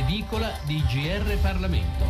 L'edicola di GR Parlamento.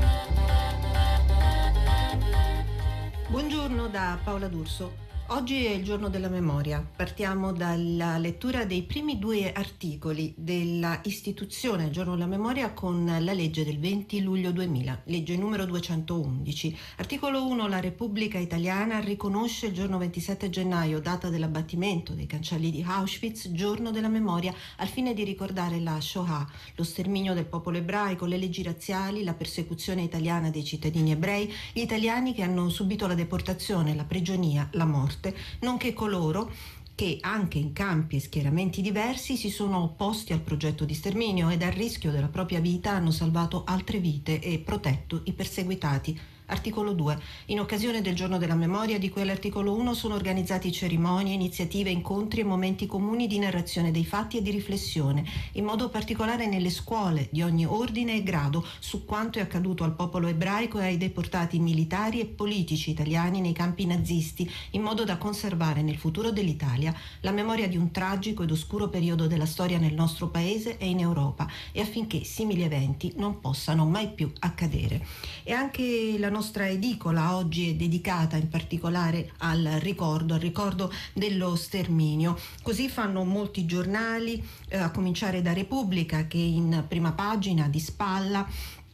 Buongiorno da Paola D'Urso. Oggi è il giorno della memoria. Partiamo dalla lettura dei primi due articoli della istituzione Giorno della Memoria con la legge del 20 luglio 2000, legge numero 211. Articolo 1. La Repubblica Italiana riconosce il giorno 27 gennaio, data dell'abbattimento dei cancelli di Auschwitz, giorno della memoria, al fine di ricordare la Shoah, lo sterminio del popolo ebraico, le leggi razziali, la persecuzione italiana dei cittadini ebrei, gli italiani che hanno subito la deportazione, la prigionia, la morte, nonché coloro che anche in campi e schieramenti diversi si sono opposti al progetto di sterminio ed al rischio della propria vita hanno salvato altre vite e protetto i perseguitati. Articolo 2. In occasione del giorno della memoria di cui all'articolo 1 sono organizzati cerimonie, iniziative, incontri e momenti comuni di narrazione dei fatti e di riflessione, in modo particolare nelle scuole di ogni ordine e grado, su quanto è accaduto al popolo ebraico e ai deportati militari e politici italiani nei campi nazisti, in modo da conservare nel futuro dell'Italia la memoria di un tragico ed oscuro periodo della storia nel nostro paese e in Europa, e affinché simili eventi non possano mai più accadere. E anche la nostra edicola oggi è dedicata in particolare al ricordo dello sterminio. Così fanno molti giornali, a cominciare da Repubblica, che in prima pagina di spalla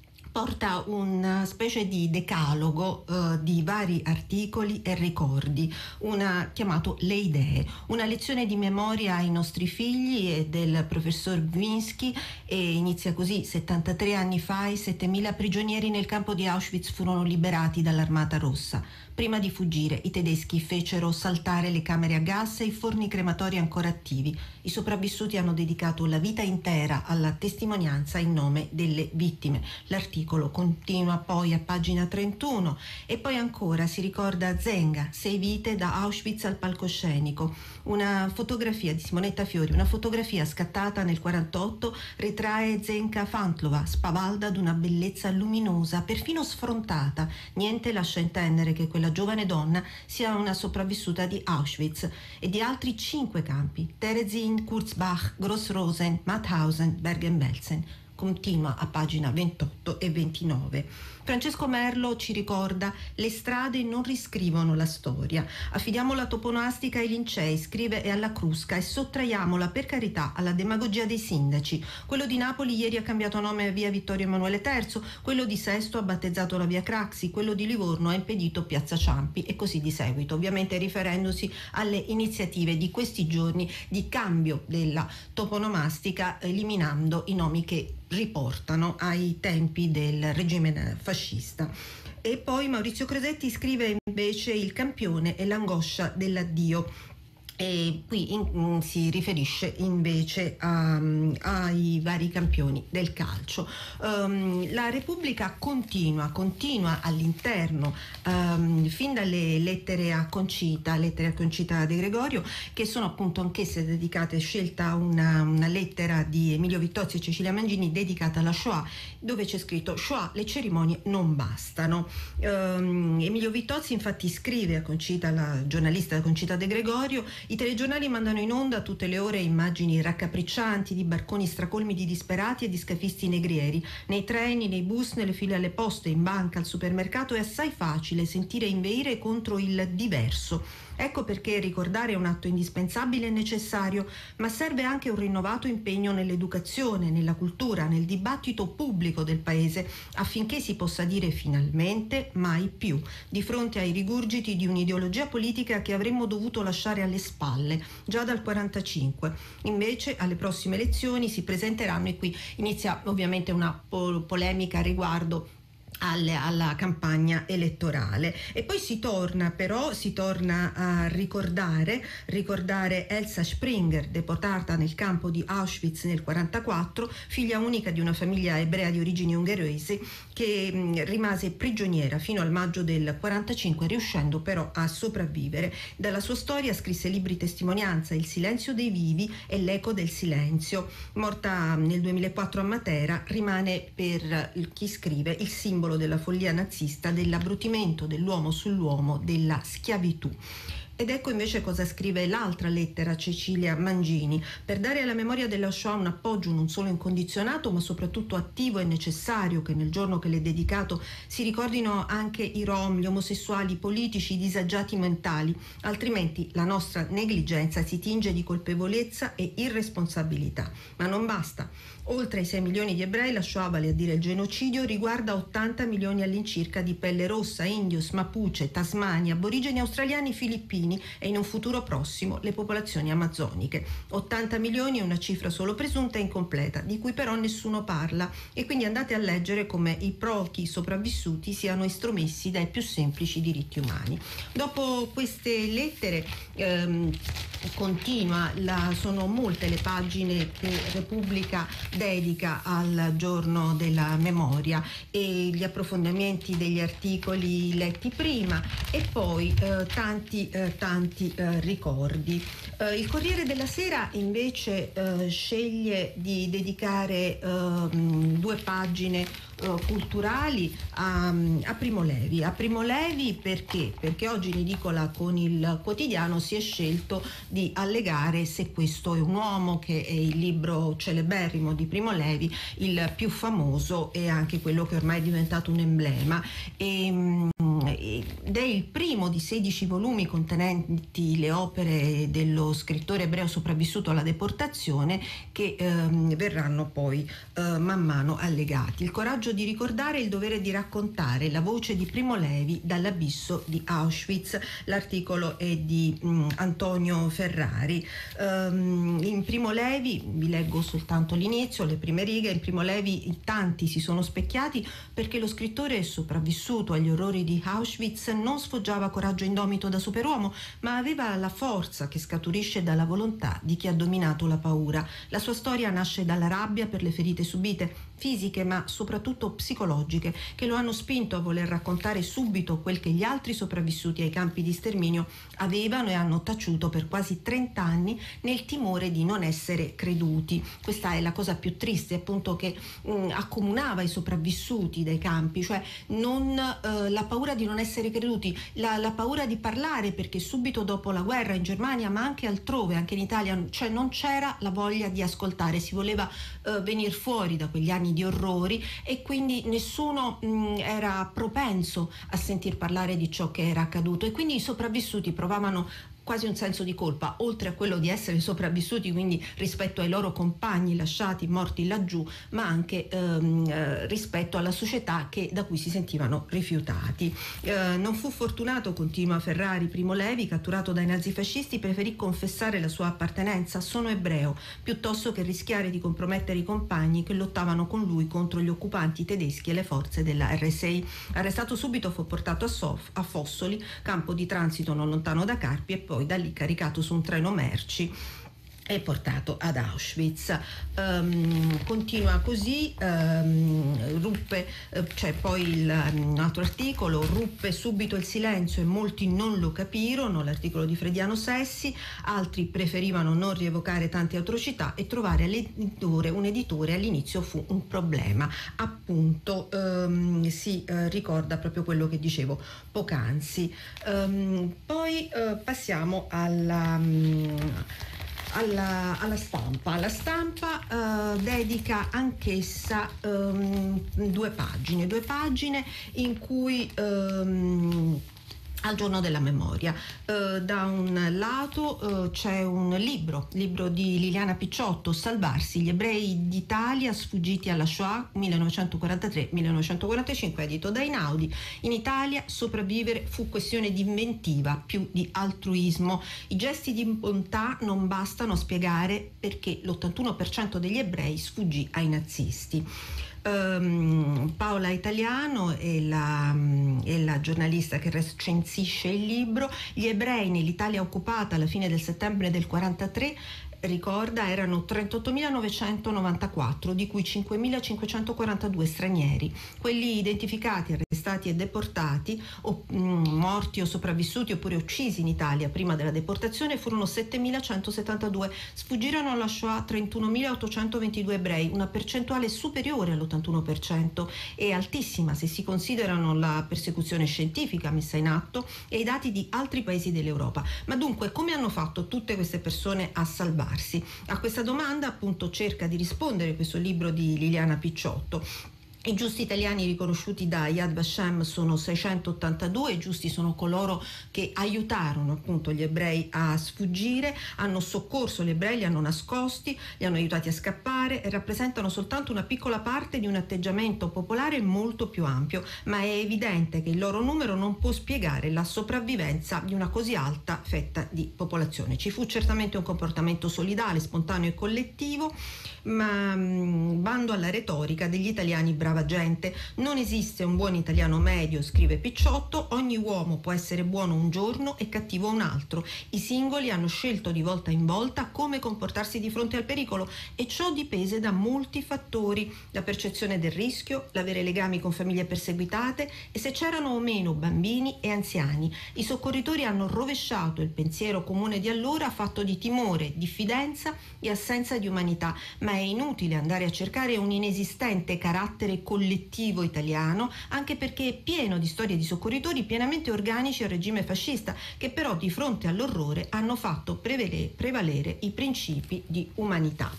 porta una specie di decalogo di vari articoli e ricordi, chiamato Le idee, una lezione di memoria ai nostri figli e del professor Gwinsky, e inizia così: 73 anni fa i 7.000 prigionieri nel campo di Auschwitz furono liberati dall'Armata Rossa. Prima di fuggire, i tedeschi fecero saltare le camere a gas e i forni crematori ancora attivi. I sopravvissuti hanno dedicato la vita intera alla testimonianza in nome delle vittime. L'articolo continua poi a pagina 31 e poi ancora si ricorda Zenga, 6 vite da Auschwitz al palcoscenico. Una fotografia di Simonetta Fiori, una fotografia scattata nel 48, ritrae Zenka Fantlova, spavalda d'una bellezza luminosa, perfino sfrontata. Niente lascia intendere che quella giovane donna sia una sopravvissuta di Auschwitz e di altri 5 campi: Terezin, Kurzbach, Grossrosen, Mauthausen, Bergen-Belsen. Continua a pagina 28 e 29. Francesco Merlo ci ricorda: le strade non riscrivono la storia, affidiamo la toponastica ai lincei, scrive, e alla Crusca, e sottraiamola per carità alla demagogia dei sindaci. Quello di Napoli ieri ha cambiato nome a via Vittorio Emanuele III, quello di Sesto ha battezzato la via Craxi, quello di Livorno ha impedito piazza Ciampi, e così di seguito, ovviamente riferendosi alle iniziative di questi giorni di cambio della toponomastica, eliminando i nomi che riportano ai tempi del regime fascista. E poi Maurizio Crosetti scrive invece Il campione e l'angoscia dell'addio, e qui si riferisce invece ai vari campioni del calcio. La Repubblica continua all'interno, fin dalle lettere a Concita De Gregorio, che sono appunto anch'esse dedicate, scelta una lettera di Emilio Vittozzi e Cecilia Mangini dedicata alla Shoah, dove c'è scritto: Shoah, le cerimonie non bastano. Emilio Vittozzi infatti scrive a Concita, la giornalista Concita De Gregorio: i telegiornali mandano in onda a tutte le ore immagini raccapriccianti di barconi stracolmi di disperati e di scafisti negrieri. Nei treni, nei bus, nelle file alle poste, in banca, al supermercato è assai facile sentire inveire contro il diverso. Ecco perché ricordare è un atto indispensabile e necessario, ma serve anche un rinnovato impegno nell'educazione, nella cultura, nel dibattito pubblico del Paese, affinché si possa dire finalmente mai più, di fronte ai rigurgiti di un'ideologia politica che avremmo dovuto lasciare alle spalle già dal 45. Invece alle prossime elezioni si presenteranno, e qui inizia ovviamente una polemica riguardo alla campagna elettorale. E poi si torna a ricordare Elsa Springer, deportata nel campo di Auschwitz nel 44, figlia unica di una famiglia ebrea di origini ungheresi, che rimase prigioniera fino al maggio del 45, riuscendo però a sopravvivere. Dalla sua storia scrisse libri testimonianza: Il silenzio dei vivi e L'eco del silenzio. Morta nel 2004 a Matera, rimane per chi scrive il simbolo della follia nazista, dell'abbrutimento dell'uomo sull'uomo, della schiavitù. Ed ecco invece cosa scrive l'altra lettera, Cecilia Mangini: per dare alla memoria della Shoah un appoggio non solo incondizionato ma soprattutto attivo è necessario che nel giorno che le è dedicato si ricordino anche i rom, gli omosessuali, i politici, i disagiati mentali, altrimenti la nostra negligenza si tinge di colpevolezza e irresponsabilità. Ma non basta. Oltre ai 6 milioni di ebrei, la Shoah, vale a dire il genocidio, riguarda 80 milioni all'incirca di pelle rossa, indios, mapuche, tasmani, aborigeni australiani, filippini e in un futuro prossimo le popolazioni amazzoniche. 80 milioni è una cifra solo presunta e incompleta, di cui però nessuno parla, e quindi andate a leggere come i pochi sopravvissuti siano estromessi dai più semplici diritti umani. Dopo queste lettere sono molte le pagine che Repubblica dedica al giorno della memoria e gli approfondimenti degli articoli letti prima e poi tanti ricordi. Il Corriere della Sera invece sceglie di dedicare 2 pagine culturali a Primo Levi. A Primo Levi perché oggi in edicola con il Quotidiano si è scelto di allegare Se questo è un uomo, che è il libro celeberrimo di Primo Levi, il più famoso e anche quello che ormai è diventato un emblema, ed è il primo di 16 volumi contenenti le opere dello scrittore ebreo sopravvissuto alla deportazione, che verranno poi man mano allegati. Il coraggio di ricordare, il dovere di raccontare, la voce di Primo Levi dall'abisso di Auschwitz. L'articolo è di Antonio Ferrari. In Primo Levi, vi leggo soltanto l'inizio, le prime righe. In Primo Levi tanti si sono specchiati perché lo scrittore sopravvissuto agli orrori di Auschwitz non sfoggiava coraggio indomito da superuomo, ma aveva la forza che scaturisce dalla volontà di chi ha dominato la paura. La sua storia nasce dalla rabbia per le ferite subite, fisiche ma soprattutto psicologiche, che lo hanno spinto a voler raccontare subito quel che gli altri sopravvissuti ai campi di sterminio avevano e hanno taciuto per quasi 30 anni nel timore di non essere creduti. Questa è la cosa più triste, appunto, che accomunava i sopravvissuti dai campi, cioè la paura di non essere creduti, la paura di parlare, perché subito dopo la guerra in Germania, ma anche altrove, anche in Italia, cioè non c'era la voglia di ascoltare, si voleva venire fuori da quegli anni di orrori e quindi nessuno era propenso a sentir parlare di ciò che era accaduto, e quindi i sopravvissuti provavano quasi un senso di colpa, oltre a quello di essere sopravvissuti, quindi rispetto ai loro compagni lasciati morti laggiù, ma anche rispetto alla società da cui si sentivano rifiutati. Non fu fortunato, continua Ferrari, Primo Levi, catturato dai nazifascisti, preferì confessare la sua appartenenza: sono ebreo, piuttosto che rischiare di compromettere i compagni che lottavano con lui contro gli occupanti tedeschi e le forze della RSI. Arrestato subito, fu portato a Fossoli, campo di transito non lontano da Carpi, e poi da lì caricato su un treno merci e portato ad Auschwitz. Continua così, c'è poi un altro articolo: ruppe subito il silenzio e molti non lo capirono, l'articolo di Frediano Sessi. Altri preferivano non rievocare tante atrocità e trovare un editore all'inizio fu un problema. Appunto si ricorda proprio quello che dicevo poc'anzi. Poi passiamo alla stampa. La stampa dedica anch'essa 2 pagine in cui al giorno della memoria. Da un lato c'è un libro di Liliana Picciotto, Salvarsi, gli ebrei d'Italia sfuggiti alla Shoah 1943-1945, edito da Einaudi. In Italia sopravvivere fu questione di inventiva più di altruismo. I gesti di bontà non bastano a spiegare perché l'81% degli ebrei sfuggì ai nazisti. Paola Italiano è la giornalista che recensisce il libro. Gli ebrei nell'Italia occupata alla fine del settembre del 43, ricorda, erano 38.994, di cui 5.542 stranieri. Quelli identificati, arrestati e deportati, morti o sopravvissuti oppure uccisi in Italia prima della deportazione, furono 7.172. Sfuggirono alla Shoah 31.822 ebrei, una percentuale superiore all'80% l'81%, è altissima se si considerano la persecuzione scientifica messa in atto e i dati di altri paesi dell'Europa. Ma dunque, come hanno fatto tutte queste persone a salvarsi? A questa domanda appunto cerca di rispondere questo libro di Liliana Picciotto. I giusti italiani riconosciuti da Yad Vashem sono 682, i giusti sono coloro che aiutarono appunto gli ebrei a sfuggire, hanno soccorso gli ebrei, li hanno nascosti, li hanno aiutati a scappare e rappresentano soltanto una piccola parte di un atteggiamento popolare molto più ampio, ma è evidente che il loro numero non può spiegare la sopravvivenza di una così alta fetta di popolazione. Ci fu certamente un comportamento solidale, spontaneo e collettivo, ma bando alla retorica degli italiani brava gente. Non esiste un buon italiano medio, scrive Picciotto, ogni uomo può essere buono un giorno e cattivo un altro. I singoli hanno scelto di volta in volta come comportarsi di fronte al pericolo e ciò dipese da molti fattori, la percezione del rischio, l'avere legami con famiglie perseguitate e se c'erano o meno bambini e anziani. I soccorritori hanno rovesciato il pensiero comune di allora fatto di timore, diffidenza e assenza di umanità, ma è inutile andare a cercare un inesistente carattere collettivo italiano, anche perché è pieno di storie di soccorritori pienamente organici al regime fascista, che però di fronte all'orrore hanno fatto prevalere i principi di umanità.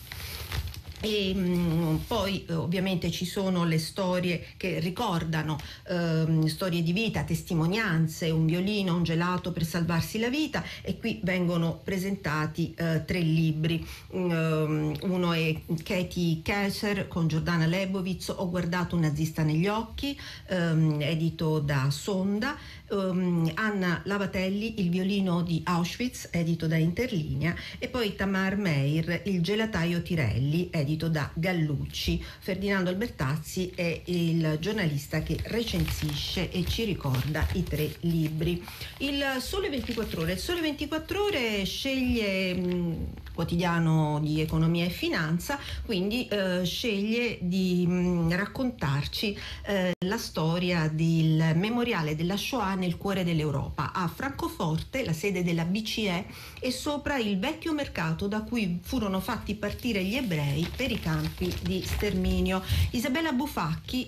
E poi ovviamente ci sono le storie che ricordano storie di vita, testimonianze, un violino, un gelato per salvarsi la vita, e qui vengono presentati 3 libri. Uno è Katie Kelcher con Giordana Lebowitz, Ho guardato un nazista negli occhi, edito da Sonda. Anna Lavatelli, Il violino di Auschwitz, edito da Interlinea, e poi Tamar Meir, Il gelataio Tirelli, edito da Gallucci. Ferdinando Albertazzi è il giornalista che recensisce e ci ricorda i 3 libri. Il Sole 24 Ore. Il Sole 24 Ore sceglie quotidiano di economia e finanza, quindi sceglie di raccontarci la storia del memoriale della Shoah nel cuore dell'Europa, a Francoforte, la sede della BCE, e sopra il vecchio mercato da cui furono fatti partire gli ebrei per i campi di sterminio. Isabella Bufacchi,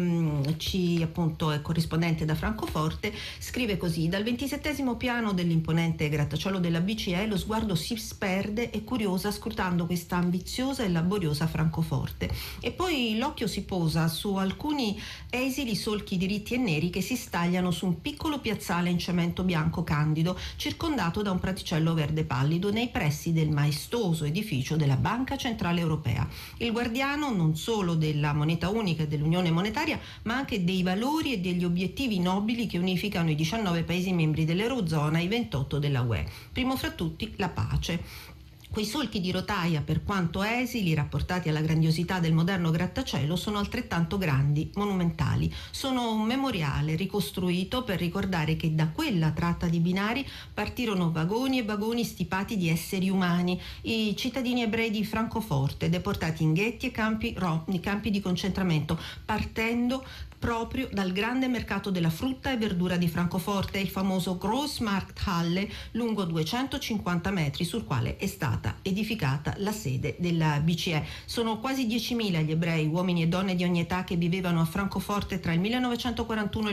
appunto è corrispondente da Francoforte, scrive così: dal 27° piano dell'imponente grattacielo della BCE lo sguardo si sperde e curiosa scrutando questa ambiziosa e laboriosa Francoforte, e poi l'occhio si posa su alcuni esili solchi diritti e neri che si stagliano su un piccolo piazzale in cemento bianco candido circondato da un praticello verde pallido nei pressi del maestoso edificio della Banca Centrale Europea, il guardiano non solo della moneta unica e dell'unione monetaria, ma anche dei valori e degli obiettivi nobili che unificano i 19 paesi membri dell'Eurozona e i 28 della UE, primo fra tutti la pace. Quei solchi di rotaia, per quanto esili, rapportati alla grandiosità del moderno grattacielo, sono altrettanto grandi, monumentali. Sono un memoriale ricostruito per ricordare che da quella tratta di binari partirono vagoni e vagoni stipati di esseri umani, i cittadini ebrei di Francoforte, deportati in ghetti e campi di concentramento, partendo proprio dal grande mercato della frutta e verdura di Francoforte, il famoso Grossmarkthalle, lungo 250 metri, sul quale è stata edificata la sede della BCE. Sono quasi 10.000 gli ebrei, uomini e donne di ogni età, che vivevano a Francoforte tra il 1941 e il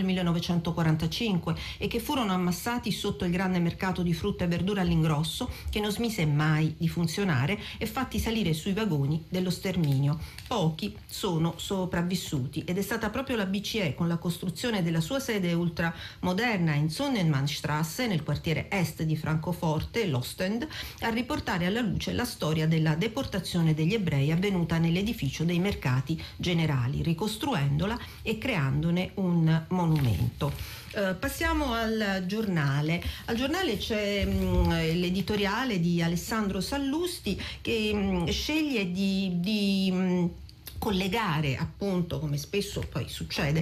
1945 e che furono ammassati sotto il grande mercato di frutta e verdura all'ingrosso, che non smise mai di funzionare, e fatti salire sui vagoni dello sterminio. Pochi sono sopravvissuti ed è stata proprio la BCE, con la costruzione della sua sede ultramoderna in Sonnenmannstrasse, nel quartiere est di Francoforte, l'Ostend, a riportare alla luce la storia della deportazione degli ebrei avvenuta nell'edificio dei mercati generali, ricostruendola e creandone un monumento. Passiamo al giornale. Al giornale c'è l'editoriale di Alessandro Sallusti, che sceglie di collegare, appunto, come spesso poi succede,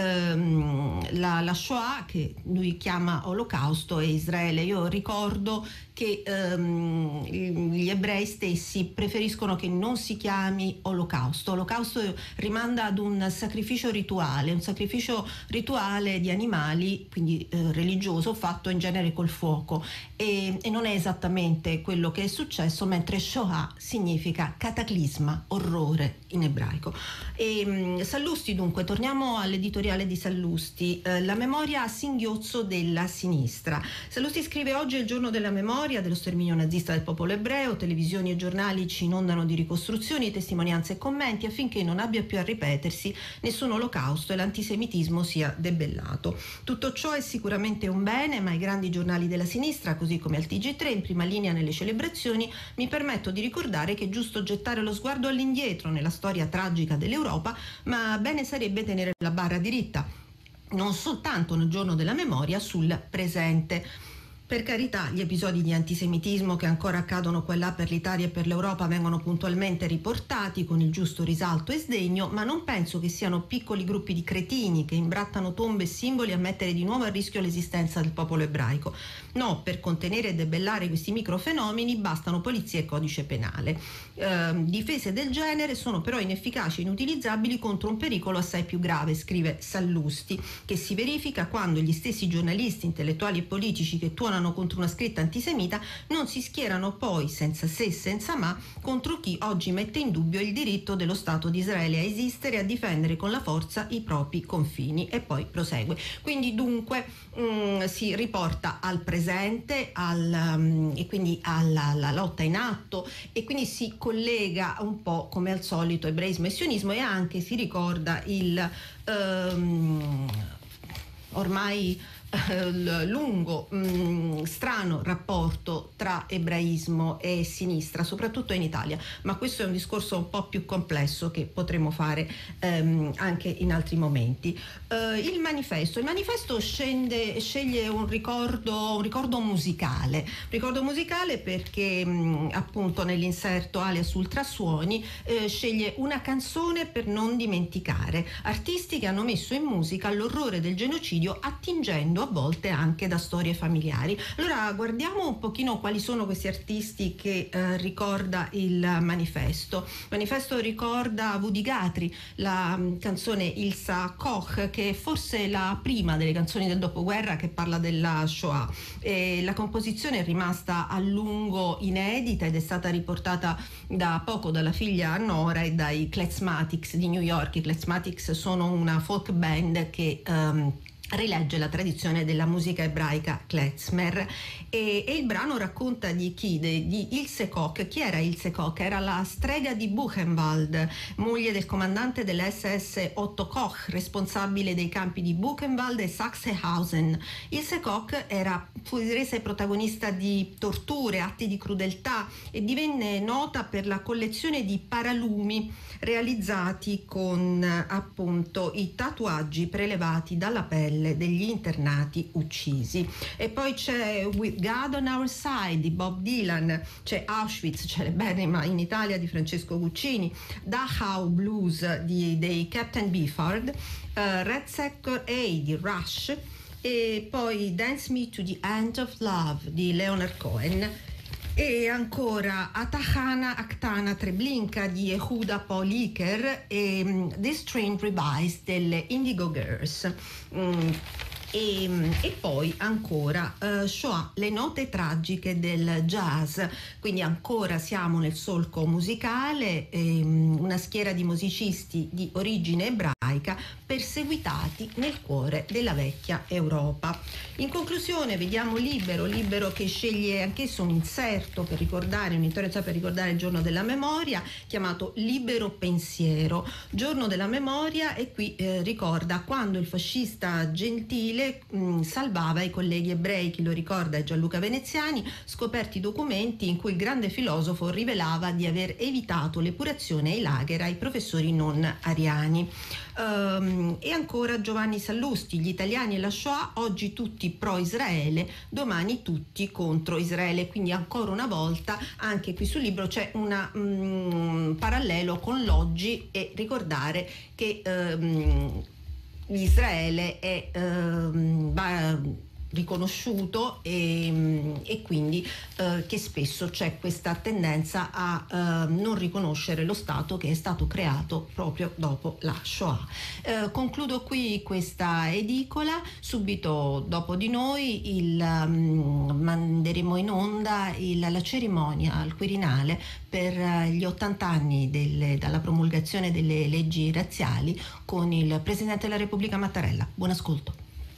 la Shoah, che lui chiama Olocausto, e Israele. Io ricordo che gli ebrei stessi preferiscono che non si chiami Olocausto. Olocausto rimanda ad un sacrificio rituale di animali, quindi religioso, fatto in genere col fuoco, e non è esattamente quello che è successo, mentre Shoah significa cataclisma, orrore in ebraico. ebraico. Sallusti, dunque, torniamo all'editoriale di Sallusti, la memoria a singhiozzo della sinistra. Sallusti scrive: oggi è il giorno della memoria dello sterminio nazista del popolo ebreo, televisioni e giornali ci inondano di ricostruzioni, testimonianze e commenti affinché non abbia più a ripetersi nessun olocausto e l'antisemitismo sia debellato. Tutto ciò è sicuramente un bene, ma i grandi giornali della sinistra, così come al TG3, in prima linea nelle celebrazioni, mi permetto di ricordare che è giusto gettare lo sguardo all'indietro nella storia tragica dell'Europa, ma bene sarebbe tenere la barra diritta, non soltanto nel giorno della memoria, sul presente. Per carità, gli episodi di antisemitismo che ancora accadono qua e là per l'Italia e per l'Europa vengono puntualmente riportati con il giusto risalto e sdegno, ma non penso che siano piccoli gruppi di cretini che imbrattano tombe e simboli a mettere di nuovo a rischio l'esistenza del popolo ebraico. No, per contenere e debellare questi microfenomeni bastano polizia e codice penale. Difese del genere sono però inefficaci e inutilizzabili contro un pericolo assai più grave, scrive Sallusti, che si verifica quando gli stessi giornalisti, intellettuali e politici che tuonano contro una scritta antisemita non si schierano poi senza se e senza ma contro chi oggi mette in dubbio il diritto dello Stato di Israele a esistere e a difendere con la forza i propri confini. E poi prosegue. Quindi dunque si riporta al presente e quindi alla lotta in atto, e quindi si collega un po' come al solito ebraismo e sionismo, e anche si ricorda il ormai lungo, strano rapporto tra ebraismo e sinistra, soprattutto in Italia, ma questo è un discorso un po' più complesso che potremo fare anche in altri momenti. Il manifesto sceglie un ricordo musicale perché appunto nell'inserto alias ultrasuoni sceglie una canzone per non dimenticare, artisti che hanno messo in musica l'orrore del genocidio attingendo a volte anche da storie familiari. Allora guardiamo un pochino quali sono questi artisti che ricorda il manifesto. Il manifesto ricorda Woody Guthrie, la canzone Ilsa Koch, che è forse la prima delle canzoni del dopoguerra che parla della Shoah. La composizione è rimasta a lungo inedita ed è stata riportata da poco dalla figlia Nora e dai Klezmatics di New York. I Klezmatics sono una folk band che rilegge la tradizione della musica ebraica klezmer, e il brano racconta di Ilse Koch. Chi era Ilse Koch? Era la strega di Buchenwald, moglie del comandante dell'SS Otto Koch, responsabile dei campi di Buchenwald e Sachsenhausen. Ilse Koch fu resa protagonista di torture, atti di crudeltà, e divenne nota per la collezione di paralumi realizzati con appunto i tatuaggi prelevati dalla pelle degli internati uccisi. E poi c'è With God on Our Side di Bob Dylan, c'è Auschwitz, celeberrima in Italia, di Francesco Guccini, Dachau Blues dei Captain Beefheart, Red Sector A di Rush, e poi Dance Me to the End of Love di Leonard Cohen, e ancora Atahana Aktana Treblinka di Yehuda Pauliker e This Train Revised delle Indigo Girls. E poi ancora Shoah, le note tragiche del jazz. Quindi ancora siamo nel solco musicale, una schiera di musicisti di origine ebraica perseguitati nel cuore della vecchia Europa. In conclusione vediamo Libero che sceglie anch'esso un inserto per ricordare, per ricordare il giorno della memoria, chiamato Libero Pensiero, giorno della memoria, e qui ricorda quando il fascista Gentile salvava i colleghi ebrei. Chi lo ricorda è Gianluca Veneziani, scoperti documenti in cui il grande filosofo rivelava di aver evitato l'epurazione ai lager ai professori non ariani. E ancora Giovanni Sallusti, gli italiani e la Shoah, oggi tutti pro Israele, domani tutti contro Israele. Quindi ancora una volta anche qui sul libro c'è un parallelo con l'oggi, e ricordare che Israele riconosciuto e quindi che spesso c'è questa tendenza a non riconoscere lo Stato che è stato creato proprio dopo la Shoah. Concludo qui questa edicola. Subito dopo di noi manderemo in onda la cerimonia al Quirinale per gli 80 anni dalla promulgazione delle leggi razziali con il Presidente della Repubblica Mattarella. Buon ascolto.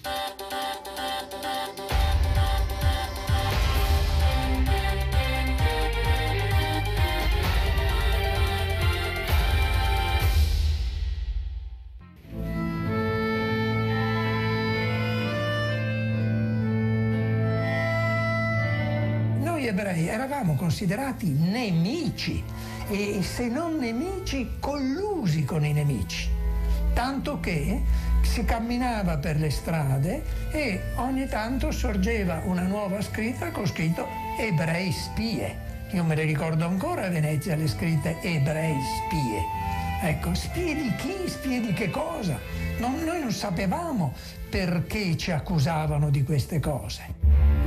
Ebrei eravamo considerati nemici e se non nemici collusi con i nemici, tanto che si camminava per le strade e ogni tanto sorgeva una nuova scritta con scritto ebrei spie. Io me le ricordo ancora a Venezia le scritte ebrei spie. Ecco, spie di chi? Spie di che cosa? Noi non sapevamo perché ci accusavano di queste cose.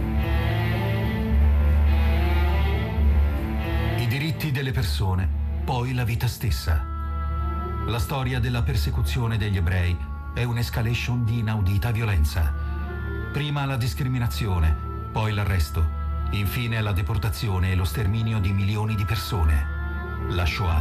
I diritti delle persone, poi la vita stessa. La storia della persecuzione degli ebrei è un'escalation di inaudita violenza. Prima la discriminazione, poi l'arresto, infine la deportazione e lo sterminio di milioni di persone. La Shoah.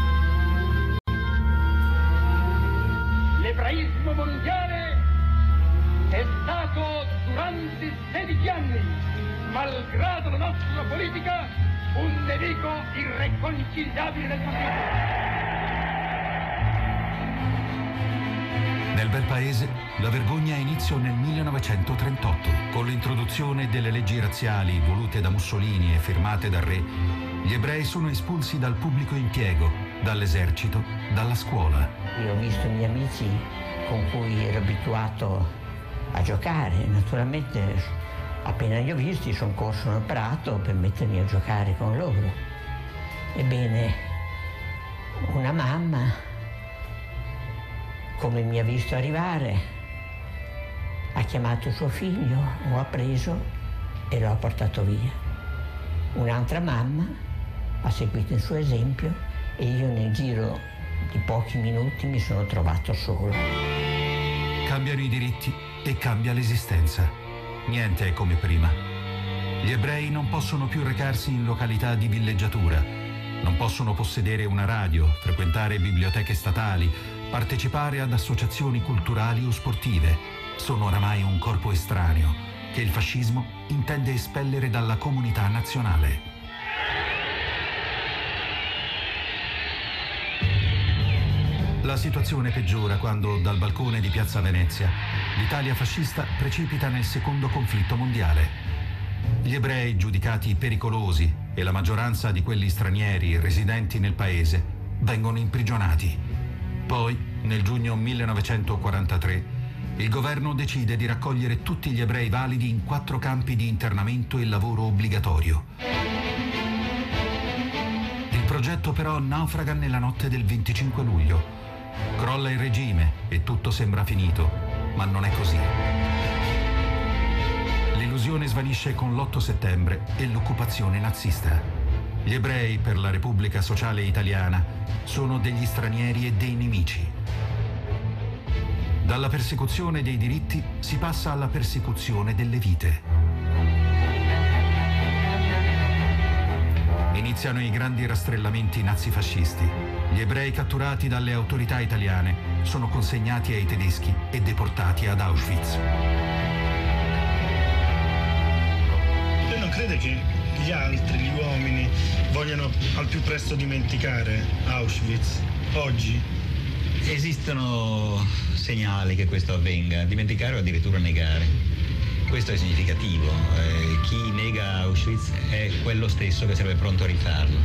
L'ebraismo mondiale è stato durante 16 anni, malgrado la nostra politica, un nemico irreconciliabile del mondo. Nel bel paese la vergogna ha inizio nel 1938. Con l'introduzione delle leggi razziali volute da Mussolini e firmate dal re, gli ebrei sono espulsi dal pubblico impiego, dall'esercito, dalla scuola. Io ho visto i miei amici con cui ero abituato a giocare, naturalmente. Appena li ho visti sono corso nel prato per mettermi a giocare con loro. Ebbene, una mamma, come mi ha visto arrivare, ha chiamato suo figlio, lo ha preso e lo ha portato via. Un'altra mamma ha seguito il suo esempio e io nel giro di pochi minuti mi sono trovato solo. Cambiano i diritti e cambia l'esistenza. Niente è come prima. Gli ebrei non possono più recarsi in località di villeggiatura, non possono possedere una radio, frequentare biblioteche statali, partecipare ad associazioni culturali o sportive. Sono oramai un corpo estraneo che il fascismo intende espellere dalla comunità nazionale. La situazione peggiora quando, dal balcone di Piazza Venezia, l'Italia fascista precipita nel secondo conflitto mondiale. Gli ebrei, giudicati pericolosi, e la maggioranza di quelli stranieri residenti nel paese, vengono imprigionati. Poi, nel giugno 1943, il governo decide di raccogliere tutti gli ebrei validi in 4 campi di internamento e lavoro obbligatorio. Il progetto però naufraga nella notte del 25 luglio. Crolla il regime e tutto sembra finito, ma non è così. L'illusione svanisce con l'8 settembre e l'occupazione nazista. Gli ebrei per la Repubblica Sociale Italiana sono degli stranieri e dei nemici. Dalla persecuzione dei diritti si passa alla persecuzione delle vite. Iniziano i grandi rastrellamenti nazifascisti. Gli ebrei catturati dalle autorità italiane sono consegnati ai tedeschi e deportati ad Auschwitz. Lei non crede che gli altri, gli uomini, vogliano al più presto dimenticare Auschwitz oggi? Esistono segnali che questo avvenga, dimenticare o addirittura negare. Questo è significativo. Chi nega Auschwitz è quello stesso che sarebbe pronto a rifarlo.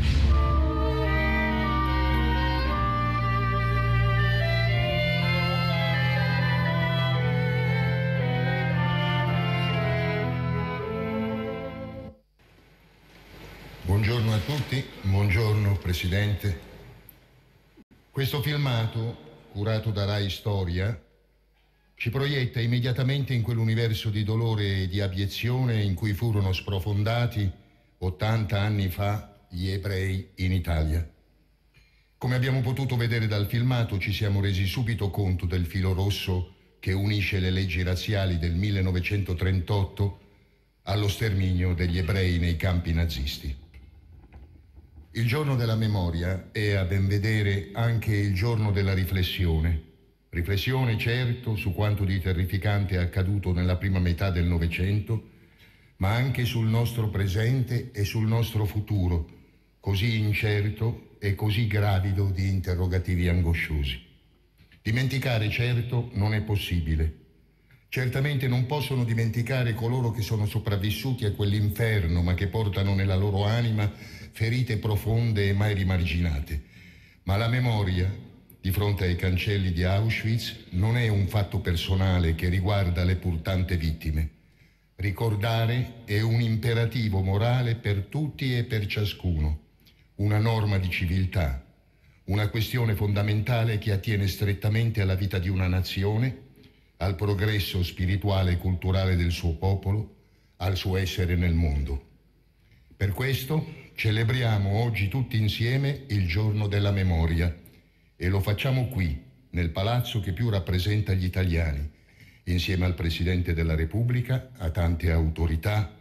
Buongiorno a tutti, buongiorno Presidente. Questo filmato, curato da Rai Storia, ci proietta immediatamente in quell'universo di dolore e di abiezione in cui furono sprofondati 80 anni fa gli ebrei in Italia. Come abbiamo potuto vedere dal filmato, ci siamo resi subito conto del filo rosso che unisce le leggi razziali del 1938 allo sterminio degli ebrei nei campi nazisti. Il giorno della memoria è, a ben vedere, anche il giorno della riflessione. Riflessione, certo, su quanto di terrificante è accaduto nella prima metà del Novecento, ma anche sul nostro presente e sul nostro futuro, così incerto e così gravido di interrogativi angosciosi. Dimenticare, certo, non è possibile. Certamente non possono dimenticare coloro che sono sopravvissuti a quell'inferno, ma che portano nella loro anima ferite profonde e mai rimarginate. Ma la memoria, di fronte ai cancelli di Auschwitz, non è un fatto personale che riguarda le pur tante vittime. Ricordare è un imperativo morale per tutti e per ciascuno, una norma di civiltà, una questione fondamentale che attiene strettamente alla vita di una nazione, al progresso spirituale e culturale del suo popolo, al suo essere nel mondo. Per questo celebriamo oggi tutti insieme il giorno della memoria e lo facciamo qui, nel palazzo che più rappresenta gli italiani, insieme al Presidente della Repubblica, a tante autorità,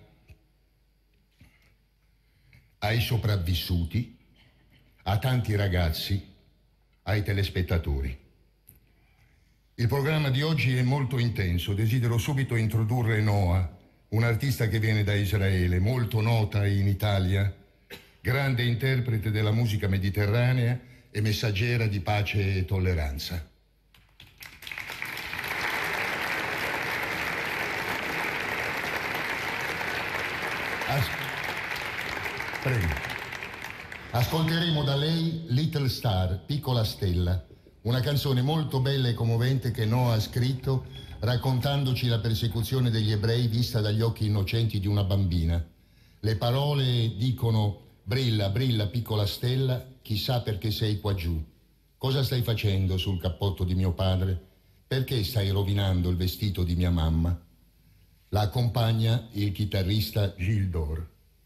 ai sopravvissuti, a tanti ragazzi, ai telespettatori. Il programma di oggi è molto intenso. Desidero subito introdurre Noa, un'artista che viene da Israele, molto nota in Italia, grande interprete della musica mediterranea e messaggera di pace e tolleranza. Prego. Ascolteremo da lei Little Star, Piccola Stella, una canzone molto bella e commovente che Noa ha scritto raccontandoci la persecuzione degli ebrei vista dagli occhi innocenti di una bambina. Le parole dicono: brilla, brilla piccola stella, chissà perché sei qua giù. Cosa stai facendo sul cappotto di mio padre? Perché stai rovinando il vestito di mia mamma? La accompagna il chitarrista Gilles Dor.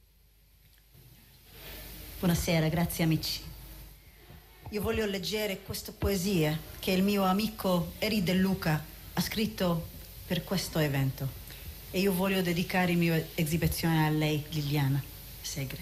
Buonasera, grazie amici. Io voglio leggere questa poesia che il mio amico Eri De Luca ha scritto per questo evento e io voglio dedicare il mio esibizione a lei, Liliana Segre.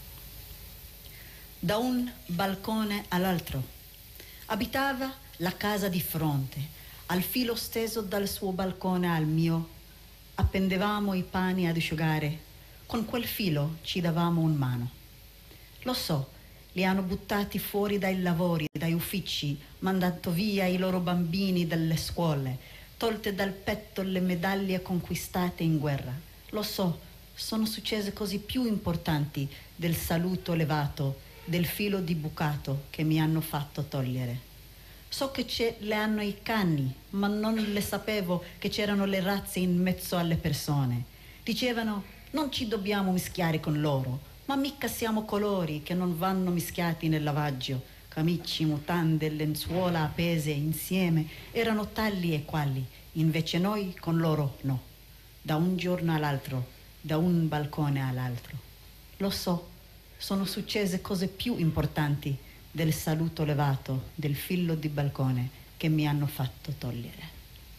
Da un balcone all'altro abitava la casa di fronte, al filo steso dal suo balcone al mio appendevamo i pani ad asciugare, con quel filo ci davamo un mano. Lo so, li hanno buttati fuori dai lavori, dai uffici, mandato via i loro bambini dalle scuole, tolte dal petto le medaglie conquistate in guerra. Lo so, sono successe cose più importanti del saluto elevato, del filo di bucato che mi hanno fatto togliere. So che le hanno i cani, ma non le sapevo che c'erano le razze in mezzo alle persone. Dicevano, non ci dobbiamo mischiare con loro, ma mica siamo colori che non vanno mischiati nel lavaggio. Camici, mutande, lenzuola appese insieme erano tali e quali, invece noi con loro no. Da un giorno all'altro, da un balcone all'altro. Lo so, sono successe cose più importanti del saluto levato, del filo di balcone che mi hanno fatto togliere.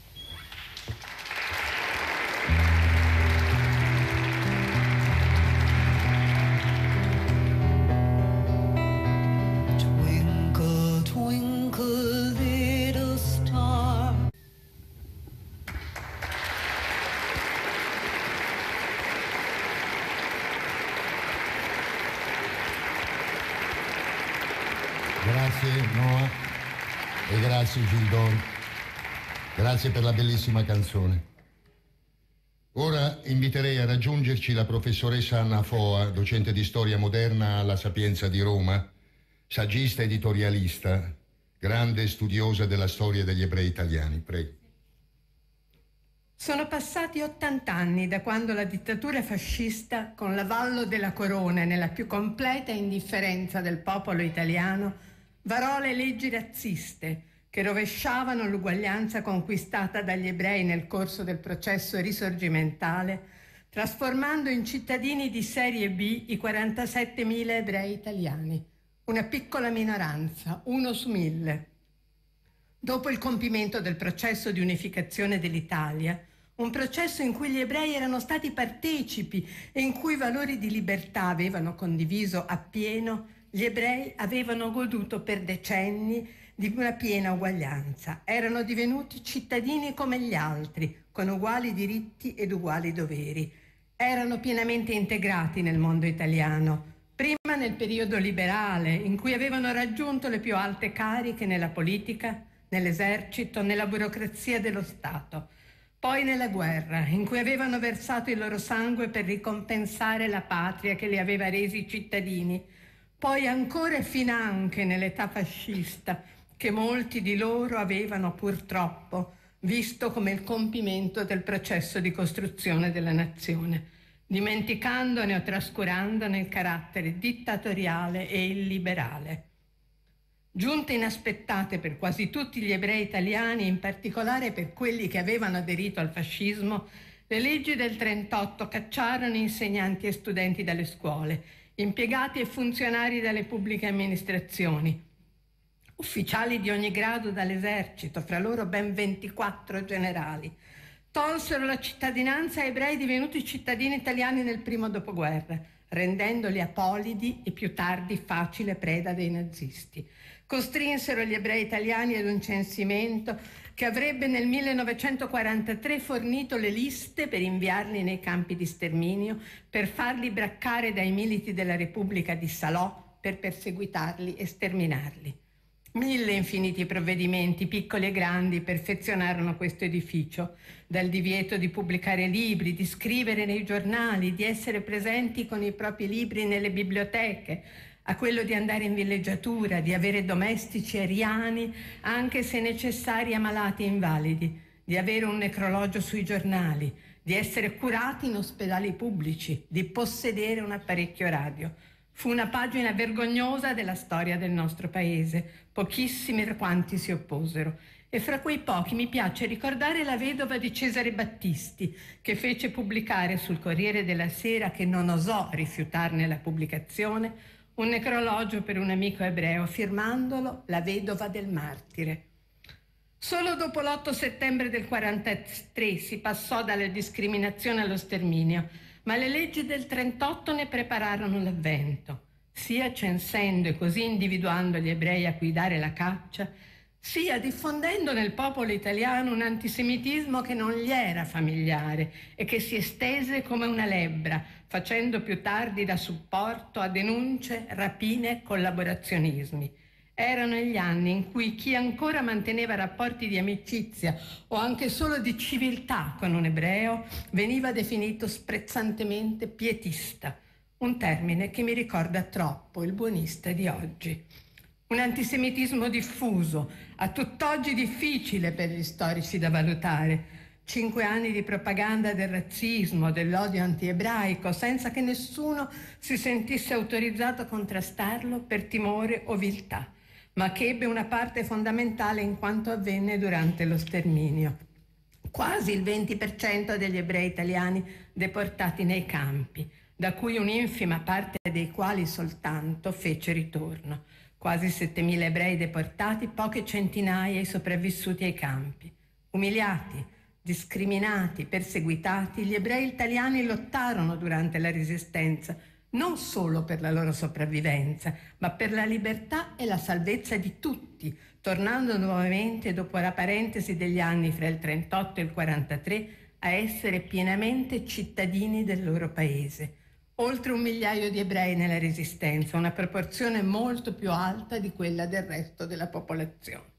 Grazie Noa e grazie Gildor, grazie per la bellissima canzone. Ora inviterei a raggiungerci la professoressa Anna Foa, docente di storia moderna alla Sapienza di Roma, saggista editorialista, grande studiosa della storia degli ebrei italiani. Prego. Sono passati 80 anni da quando la dittatura fascista, con l'avallo della corona e nella più completa indifferenza del popolo italiano, varò le leggi razziste, che rovesciavano l'uguaglianza conquistata dagli ebrei nel corso del processo risorgimentale, trasformando in cittadini di serie B i 47.000 ebrei italiani, una piccola minoranza, 1 su 1000. Dopo il compimento del processo di unificazione dell'Italia, un processo in cui gli ebrei erano stati partecipi e in cui i valori di libertà avevano condiviso appieno, gli ebrei avevano goduto per decenni di una piena uguaglianza. Erano divenuti cittadini come gli altri, con uguali diritti ed uguali doveri. Erano pienamente integrati nel mondo italiano, prima nel periodo liberale, in cui avevano raggiunto le più alte cariche nella politica, nell'esercito, nella burocrazia dello Stato. Poi nella guerra, in cui avevano versato il loro sangue per ricompensare la patria che li aveva resi cittadini. Poi ancora e finanche nell'età fascista, che molti di loro avevano purtroppo visto come il compimento del processo di costruzione della nazione, dimenticandone o trascurandone il carattere dittatoriale e illiberale. Giunte inaspettate per quasi tutti gli ebrei italiani, in particolare per quelli che avevano aderito al fascismo, le leggi del 1938 cacciarono insegnanti e studenti dalle scuole, impiegati e funzionari dalle pubbliche amministrazioni, ufficiali di ogni grado dall'esercito, fra loro ben 24 generali. Tolsero la cittadinanza a ebrei divenuti cittadini italiani nel primo dopoguerra, rendendoli apolidi e più tardi facile preda dei nazisti. Costrinsero gli ebrei italiani ad un censimento che avrebbe nel 1943 fornito le liste per inviarli nei campi di sterminio, per farli braccare dai militi della Repubblica di Salò, per perseguitarli e sterminarli. 1000 infiniti provvedimenti, piccoli e grandi, perfezionarono questo edificio, dal divieto di pubblicare libri, di scrivere nei giornali, di essere presenti con i propri libri nelle biblioteche, a quello di andare in villeggiatura, di avere domestici ariani, anche se necessari ammalati e invalidi, di avere un necrologio sui giornali, di essere curati in ospedali pubblici, di possedere un apparecchio radio. Fu una pagina vergognosa della storia del nostro paese, pochissimi tra quanti si opposero. E fra quei pochi mi piace ricordare la vedova di Cesare Battisti, che fece pubblicare sul Corriere della Sera, che non osò rifiutarne la pubblicazione, un necrologio per un amico ebreo, firmandolo La vedova del martire. Solo dopo l'8 settembre del 1943 si passò dalla discriminazione allo sterminio, ma le leggi del 1938 ne prepararono l'avvento, sia censendo e così individuando gli ebrei a cui dare la caccia, sia diffondendo nel popolo italiano un antisemitismo che non gli era familiare e che si estese come una lebbra, facendo più tardi da supporto a denunce, rapine e collaborazionismi. Erano gli anni in cui chi ancora manteneva rapporti di amicizia o anche solo di civiltà con un ebreo veniva definito sprezzantemente pietista, un termine che mi ricorda troppo il buonista di oggi. Un antisemitismo diffuso, a tutt'oggi difficile per gli storici da valutare. 5 anni di propaganda del razzismo, dell'odio antiebraico, senza che nessuno si sentisse autorizzato a contrastarlo per timore o viltà, ma che ebbe una parte fondamentale in quanto avvenne durante lo sterminio. Quasi il 20% degli ebrei italiani deportati nei campi, da cui un'infima parte dei quali soltanto fece ritorno. Quasi 7.000 ebrei deportati, poche centinaia i sopravvissuti ai campi. Umiliati, discriminati, perseguitati, gli ebrei italiani lottarono durante la Resistenza, non solo per la loro sopravvivenza, ma per la libertà e la salvezza di tutti, tornando nuovamente, dopo la parentesi degli anni fra il 1938 e il 1943, a essere pienamente cittadini del loro paese. Oltre 1 migliaio di ebrei nella Resistenza, una proporzione molto più alta di quella del resto della popolazione.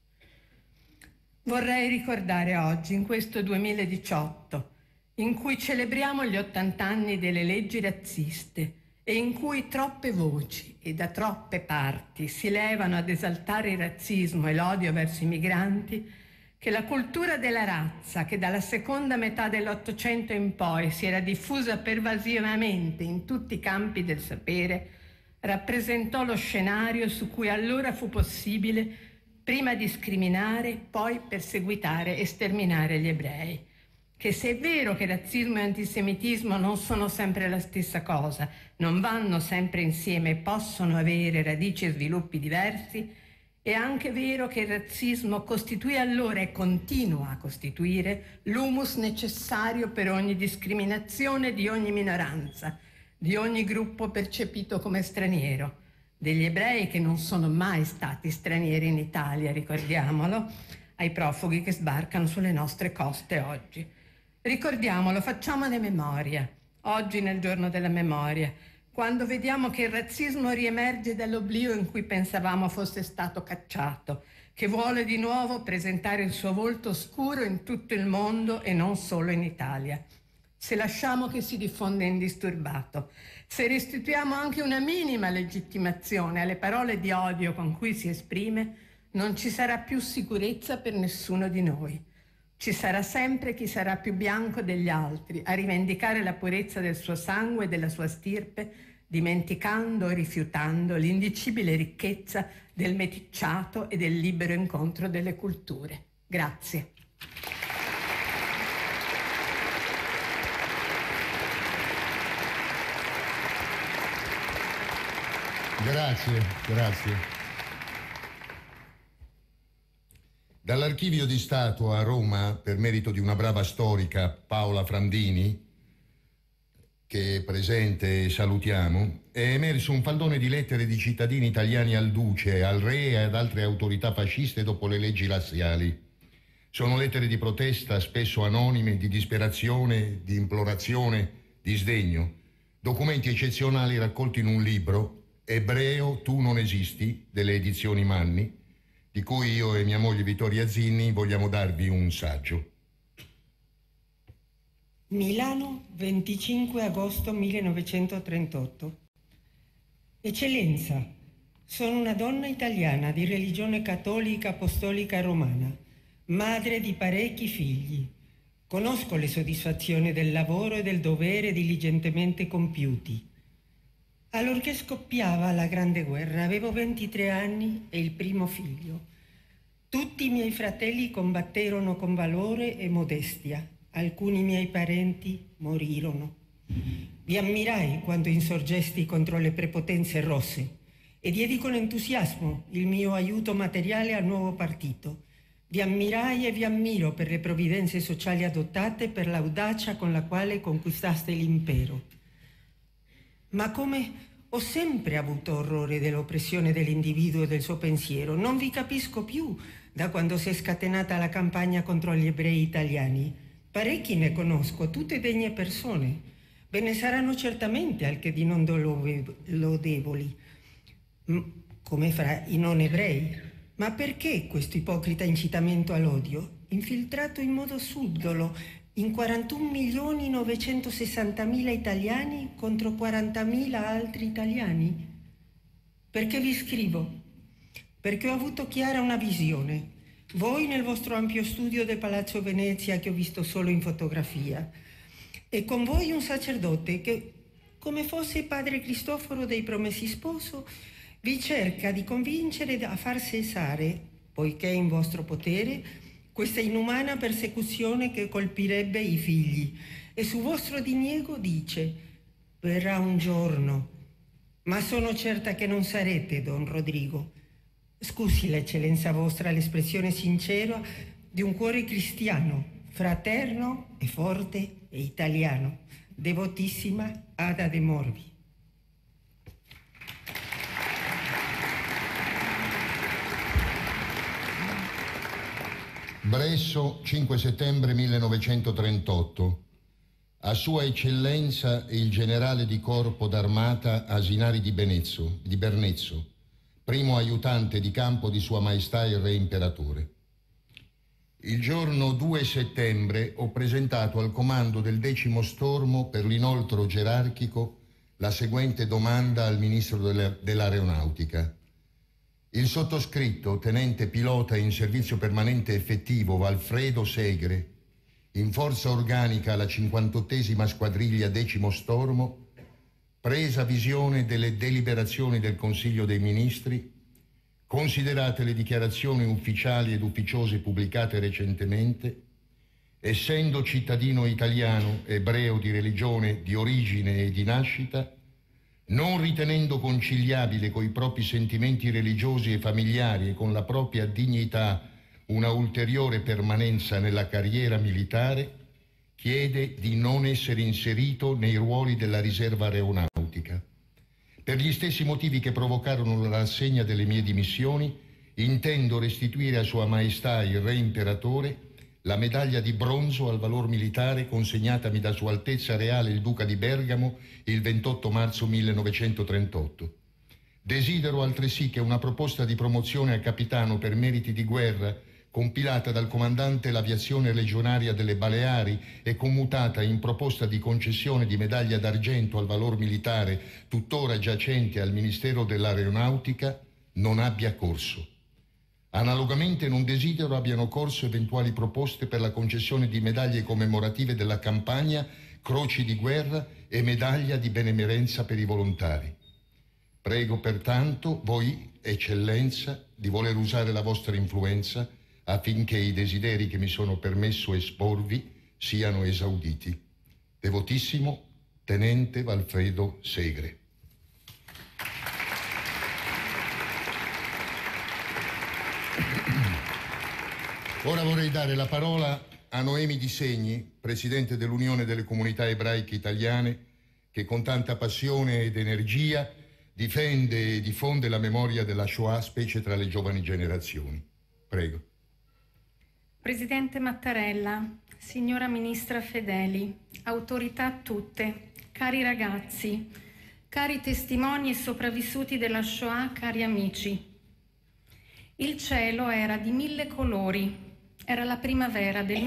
Vorrei ricordare oggi, in questo 2018, in cui celebriamo gli 80 anni delle leggi razziste e in cui troppe voci e da troppe parti si levano ad esaltare il razzismo e l'odio verso i migranti, che la cultura della razza, che dalla seconda metà dell'Ottocento in poi si era diffusa pervasivamente in tutti i campi del sapere, rappresentò lo scenario su cui allora fu possibile prima discriminare, poi perseguitare e sterminare gli ebrei. Che se è vero che razzismo e antisemitismo non sono sempre la stessa cosa, non vanno sempre insieme e possono avere radici e sviluppi diversi, è anche vero che il razzismo costituì allora e continua a costituire l'humus necessario per ogni discriminazione di ogni minoranza, di ogni gruppo percepito come straniero, degli ebrei che non sono mai stati stranieri in Italia, ricordiamolo, ai profughi che sbarcano sulle nostre coste oggi. Ricordiamolo, facciamone memoria, oggi nel giorno della memoria, quando vediamo che il razzismo riemerge dall'oblio in cui pensavamo fosse stato cacciato, che vuole di nuovo presentare il suo volto oscuro in tutto il mondo e non solo in Italia. Se lasciamo che si diffonda indisturbato, se restituiamo anche una minima legittimazione alle parole di odio con cui si esprime, non ci sarà più sicurezza per nessuno di noi. Ci sarà sempre chi sarà più bianco degli altri a rivendicare la purezza del suo sangue e della sua stirpe, dimenticando o rifiutando l'indicibile ricchezza del meticciato e del libero incontro delle culture. Grazie. Grazie. Dall'Archivio di Stato a Roma, per merito di una brava storica, Paola Frandini, che è presente e salutiamo, è emerso un faldone di lettere di cittadini italiani al Duce, al Re e ad altre autorità fasciste dopo le leggi razziali. Sono lettere di protesta, spesso anonime, di disperazione, di implorazione, di sdegno. Documenti eccezionali raccolti in un libro, Ebreo, tu non esisti, delle edizioni Manni, di cui io e mia moglie Vittoria Zinni vogliamo darvi un saggio. Milano, 25 agosto 1938. Eccellenza, sono una donna italiana di religione cattolica apostolica romana, madre di parecchi figli. Conosco le soddisfazioni del lavoro e del dovere diligentemente compiuti. Allorché scoppiava la Grande Guerra, avevo 23 anni e il primo figlio. Tutti i miei fratelli combatterono con valore e modestia. Alcuni miei parenti morirono. Vi ammirai quando insorgesti contro le prepotenze rosse e diedi con entusiasmo il mio aiuto materiale al nuovo partito. Vi ammirai e vi ammiro per le provvidenze sociali adottate e per l'audacia con la quale conquistaste l'impero. Ma come ho sempre avuto orrore dell'oppressione dell'individuo e del suo pensiero, non vi capisco più da quando si è scatenata la campagna contro gli ebrei italiani. Parecchi ne conosco, tutte degne persone. Ve ne saranno certamente anche di non lodevoli, come fra i non ebrei. Ma perché questo ipocrita incitamento all'odio, infiltrato in modo subdolo in 41.960.000 italiani contro 40.000 altri italiani? Perché vi scrivo? Perché ho avuto chiara una visione. Voi nel vostro ampio studio del Palazzo Venezia, che ho visto solo in fotografia, e con voi un sacerdote che, come fosse padre Cristoforo dei Promessi Sposo, vi cerca di convincere a far cessare, poiché è in vostro potere, questa inumana persecuzione che colpirebbe i figli, e su vostro diniego dice: verrà un giorno, ma sono certa che non sarete Don Rodrigo. Scusi l'eccellenza vostra l'espressione sincera di un cuore cristiano, fraterno e forte e italiano. Devotissima Ada de Morvi. Bresso, 5 settembre 1938. A Sua Eccellenza il generale di corpo d'armata Asinari di Bernezzo, primo aiutante di campo di Sua Maestà il Re Imperatore. Il giorno 2 settembre ho presentato al comando del 10° stormo per l'inoltro gerarchico la seguente domanda al Ministro dell'Aeronautica. Il sottoscritto, tenente pilota in servizio permanente effettivo Valfredo Segre, in forza organica alla 58ª squadriglia 10° stormo, presa visione delle deliberazioni del Consiglio dei Ministri, considerate le dichiarazioni ufficiali ed ufficiose pubblicate recentemente, essendo cittadino italiano, ebreo di religione, di origine e di nascita, non ritenendo conciliabile coi propri sentimenti religiosi e familiari e con la propria dignità una ulteriore permanenza nella carriera militare, chiede di non essere inserito nei ruoli della riserva aeronautica. Per gli stessi motivi che provocarono la rassegna delle mie dimissioni, intendo restituire a Sua Maestà il Re Imperatore la medaglia di bronzo al valor militare consegnatami da Sua Altezza Reale il Duca di Bergamo il 28 marzo 1938. Desidero altresì che una proposta di promozione a capitano per meriti di guerra, compilata dal comandante l'Aviazione Legionaria delle Baleari e commutata in proposta di concessione di medaglia d'argento al valor militare tuttora giacente al Ministero dell'Aeronautica, non abbia corso. Analogamente non desidero abbiano corso eventuali proposte per la concessione di medaglie commemorative della campagna, croci di guerra e medaglia di benemerenza per i volontari. Prego pertanto voi, Eccellenza, di voler usare la vostra influenza affinché i desideri che mi sono permesso esporvi siano esauditi. Devotissimo Tenente Valfredo Segre. Ora vorrei dare la parola a Noemi Di Segni, presidente dell'Unione delle Comunità Ebraiche Italiane, che con tanta passione ed energia difende e diffonde la memoria della Shoah, specie tra le giovani generazioni. Prego. Presidente Mattarella, signora Ministra Fedeli, autorità tutte, cari ragazzi, cari testimoni e sopravvissuti della Shoah, cari amici. Il cielo era di 1000 colori. Era la primavera del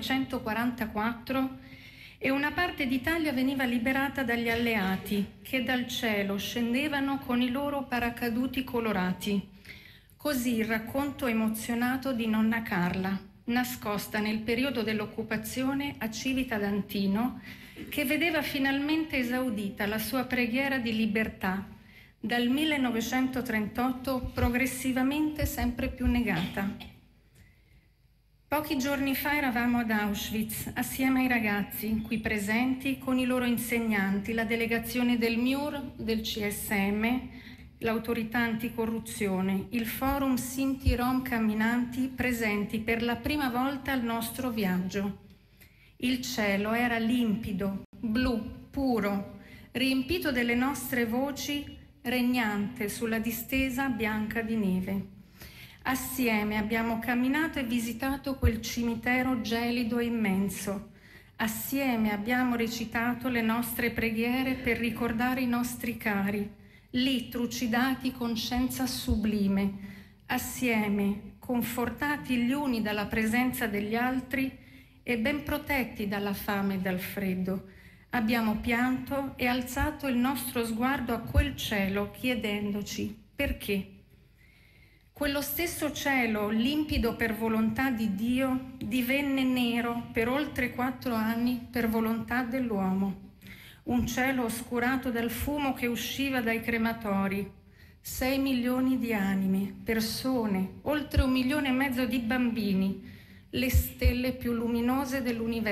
1944 e una parte d'Italia veniva liberata dagli alleati che dal cielo scendevano con i loro paracaduti colorati. Così il racconto emozionato di nonna Carla, nascosta nel periodo dell'occupazione a Civitadantino, che vedeva finalmente esaudita la sua preghiera di libertà, dal 1938 progressivamente sempre più negata. Pochi giorni fa eravamo ad Auschwitz assieme ai ragazzi qui presenti con i loro insegnanti, la delegazione del MIUR, del CSM, l'autorità anticorruzione, il forum Sinti Rom Camminanti presenti per la prima volta al nostro viaggio. Il cielo era limpido, blu, puro, riempito delle nostre voci, regnante sulla distesa bianca di neve. Assieme abbiamo camminato e visitato quel cimitero gelido e immenso. Assieme abbiamo recitato le nostre preghiere per ricordare i nostri cari, lì trucidati con scienza sublime. Assieme, confortati gli uni dalla presenza degli altri e ben protetti dalla fame e dal freddo, abbiamo pianto e alzato il nostro sguardo a quel cielo chiedendoci perché. Quello stesso cielo, limpido per volontà di Dio, divenne nero per oltre 4 anni per volontà dell'uomo. Un cielo oscurato dal fumo che usciva dai crematori. 6 milioni di anime, persone, oltre 1,5 milioni di bambini, le stelle più luminose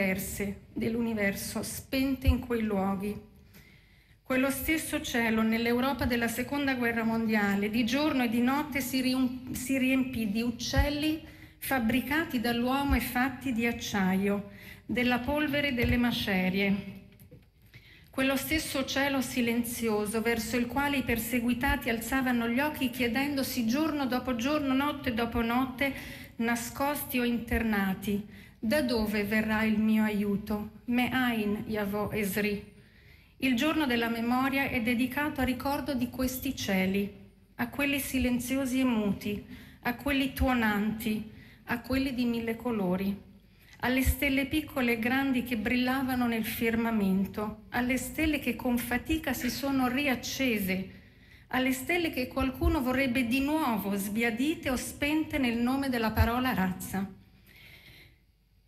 dell'universo, spente in quei luoghi. Quello stesso cielo, nell'Europa della Seconda Guerra Mondiale, di giorno e di notte si riempì di uccelli fabbricati dall'uomo e fatti di acciaio, della polvere e delle macerie. Quello stesso cielo silenzioso, verso il quale i perseguitati alzavano gli occhi chiedendosi giorno dopo giorno, notte dopo notte, nascosti o internati, da dove verrà il mio aiuto? Me'ain Yavo Esri. Il giorno della memoria è dedicato a ricordo di questi cieli, a quelli silenziosi e muti, a quelli tuonanti, a quelli di 1000 colori, alle stelle piccole e grandi che brillavano nel firmamento, alle stelle che con fatica si sono riaccese, alle stelle che qualcuno vorrebbe di nuovo sbiadite o spente nel nome della parola razza.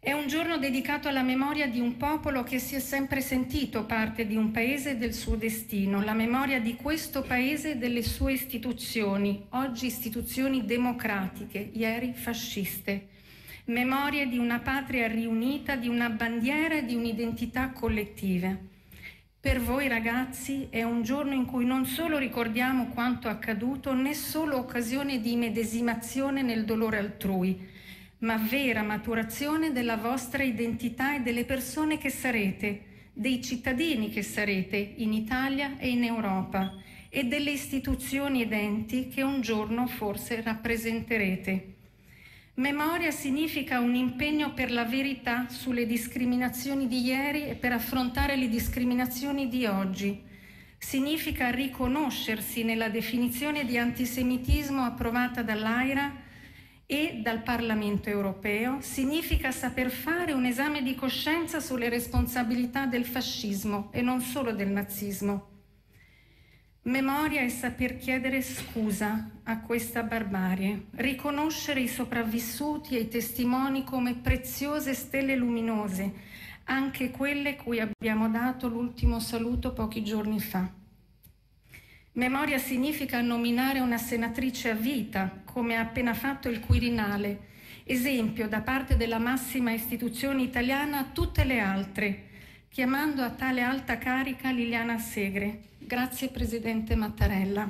È un giorno dedicato alla memoria di un popolo che si è sempre sentito parte di un paese e del suo destino, la memoria di questo paese e delle sue istituzioni, oggi istituzioni democratiche, ieri fasciste. Memorie di una patria riunita, di una bandiera e di un'identità collettive. Per voi ragazzi è un giorno in cui non solo ricordiamo quanto accaduto, né solo occasione di immedesimazione nel dolore altrui, ma vera maturazione della vostra identità e delle persone che sarete, dei cittadini che sarete in Italia e in Europa e delle istituzioni ed enti che un giorno forse rappresenterete. Memoria significa un impegno per la verità sulle discriminazioni di ieri e per affrontare le discriminazioni di oggi. Significa riconoscersi nella definizione di antisemitismo approvata dall'AIRA e dal Parlamento europeo. Significa saper fare un esame di coscienza sulle responsabilità del fascismo e non solo del nazismo. Memoria è saper chiedere scusa a questa barbarie, riconoscere i sopravvissuti e i testimoni come preziose stelle luminose, anche quelle cui abbiamo dato l'ultimo saluto pochi giorni fa. Memoria significa nominare una senatrice a vita, come ha appena fatto il Quirinale, esempio da parte della massima istituzione italiana a tutte le altre, chiamando a tale alta carica Liliana Segre. Grazie Presidente Mattarella.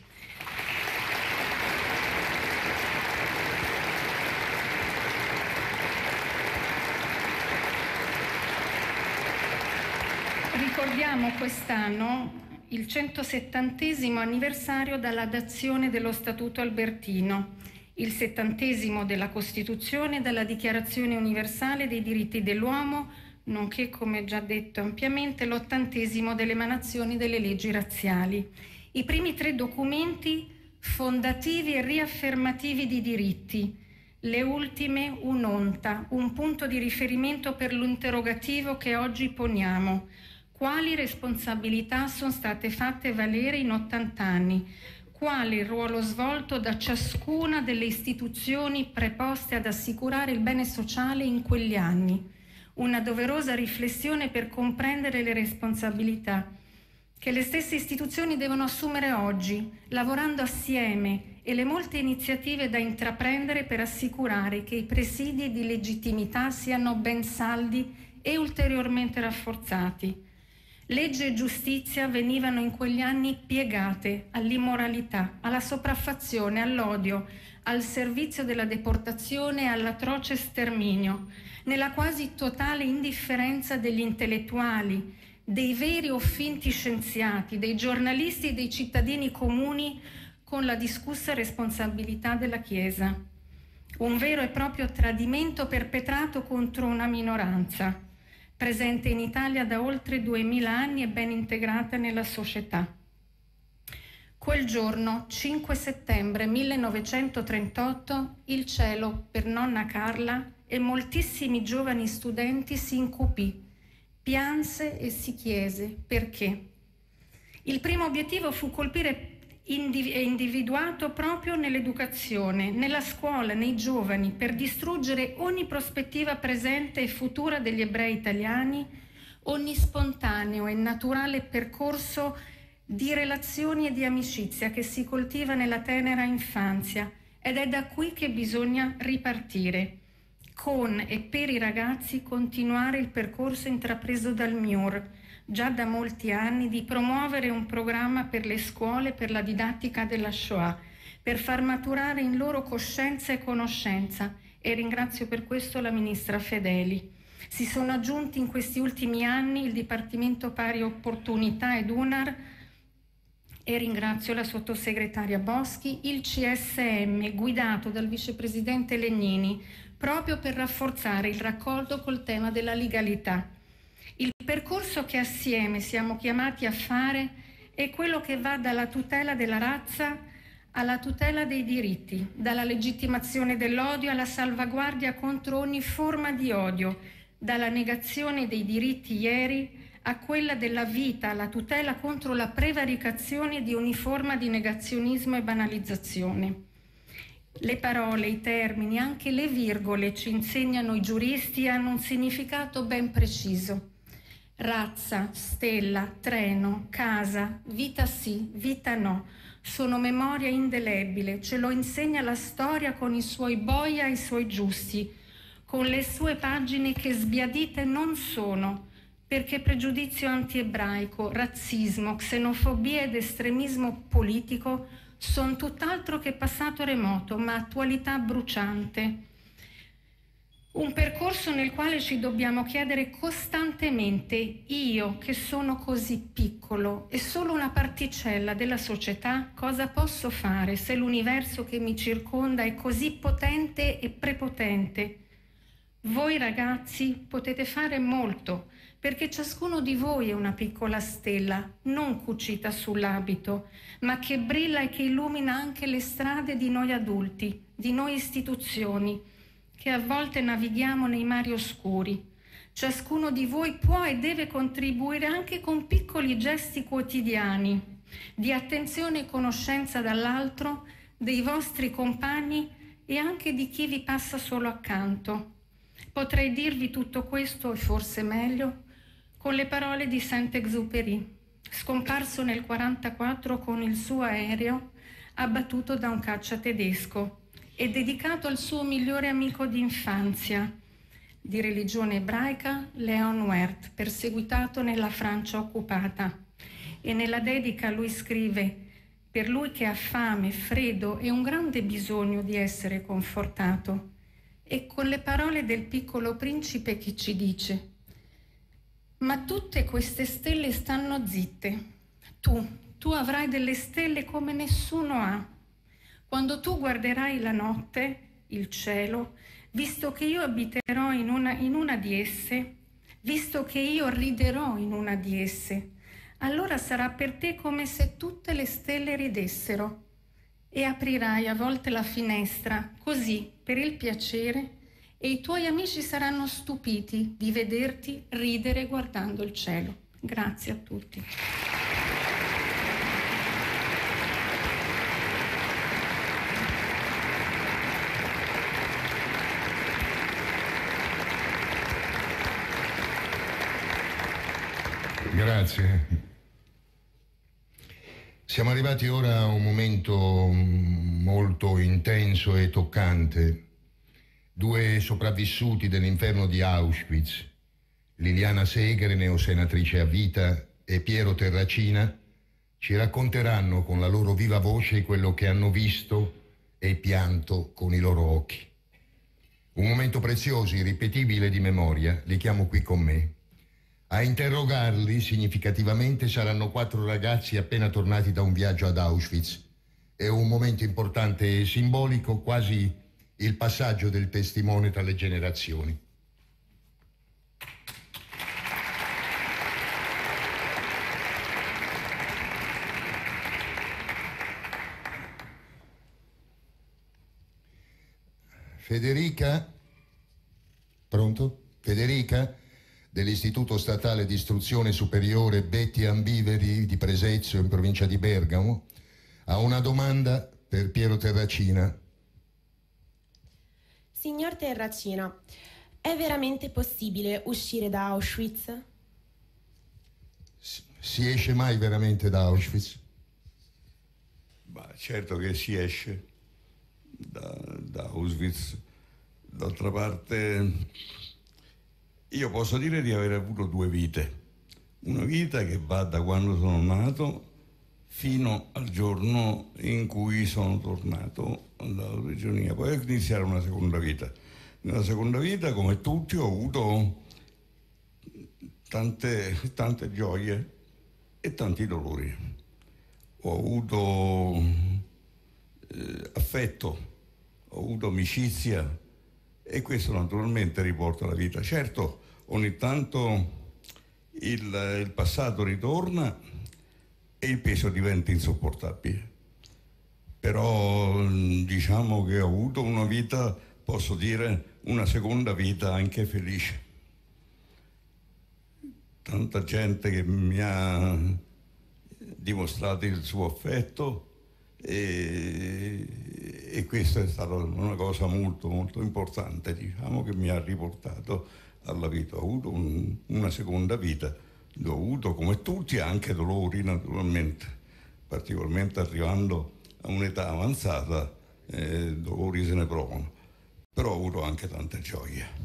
Ricordiamo quest'anno il 170° anniversario dalla dazione dello Statuto Albertino, il 70° della Costituzione e della Dichiarazione Universale dei Diritti dell'Uomo, nonché, come già detto ampiamente, l'80° delle emanazioni delle leggi razziali. I primi 3 documenti fondativi e riaffermativi di diritti, le ultime un'onta, un punto di riferimento per l'interrogativo che oggi poniamo. Quali responsabilità sono state fatte valere in 80 anni? Quale il ruolo svolto da ciascuna delle istituzioni preposte ad assicurare il bene sociale in quegli anni? Una doverosa riflessione per comprendere le responsabilità che le stesse istituzioni devono assumere oggi, lavorando assieme, e le molte iniziative da intraprendere per assicurare che i presidi di legittimità siano ben saldi e ulteriormente rafforzati. Legge e giustizia venivano in quegli anni piegate all'immoralità, alla sopraffazione, all'odio, al servizio della deportazione e all'atroce sterminio, nella quasi totale indifferenza degli intellettuali, dei veri o finti scienziati, dei giornalisti e dei cittadini comuni, con la discussa responsabilità della Chiesa. Un vero e proprio tradimento perpetrato contro una minoranza, presente in Italia da oltre 2000 anni e ben integrata nella società. Quel giorno, 5 settembre 1938, il cielo per nonna Carla e moltissimi giovani studenti si incupì, pianse e si chiese perché. Il primo obiettivo fu colpire individuato proprio nell'educazione, nella scuola, nei giovani, per distruggere ogni prospettiva presente e futura degli ebrei italiani, ogni spontaneo e naturale percorso di relazioni e di amicizia che si coltiva nella tenera infanzia, ed è da qui che bisogna ripartire, con e per i ragazzi continuare il percorso intrapreso dal MIUR, già da molti anni, di promuovere un programma per le scuole per la didattica della Shoah, per far maturare in loro coscienza e conoscenza, e ringrazio per questo la Ministra Fedeli. Si sono aggiunti in questi ultimi anni il Dipartimento Pari Opportunità ed UNAR, e ringrazio la Sottosegretaria Boschi, il CSM guidato dal Vicepresidente Legnini, proprio per rafforzare il raccordo col tema della legalità. Il percorso che assieme siamo chiamati a fare è quello che va dalla tutela della razza alla tutela dei diritti, dalla legittimazione dell'odio alla salvaguardia contro ogni forma di odio, dalla negazione dei diritti ieri a quella della vita, alla tutela contro la prevaricazione di ogni forma di negazionismo e banalizzazione. Le parole, i termini, anche le virgole, ci insegnano i giuristi, hanno un significato ben preciso. Razza, stella, treno, casa, vita sì, vita no, sono memoria indelebile, ce lo insegna la storia con i suoi boia e i suoi giusti, con le sue pagine che sbiadite non sono, perché pregiudizio antiebraico, razzismo, xenofobia ed estremismo politico sono tutt'altro che passato remoto, ma attualità bruciante. Un percorso nel quale ci dobbiamo chiedere costantemente: io che sono così piccolo e solo una particella della società, cosa posso fare se l'universo che mi circonda è così potente e prepotente? Voi ragazzi potete fare molto, perché ciascuno di voi è una piccola stella, non cucita sull'abito, ma che brilla e che illumina anche le strade di noi adulti, di noi istituzioni, che a volte navighiamo nei mari oscuri. Ciascuno di voi può e deve contribuire anche con piccoli gesti quotidiani di attenzione e conoscenza dall'altro, dei vostri compagni e anche di chi vi passa solo accanto. Potrei dirvi tutto questo, e forse meglio, con le parole di Saint-Exupéry, scomparso nel 1944 con il suo aereo abbattuto da un caccia tedesco, è dedicato al suo migliore amico di infanzia, di religione ebraica, Léon Werth, perseguitato nella Francia occupata. E nella dedica lui scrive: per lui che ha fame, freddo e un grande bisogno di essere confortato. E con le parole del Piccolo Principe che ci dice: ma tutte queste stelle stanno zitte. Tu avrai delle stelle come nessuno ha. Quando tu guarderai la notte, il cielo, visto che io abiterò in una di esse, visto che io riderò in una di esse, allora sarà per te come se tutte le stelle ridessero, e aprirai a volte la finestra, così, per il piacere, e i tuoi amici saranno stupiti di vederti ridere guardando il cielo. Grazie a tutti. Grazie. Siamo arrivati ora a un momento molto intenso e toccante. Due sopravvissuti dell'inferno di Auschwitz, Liliana Segre, neosenatrice a vita, e Piero Terracina, ci racconteranno con la loro viva voce quello che hanno visto e pianto con i loro occhi. Un momento prezioso, irripetibile di memoria. Li chiamo qui con me. A interrogarli significativamente saranno 4 ragazzi appena tornati da un viaggio ad Auschwitz. È un momento importante e simbolico, quasi il passaggio del testimone tra le generazioni. Federica? Pronto? Federica? Dell'Istituto Statale di Istruzione Superiore Betty Ambiveri di Presezio, in provincia di Bergamo, ha una domanda per Piero Terracina. Signor Terracina, è veramente possibile uscire da Auschwitz? Si esce mai veramente da Auschwitz? Ma certo che si esce da Auschwitz. D'altra parte, io posso dire di aver avuto 2 vite. Una vita che va da quando sono nato fino al giorno in cui sono tornato dalla prigionia. Poi iniziare una seconda vita. Nella seconda vita, come tutti, ho avuto tante gioie e tanti dolori. Ho avuto affetto, ho avuto amicizia, e questo naturalmente riporta la vita. Certo, ogni tanto il passato ritorna e il peso diventa insopportabile. Però diciamo che ho avuto una vita, posso dire, una seconda vita anche felice. Tanta gente che mi ha dimostrato il suo affetto e E questa è stata una cosa molto molto importante, diciamo, che mi ha riportato alla vita. Ho avuto una seconda vita, ho avuto come tutti anche dolori, naturalmente, particolarmente arrivando a un'età avanzata, dolori se ne provano, però ho avuto anche tante gioie.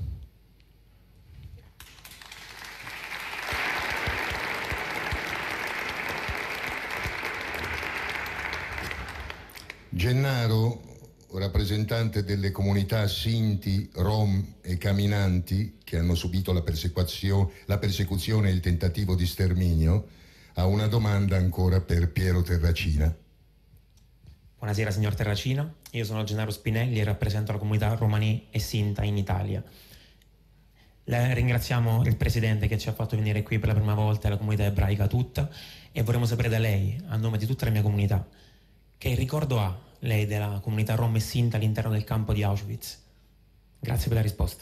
Gennaro, rappresentante delle comunità Sinti, Rom e Caminanti che hanno subito la persecuzione e il tentativo di sterminio, ha una domanda ancora per Piero Terracina. Buonasera signor Terracina, io sono Gennaro Spinelli e rappresento la comunità Romani e Sinta in Italia. Ringraziamo il Presidente che ci ha fatto venire qui per la prima volta e la comunità ebraica tutta, e vorremmo sapere da lei, a nome di tutta la mia comunità, che ricordo ha lei della comunità Rom e Sinta all'interno del campo di Auschwitz? Grazie per la risposta.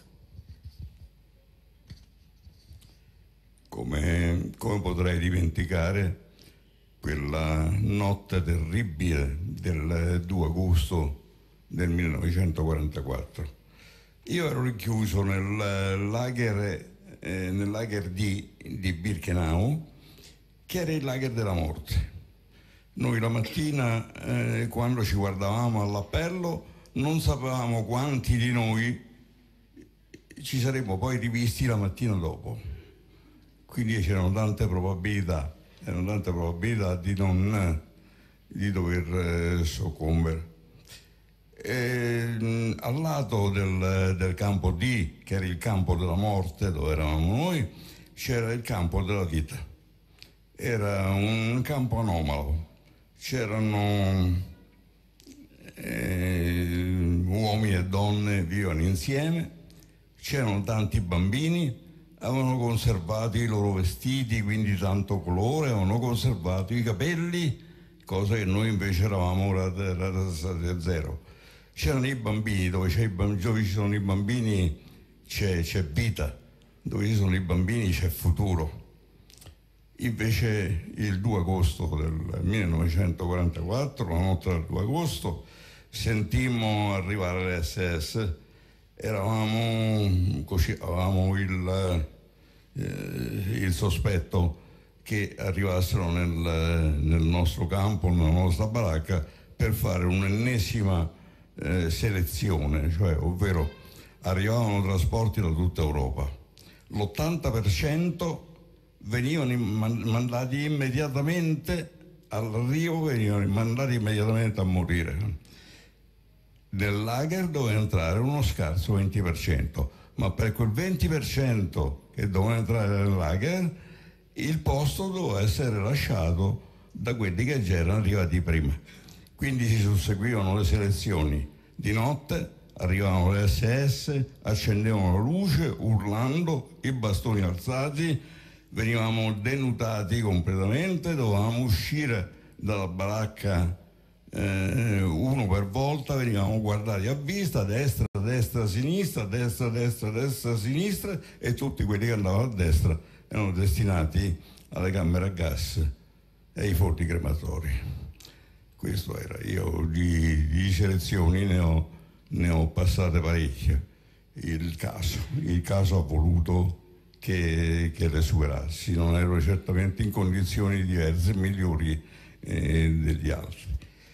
Come potrei dimenticare quella notte terribile del 2 agosto del 1944. Io ero rinchiuso nel lager di Birkenau, che era il lager della morte. Noi la mattina, quando ci guardavamo all'appello, non sapevamo quanti di noi ci saremmo poi rivisti la mattina dopo. Quindi c'erano tante probabilità di dover soccombere. Al lato del campo D, che era il campo della morte, dove eravamo noi, c'era il campo della vita. Era un campo anomalo. C'erano uomini e donne vivevano insieme, c'erano tanti bambini, avevano conservato i loro vestiti, quindi tanto colore, avevano conservato i capelli, cosa che noi invece eravamo stati a zero. C'erano i bambini, dove ci sono i bambini c'è vita, dove ci sono i bambini c'è futuro. Invece il 2 agosto del 1944, la notte del 2 agosto, sentimmo arrivare le SS, avevamo il sospetto che arrivassero nel nostro campo, nella nostra baracca, per fare un'ennesima selezione, cioè, ovvero arrivavano trasporti da tutta Europa. L'80% venivano mandati immediatamente all'arrivo, venivano mandati immediatamente a morire. Nel lager doveva entrare uno scarso 20%, ma per quel 20% che doveva entrare nel lager, il posto doveva essere lasciato da quelli che già erano arrivati prima. Quindi si susseguivano le selezioni di notte, arrivavano le SS, accendevano la luce urlando, i bastoni alzati, venivamo denudati completamente, dovevamo uscire dalla baracca uno per volta, venivamo guardati a vista, destra, destra, sinistra, destra, destra, destra, sinistra, e tutti quelli che andavano a destra erano destinati alle camere a gas e ai forni crematori. Questo era. Io di selezioni ne ho passate parecchie. Il caso ha voluto che le superassi. Non ero certamente in condizioni diverse e migliori degli altri.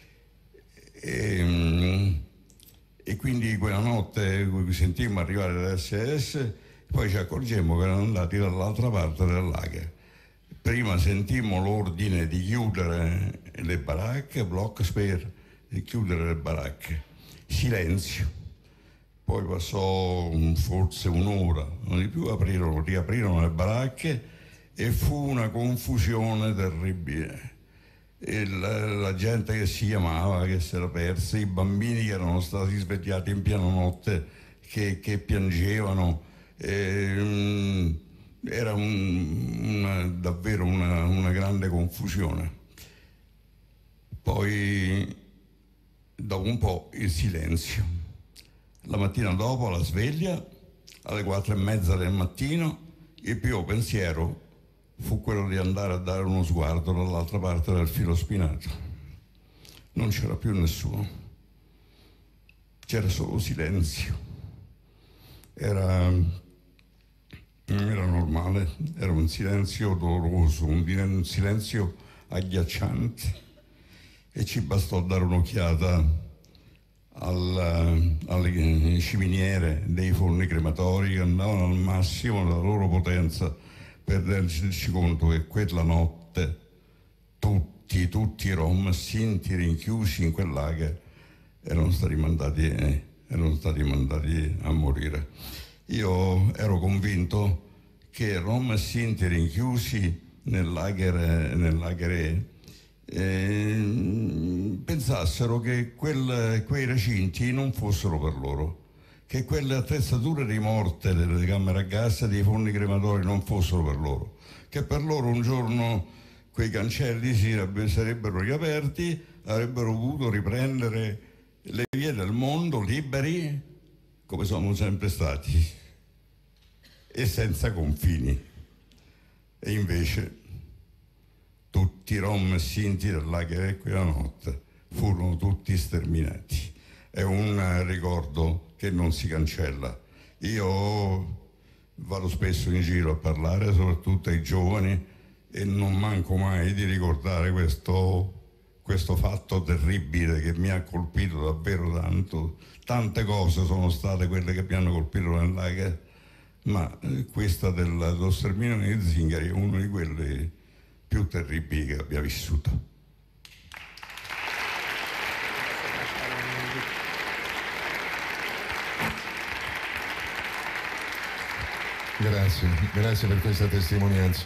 E quindi quella notte sentimmo arrivare le SS, poi ci accorgemmo che erano andati dall'altra parte del lager. Prima sentimmo l'ordine di chiudere le baracche, Blocksperr, di chiudere le baracche. Silenzio. Poi passò forse un'ora, non di più, riaprirono le baracche e fu una confusione terribile. La gente che si chiamava, che si era persa, i bambini che erano stati svegliati in piena notte, che piangevano. Era davvero una grande confusione. Poi, dopo un po', il silenzio. La mattina dopo, la sveglia, alle 4:30 del mattino, il primo pensiero fu quello di andare a dare uno sguardo dall'altra parte del filo spinato. Non c'era più nessuno. c'era solo silenzio. Era normale, era un silenzio doloroso, un silenzio agghiacciante, e ci bastò dare un'occhiata alle ciminiere dei forni crematori che andavano al massimo della loro potenza per renderci conto che quella notte tutti i rom sinti rinchiusi in quel lager erano stati mandati a morire. Io ero convinto che rom sinti rinchiusi nel lager pensassero che quei recinti non fossero per loro, che quelle attrezzature di morte delle camere a gas e dei forni crematori non fossero per loro, che per loro un giorno quei cancelli sarebbero riaperti, avrebbero potuto riprendere le vie del mondo liberi come siamo sempre stati e senza confini. E invece tutti i rom e sinti del lager quella notte furono tutti sterminati. È un ricordo che non si cancella. Io vado spesso in giro a parlare, soprattutto ai giovani, e non manco mai di ricordare questo fatto terribile che mi ha colpito davvero tanto. Tante cose sono state quelle che mi hanno colpito nel lager, ma questa dello sterminio degli zingari è una di quelle più terribili che abbia vissuto. Grazie per questa testimonianza.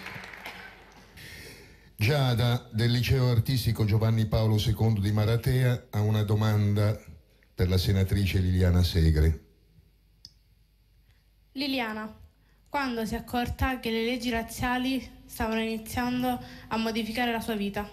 Giada del Liceo Artistico Giovanni Paolo II di Maratea ha una domanda per la senatrice Liliana Segre. Liliana, quando si è accorta che le leggi razziali stavano iniziando a modificare la sua vita?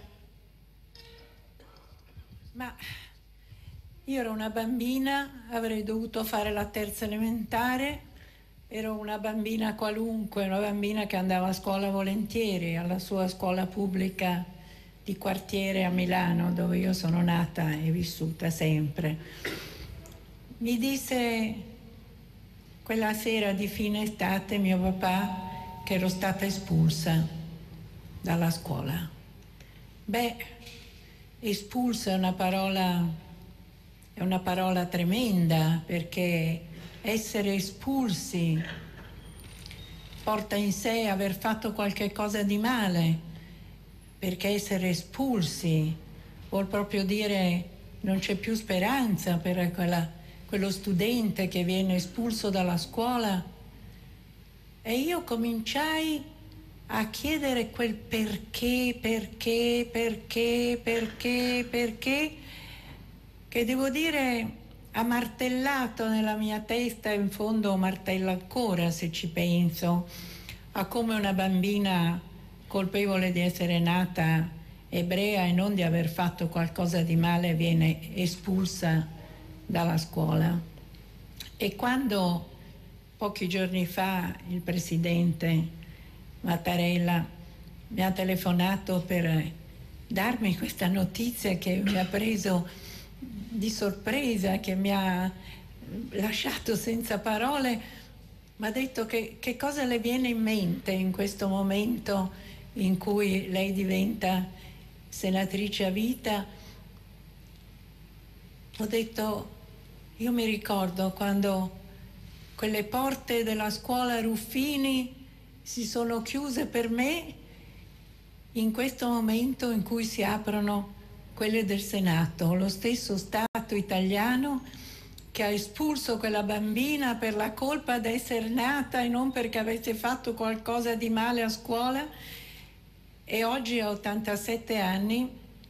Ma io ero una bambina, avrei dovuto fare la terza elementare, ero una bambina qualunque, una bambina che andava a scuola volentieri, alla sua scuola pubblica di quartiere a Milano, dove io sono nata e vissuta sempre. Mi disse quella sera di fine estate mio papà che ero stata espulsa dalla scuola. Beh, espulsa è una parola tremenda, perché essere espulsi porta in sé aver fatto qualche cosa di male, perché essere espulsi vuol proprio dire non c'è più speranza per quello studente che viene espulso dalla scuola. E io cominciai a chiedere quel perché, che devo dire ha martellato nella mia testa, e in fondo martella ancora se ci penso, a come una bambina colpevole di essere nata ebrea e non di aver fatto qualcosa di male viene espulsa dalla scuola. E quando pochi giorni fa il presidente Mattarella mi ha telefonato per darmi questa notizia che mi ha preso di sorpresa, che mi ha lasciato senza parole, mi ha detto che cosa le viene in mente in questo momento in cui lei diventa senatrice a vita. Ho detto, io mi ricordo quando quelle porte della scuola Ruffini si sono chiuse per me, in questo momento in cui si aprono quelle del Senato, lo stesso Stato italiano che ha espulso quella bambina per la colpa di essere nata e non perché avesse fatto qualcosa di male a scuola, e oggi a 87 anni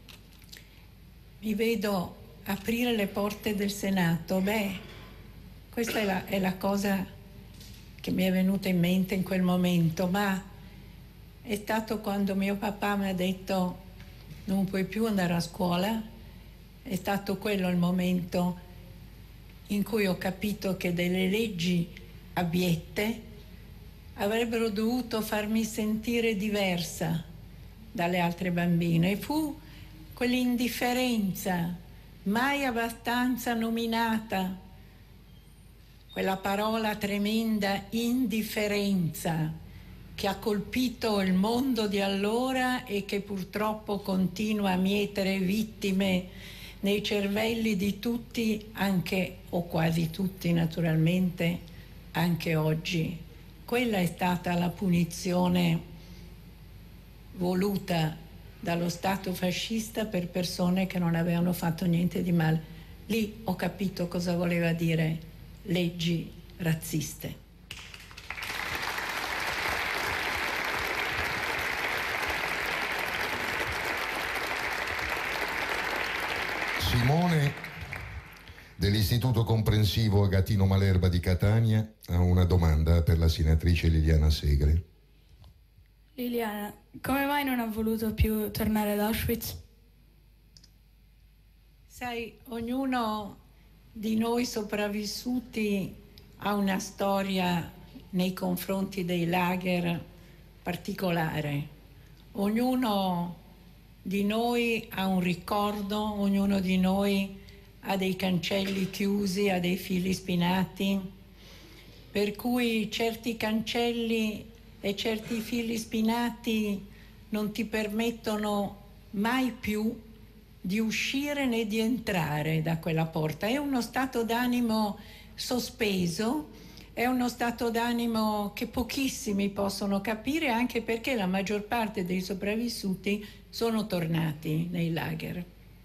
mi vedo aprire le porte del Senato. Beh, questa è la cosa che mi è venuta in mente in quel momento, ma è stato quando mio papà mi ha detto non puoi più andare a scuola, è stato quello il momento in cui ho capito che delle leggi abiette avrebbero dovuto farmi sentire diversa dalle altre bambine, e fu quell'indifferenza mai abbastanza nominata quella parola tremenda indifferenza che ha colpito il mondo di allora e che purtroppo continua a mietere vittime nei cervelli di tutti, anche o quasi tutti naturalmente, anche oggi. Quella è stata la punizione voluta dallo Stato fascista per persone che non avevano fatto niente di male. Lì ho capito cosa voleva dire leggi razziste. Simone dell'Istituto Comprensivo Agatino Malerba di Catania ha una domanda per la senatrice Liliana Segre. Liliana, come mai non ha voluto più tornare ad Auschwitz? Sai, ognuno di noi sopravvissuti ha una storia nei confronti dei lager particolare. Ognuno di noi ha un ricordo, ognuno di noi ha dei cancelli chiusi, ha dei fili spinati, per cui certi cancelli e certi fili spinati non ti permettono mai più di uscire né di entrare da quella porta. È uno stato d'animo sospeso, è uno stato d'animo che pochissimi possono capire, anche perché la maggior parte dei sopravvissuti sono tornati nei lager.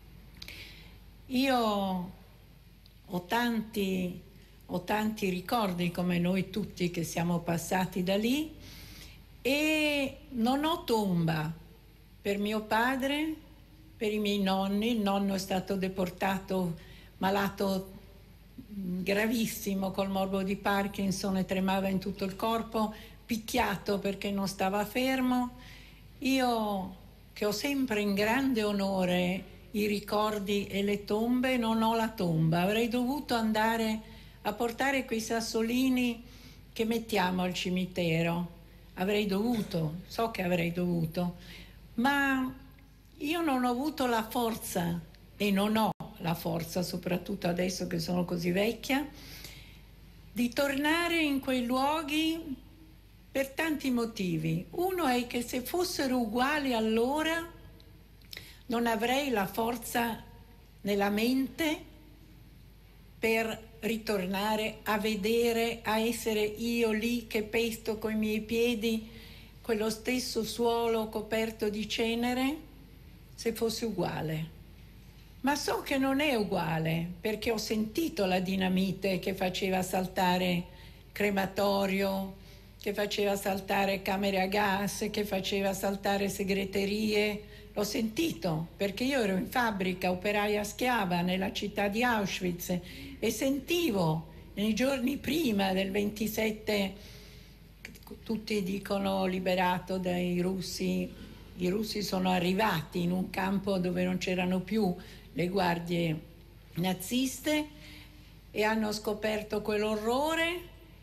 Io ho tanti ricordi, come noi tutti che siamo passati da lì, e non ho tomba per mio padre, per i miei nonni. Il nonno è stato deportato malato gravissimo col morbo di Parkinson e tremava in tutto il corpo, picchiato perché non stava fermo. Io, che ho sempre in grande onore i ricordi e le tombe, non ho la tomba. Avrei dovuto andare a portare quei sassolini che mettiamo al cimitero. Avrei dovuto, so che avrei dovuto, ma io non ho avuto la forza, e non ho la forza, soprattutto adesso che sono così vecchia, di tornare in quei luoghi per tanti motivi. Uno è che se fossero uguali allora non avrei la forza nella mente per ritornare a vedere, a essere io lì che pesto coi miei piedi quello stesso suolo coperto di cenere, se fosse uguale. Ma so che non è uguale, perché ho sentito la dinamite che faceva saltare crematorio, che faceva saltare camere a gas, che faceva saltare segreterie. L'ho sentito, perché io ero in fabbrica, operaia schiava nella città di Auschwitz, e sentivo nei giorni prima del 27, tutti dicono liberato dai russi, i russi sono arrivati in un campo dove non c'erano più le guardie naziste e hanno scoperto quell'orrore.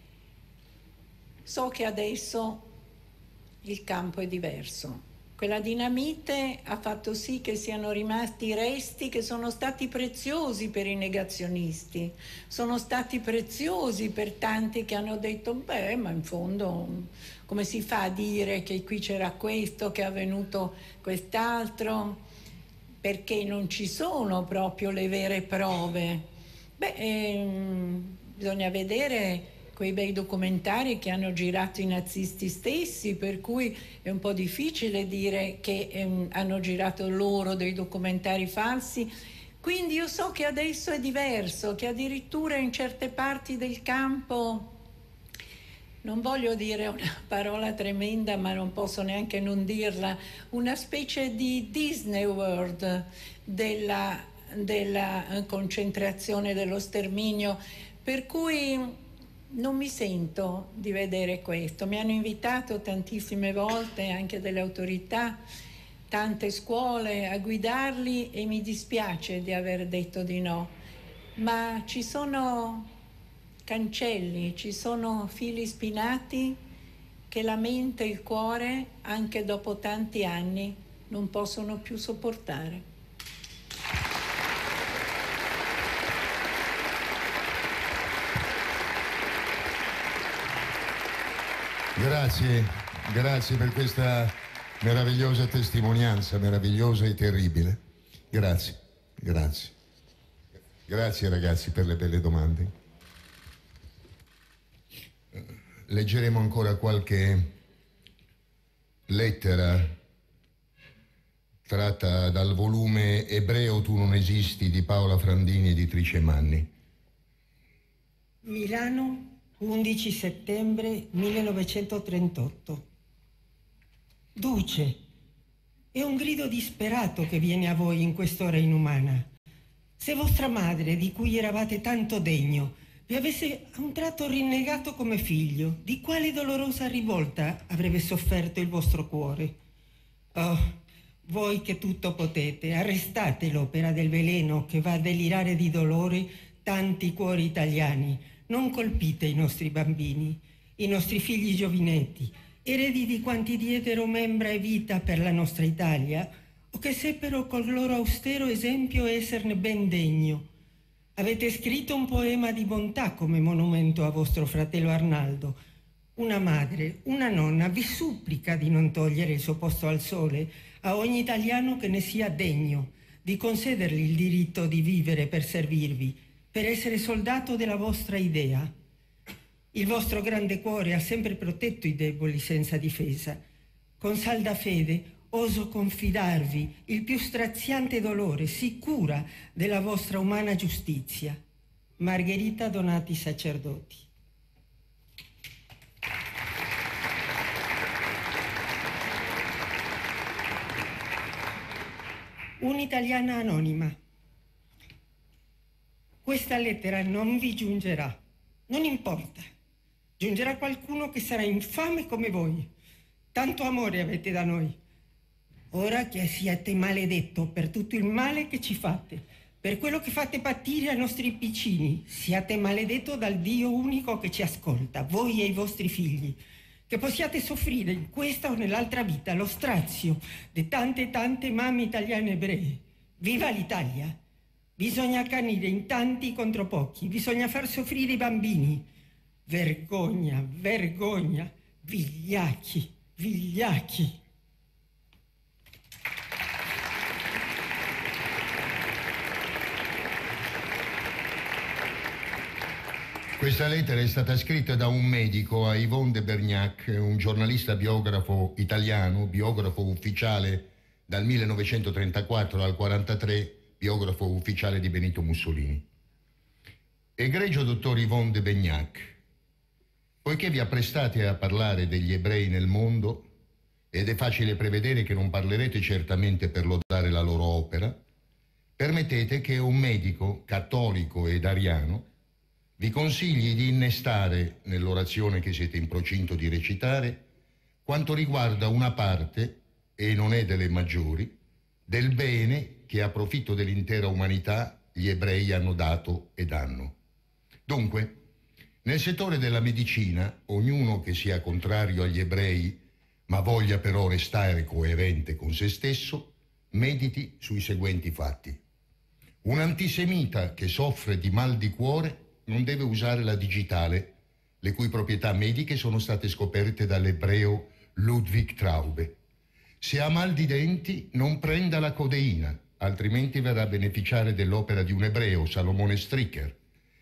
So che adesso il campo è diverso. Quella dinamite ha fatto sì che siano rimasti resti che sono stati preziosi per i negazionisti, sono stati preziosi per tanti che hanno detto beh, ma in fondo come si fa a dire che qui c'era questo, che è avvenuto quest'altro, perché non ci sono proprio le vere prove. Bisogna vedere quei bei documentari che hanno girato i nazisti stessi, per cui è un po' difficile dire che hanno girato loro dei documentari falsi. Quindi io so che adesso è diverso, che addirittura in certe parti del campo, non voglio dire una parola tremenda, ma non posso neanche non dirla, una specie di Disney World della concentrazione, dello sterminio, per cui non mi sento di vedere questo. Mi hanno invitato tantissime volte, anche delle autorità, tante scuole, a guidarli, e mi dispiace di aver detto di no. Ma ci sono cancelli, ci sono fili spinati che la mente e il cuore, anche dopo tanti anni, non possono più sopportare. Grazie per questa meravigliosa testimonianza, meravigliosa e terribile. Grazie. Grazie ragazzi per le belle domande. Leggeremo ancora qualche lettera tratta dal volume Ebreo tu non esisti di Paola Frandini, editrice Manni. Milano, 11 settembre 1938. Duce, è un grido disperato che viene a voi in quest'ora inumana. Se vostra madre, di cui eravate tanto degno, vi avesse a un tratto rinnegato come figlio, di quale dolorosa rivolta avrebbe sofferto il vostro cuore? Oh, voi che tutto potete, arrestate l'opera del veleno che va a delirare di dolore tanti cuori italiani. Non colpite i nostri bambini, i nostri figli giovinetti, eredi di quanti diedero membra e vita per la nostra Italia, o che seppero col loro austero esempio esserne ben degno. Avete scritto un poema di bontà come monumento a vostro fratello Arnaldo. Una madre, una nonna vi supplica di non togliere il suo posto al sole a ogni italiano che ne sia degno, di concedergli il diritto di vivere per servirvi, per essere soldato della vostra idea. Il vostro grande cuore ha sempre protetto i deboli senza difesa. Con salda fede oso confidarvi il più straziante dolore, sicura della vostra umana giustizia. Margherita Donati Sacerdoti. Un'italiana anonima. Questa lettera non vi giungerà, non importa. Giungerà qualcuno che sarà infame come voi. Tanto amore avete da noi. Ora che siate maledetto per tutto il male che ci fate, per quello che fate patire ai nostri piccini, siate maledetto dal Dio unico che ci ascolta, voi e i vostri figli. Che possiate soffrire in questa o nell'altra vita lo strazio di tante mamme italiane ebree. Viva l'Italia! Bisogna accanire in tanti contro pochi, bisogna far soffrire i bambini. Vergogna, vergogna, vigliacchi, vigliacchi. Questa lettera è stata scritta da un medico a Yvonne de Bergnac, un giornalista biografo italiano, biografo ufficiale dal 1934 al 1943, biografo ufficiale di Benito Mussolini. Egregio dottor Yvonne de Bergnac, poiché vi apprestate a parlare degli ebrei nel mondo, ed è facile prevedere che non parlerete certamente per lodare la loro opera, permettete che un medico cattolico ed ariano vi consigli di innestare nell'orazione che siete in procinto di recitare quanto riguarda una parte, e non è delle maggiori, del bene che a profitto dell'intera umanità gli ebrei hanno dato e danno. Dunque, nel settore della medicina, ognuno che sia contrario agli ebrei, ma voglia però restare coerente con se stesso, mediti sui seguenti fatti. Un antisemita che soffre di mal di cuore non deve usare la digitale, le cui proprietà mediche sono state scoperte dall'ebreo Ludwig Traube. Se ha mal di denti, non prenda la codeina, altrimenti verrà a beneficiare dell'opera di un ebreo, Salomone Stricker.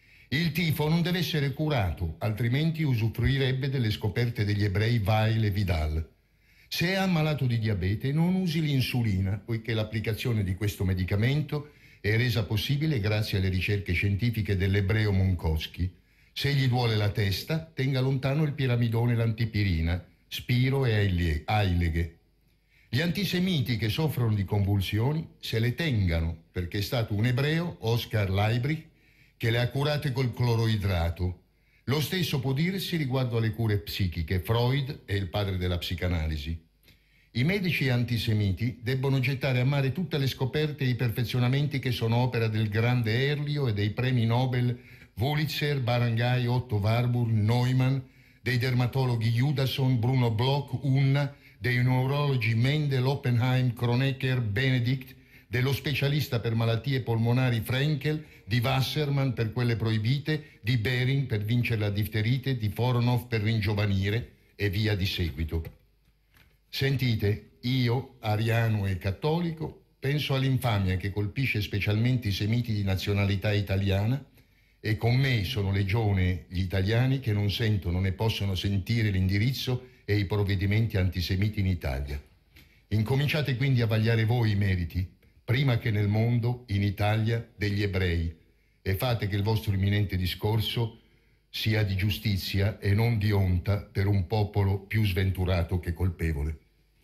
Il tifo non deve essere curato, altrimenti usufruirebbe delle scoperte degli ebrei Weil e Vidal. Se è ammalato di diabete, non usi l'insulina, poiché l'applicazione di questo medicamento è resa possibile grazie alle ricerche scientifiche dell'ebreo Monkowski. Se gli duole la testa, tenga lontano il piramidone e l'antipirina, Spiro e Aileghe. Gli antisemiti che soffrono di convulsioni se le tengano, perché è stato un ebreo, Oscar Leibrig, che le ha curate col cloroidrato. Lo stesso può dirsi riguardo alle cure psichiche. Freud è il padre della psicanalisi. I medici antisemiti debbono gettare a mare tutte le scoperte e i perfezionamenti che sono opera del grande Ehrlich e dei premi Nobel Wurlitzer, Barangay, Otto Warburg, Neumann, dei dermatologhi Judason, Bruno Bloch, Unna, dei neurologi Mendel, Oppenheim, Kronecker, Benedict, dello specialista per malattie polmonari Frenkel, di Wassermann per quelle proibite, di Behring per vincere la difterite, di Voronov per ringiovanire e via di seguito. Sentite, io, ariano e cattolico, penso all'infamia che colpisce specialmente i semiti di nazionalità italiana, e con me sono legione gli italiani che non sentono né possono sentire l'indirizzo e i provvedimenti antisemiti in Italia. Incominciate quindi a vagliare voi i meriti, prima che nel mondo, in Italia, degli ebrei, e fate che il vostro imminente discorso sia di giustizia e non di onta per un popolo più sventurato che colpevole.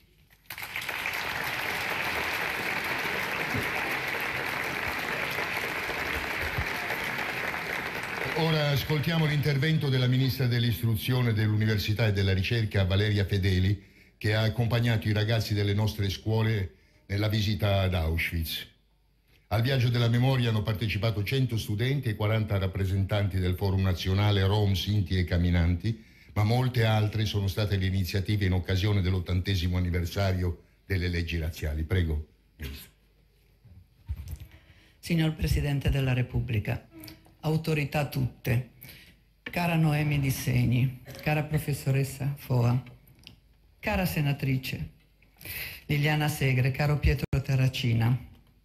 Ora ascoltiamo l'intervento della Ministra dell'Istruzione, dell'Università e della Ricerca, Valeria Fedeli, che ha accompagnato i ragazzi delle nostre scuole nella visita ad Auschwitz. Al viaggio della memoria hanno partecipato 100 studenti e 40 rappresentanti del Forum Nazionale Rom, Sinti e Camminanti, ma molte altre sono state le iniziative in occasione dell'80° anniversario delle leggi razziali. Prego, Ministro. Signor Presidente della Repubblica, autorità tutte, cara Noemi Di Segni, cara professoressa Foa, cara senatrice Liliana Segre, caro Pietro Terracina,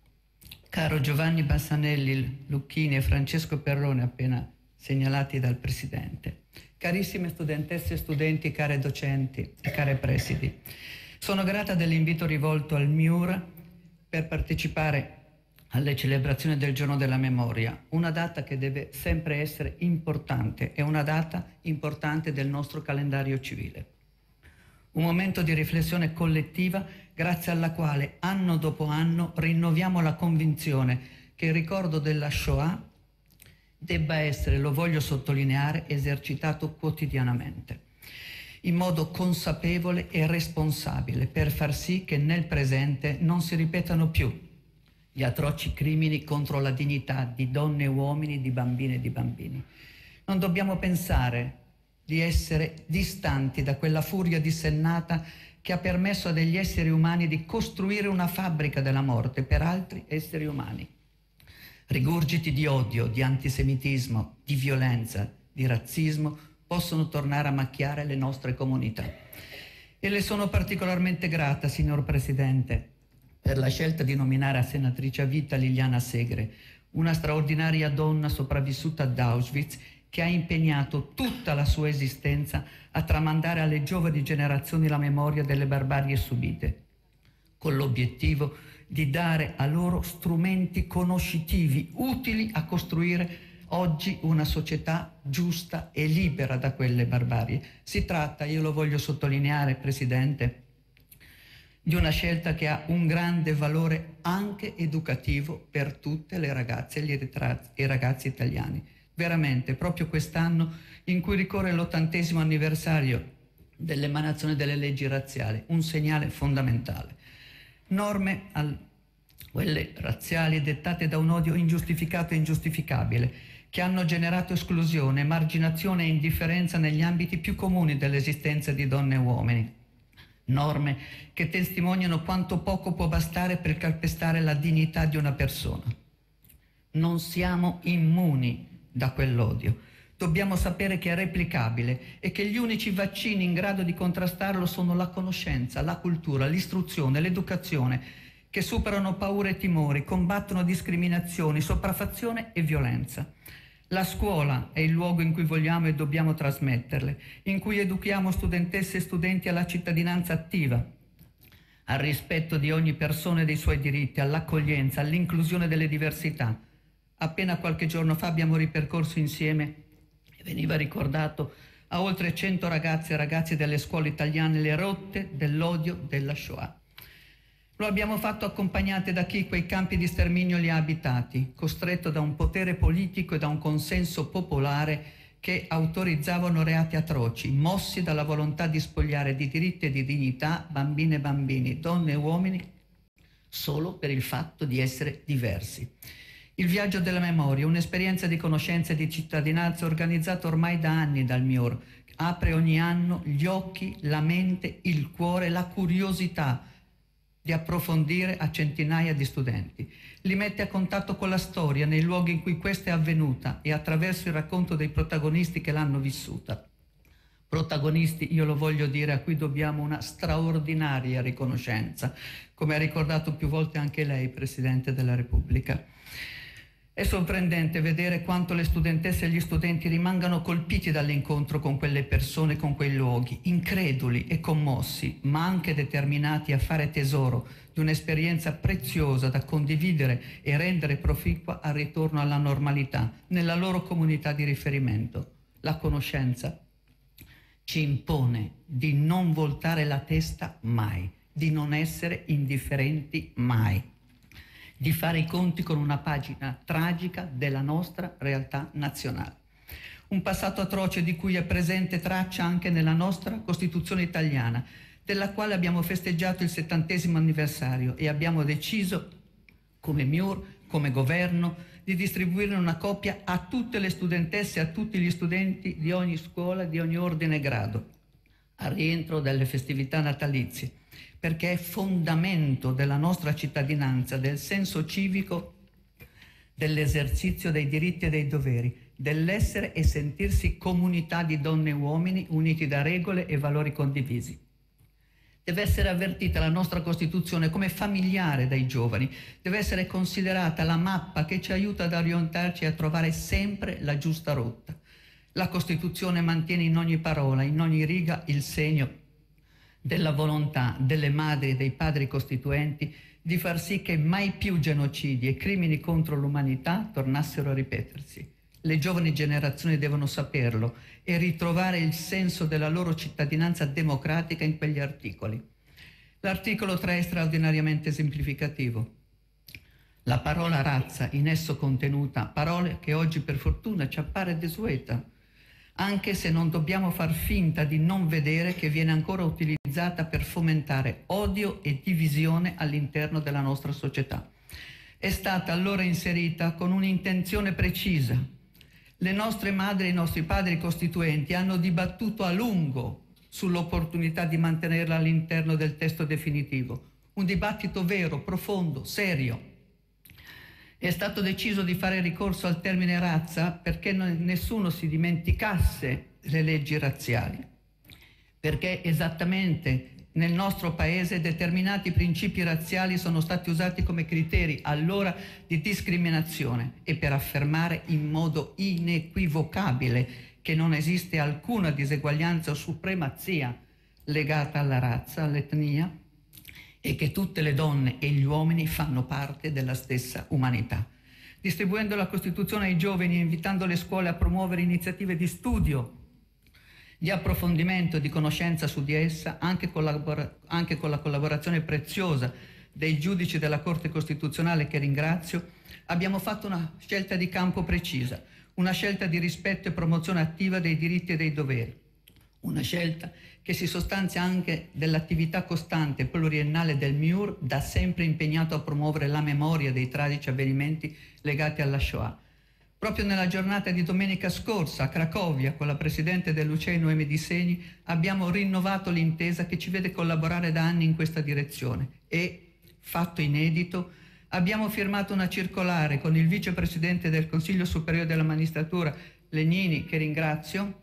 caro Giovanni Bassanelli, Lucchini e Francesco Perrone appena segnalati dal Presidente, carissime studentesse e studenti, care docenti e care presidi, sono grata dell'invito rivolto al MIUR per partecipare alle celebrazioni del Giorno della Memoria, una data che deve sempre essere importante, è una data importante del nostro calendario civile. Un momento di riflessione collettiva grazie alla quale anno dopo anno rinnoviamo la convinzione che il ricordo della Shoah debba essere, lo voglio sottolineare, esercitato quotidianamente, in modo consapevole e responsabile, per far sì che nel presente non si ripetano più gli atroci crimini contro la dignità di donne e uomini, di bambine e di bambini. Non dobbiamo pensare di essere distanti da quella furia dissennata che ha permesso a degli esseri umani di costruire una fabbrica della morte per altri esseri umani. Rigurgiti di odio, di antisemitismo, di violenza, di razzismo possono tornare a macchiare le nostre comunità. E le sono particolarmente grata, signor Presidente, per la scelta di nominare a senatrice a vita Liliana Segre, una straordinaria donna sopravvissuta ad Auschwitz che ha impegnato tutta la sua esistenza a tramandare alle giovani generazioni la memoria delle barbarie subite, con l'obiettivo di dare a loro strumenti conoscitivi utili a costruire oggi una società giusta e libera da quelle barbarie. Si tratta, io lo voglio sottolineare, Presidente, di una scelta che ha un grande valore anche educativo per tutte le ragazze e i ragazzi italiani. Veramente, proprio quest'anno in cui ricorre l'80° anniversario dell'emanazione delle leggi razziali, un segnale fondamentale. Norme, quelle razziali, dettate da un odio ingiustificato e ingiustificabile, che hanno generato esclusione, emarginazione e indifferenza negli ambiti più comuni dell'esistenza di donne e uomini. Norme che testimoniano quanto poco può bastare per calpestare la dignità di una persona. Non siamo immuni da quell'odio. Dobbiamo sapere che è replicabile e che gli unici vaccini in grado di contrastarlo sono la conoscenza, la cultura, l'istruzione, l'educazione, che superano paure e timori, combattono discriminazioni, sopraffazione e violenza. La scuola è il luogo in cui vogliamo e dobbiamo trasmetterle, in cui educhiamo studentesse e studenti alla cittadinanza attiva, al rispetto di ogni persona e dei suoi diritti, all'accoglienza, all'inclusione delle diversità. Appena qualche giorno fa abbiamo ripercorso insieme, e veniva ricordato, a oltre 100 ragazze e ragazzi delle scuole italiane le rotte dell'odio della Shoah. Lo abbiamo fatto accompagnate da chi quei campi di sterminio li ha abitati, costretto da un potere politico e da un consenso popolare che autorizzavano reati atroci, mossi dalla volontà di spogliare di diritti e di dignità bambine e bambini, donne e uomini, solo per il fatto di essere diversi. Il viaggio della memoria, un'esperienza di conoscenza e di cittadinanza organizzata ormai da anni dal MIUR, apre ogni anno gli occhi, la mente, il cuore, la curiosità di approfondire a centinaia di studenti. Li mette a contatto con la storia nei luoghi in cui questa è avvenuta e attraverso il racconto dei protagonisti che l'hanno vissuta. Protagonisti, io lo voglio dire, a cui dobbiamo una straordinaria riconoscenza, come ha ricordato più volte anche lei, Presidente della Repubblica. È sorprendente vedere quanto le studentesse e gli studenti rimangano colpiti dall'incontro con quelle persone, con quei luoghi, increduli e commossi, ma anche determinati a fare tesoro di un'esperienza preziosa da condividere e rendere proficua al ritorno alla normalità nella loro comunità di riferimento. La conoscenza ci impone di non voltare la testa mai, di non essere indifferenti mai, di fare i conti con una pagina tragica della nostra realtà nazionale. Un passato atroce di cui è presente traccia anche nella nostra Costituzione italiana, della quale abbiamo festeggiato il 70° anniversario e abbiamo deciso, come MIUR, come governo, di distribuirne una copia a tutte le studentesse e a tutti gli studenti di ogni scuola, di ogni ordine e grado, al rientro delle festività natalizie, perché è fondamento della nostra cittadinanza, del senso civico, dell'esercizio dei diritti e dei doveri, dell'essere e sentirsi comunità di donne e uomini uniti da regole e valori condivisi. Deve essere avvertita la nostra Costituzione come familiare dai giovani, deve essere considerata la mappa che ci aiuta ad orientarci e a trovare sempre la giusta rotta. La Costituzione mantiene in ogni parola, in ogni riga, il segno della volontà delle madri e dei padri costituenti di far sì che mai più genocidi e crimini contro l'umanità tornassero a ripetersi. Le giovani generazioni devono saperlo e ritrovare il senso della loro cittadinanza democratica in quegli articoli. L'articolo 3 è straordinariamente esemplificativo. La parola razza in esso contenuta, parole che oggi per fortuna ci appare desueta, anche se non dobbiamo far finta di non vedere che viene ancora utilizzata per fomentare odio e divisione all'interno della nostra società. È stata allora inserita con un'intenzione precisa. Le nostre madri e i nostri padri costituenti hanno dibattuto a lungo sull'opportunità di mantenerla all'interno del testo definitivo. Un dibattito vero, profondo, serio. È stato deciso di fare ricorso al termine razza perché nessuno si dimenticasse le leggi razziali, perché esattamente nel nostro paese determinati principi razziali sono stati usati come criteri allora di discriminazione e per affermare in modo inequivocabile che non esiste alcuna diseguaglianza o supremazia legata alla razza, all'etnia, e che tutte le donne e gli uomini fanno parte della stessa umanità. Distribuendo la Costituzione ai giovani e invitando le scuole a promuovere iniziative di studio, di approfondimento e di conoscenza su di essa, anche con la collaborazione preziosa dei giudici della Corte Costituzionale, che ringrazio, abbiamo fatto una scelta di campo precisa, una scelta di rispetto e promozione attiva dei diritti e dei doveri, una scelta che si sostanzia anche dell'attività costante e pluriennale del MIUR, da sempre impegnato a promuovere la memoria dei tragici avvenimenti legati alla Shoah. Proprio nella giornata di domenica scorsa a Cracovia, con la Presidente dell'UCEI Noemi Di Segni, abbiamo rinnovato l'intesa che ci vede collaborare da anni in questa direzione e, fatto inedito, abbiamo firmato una circolare con il Vicepresidente del Consiglio Superiore della Magistratura, Legnini, che ringrazio,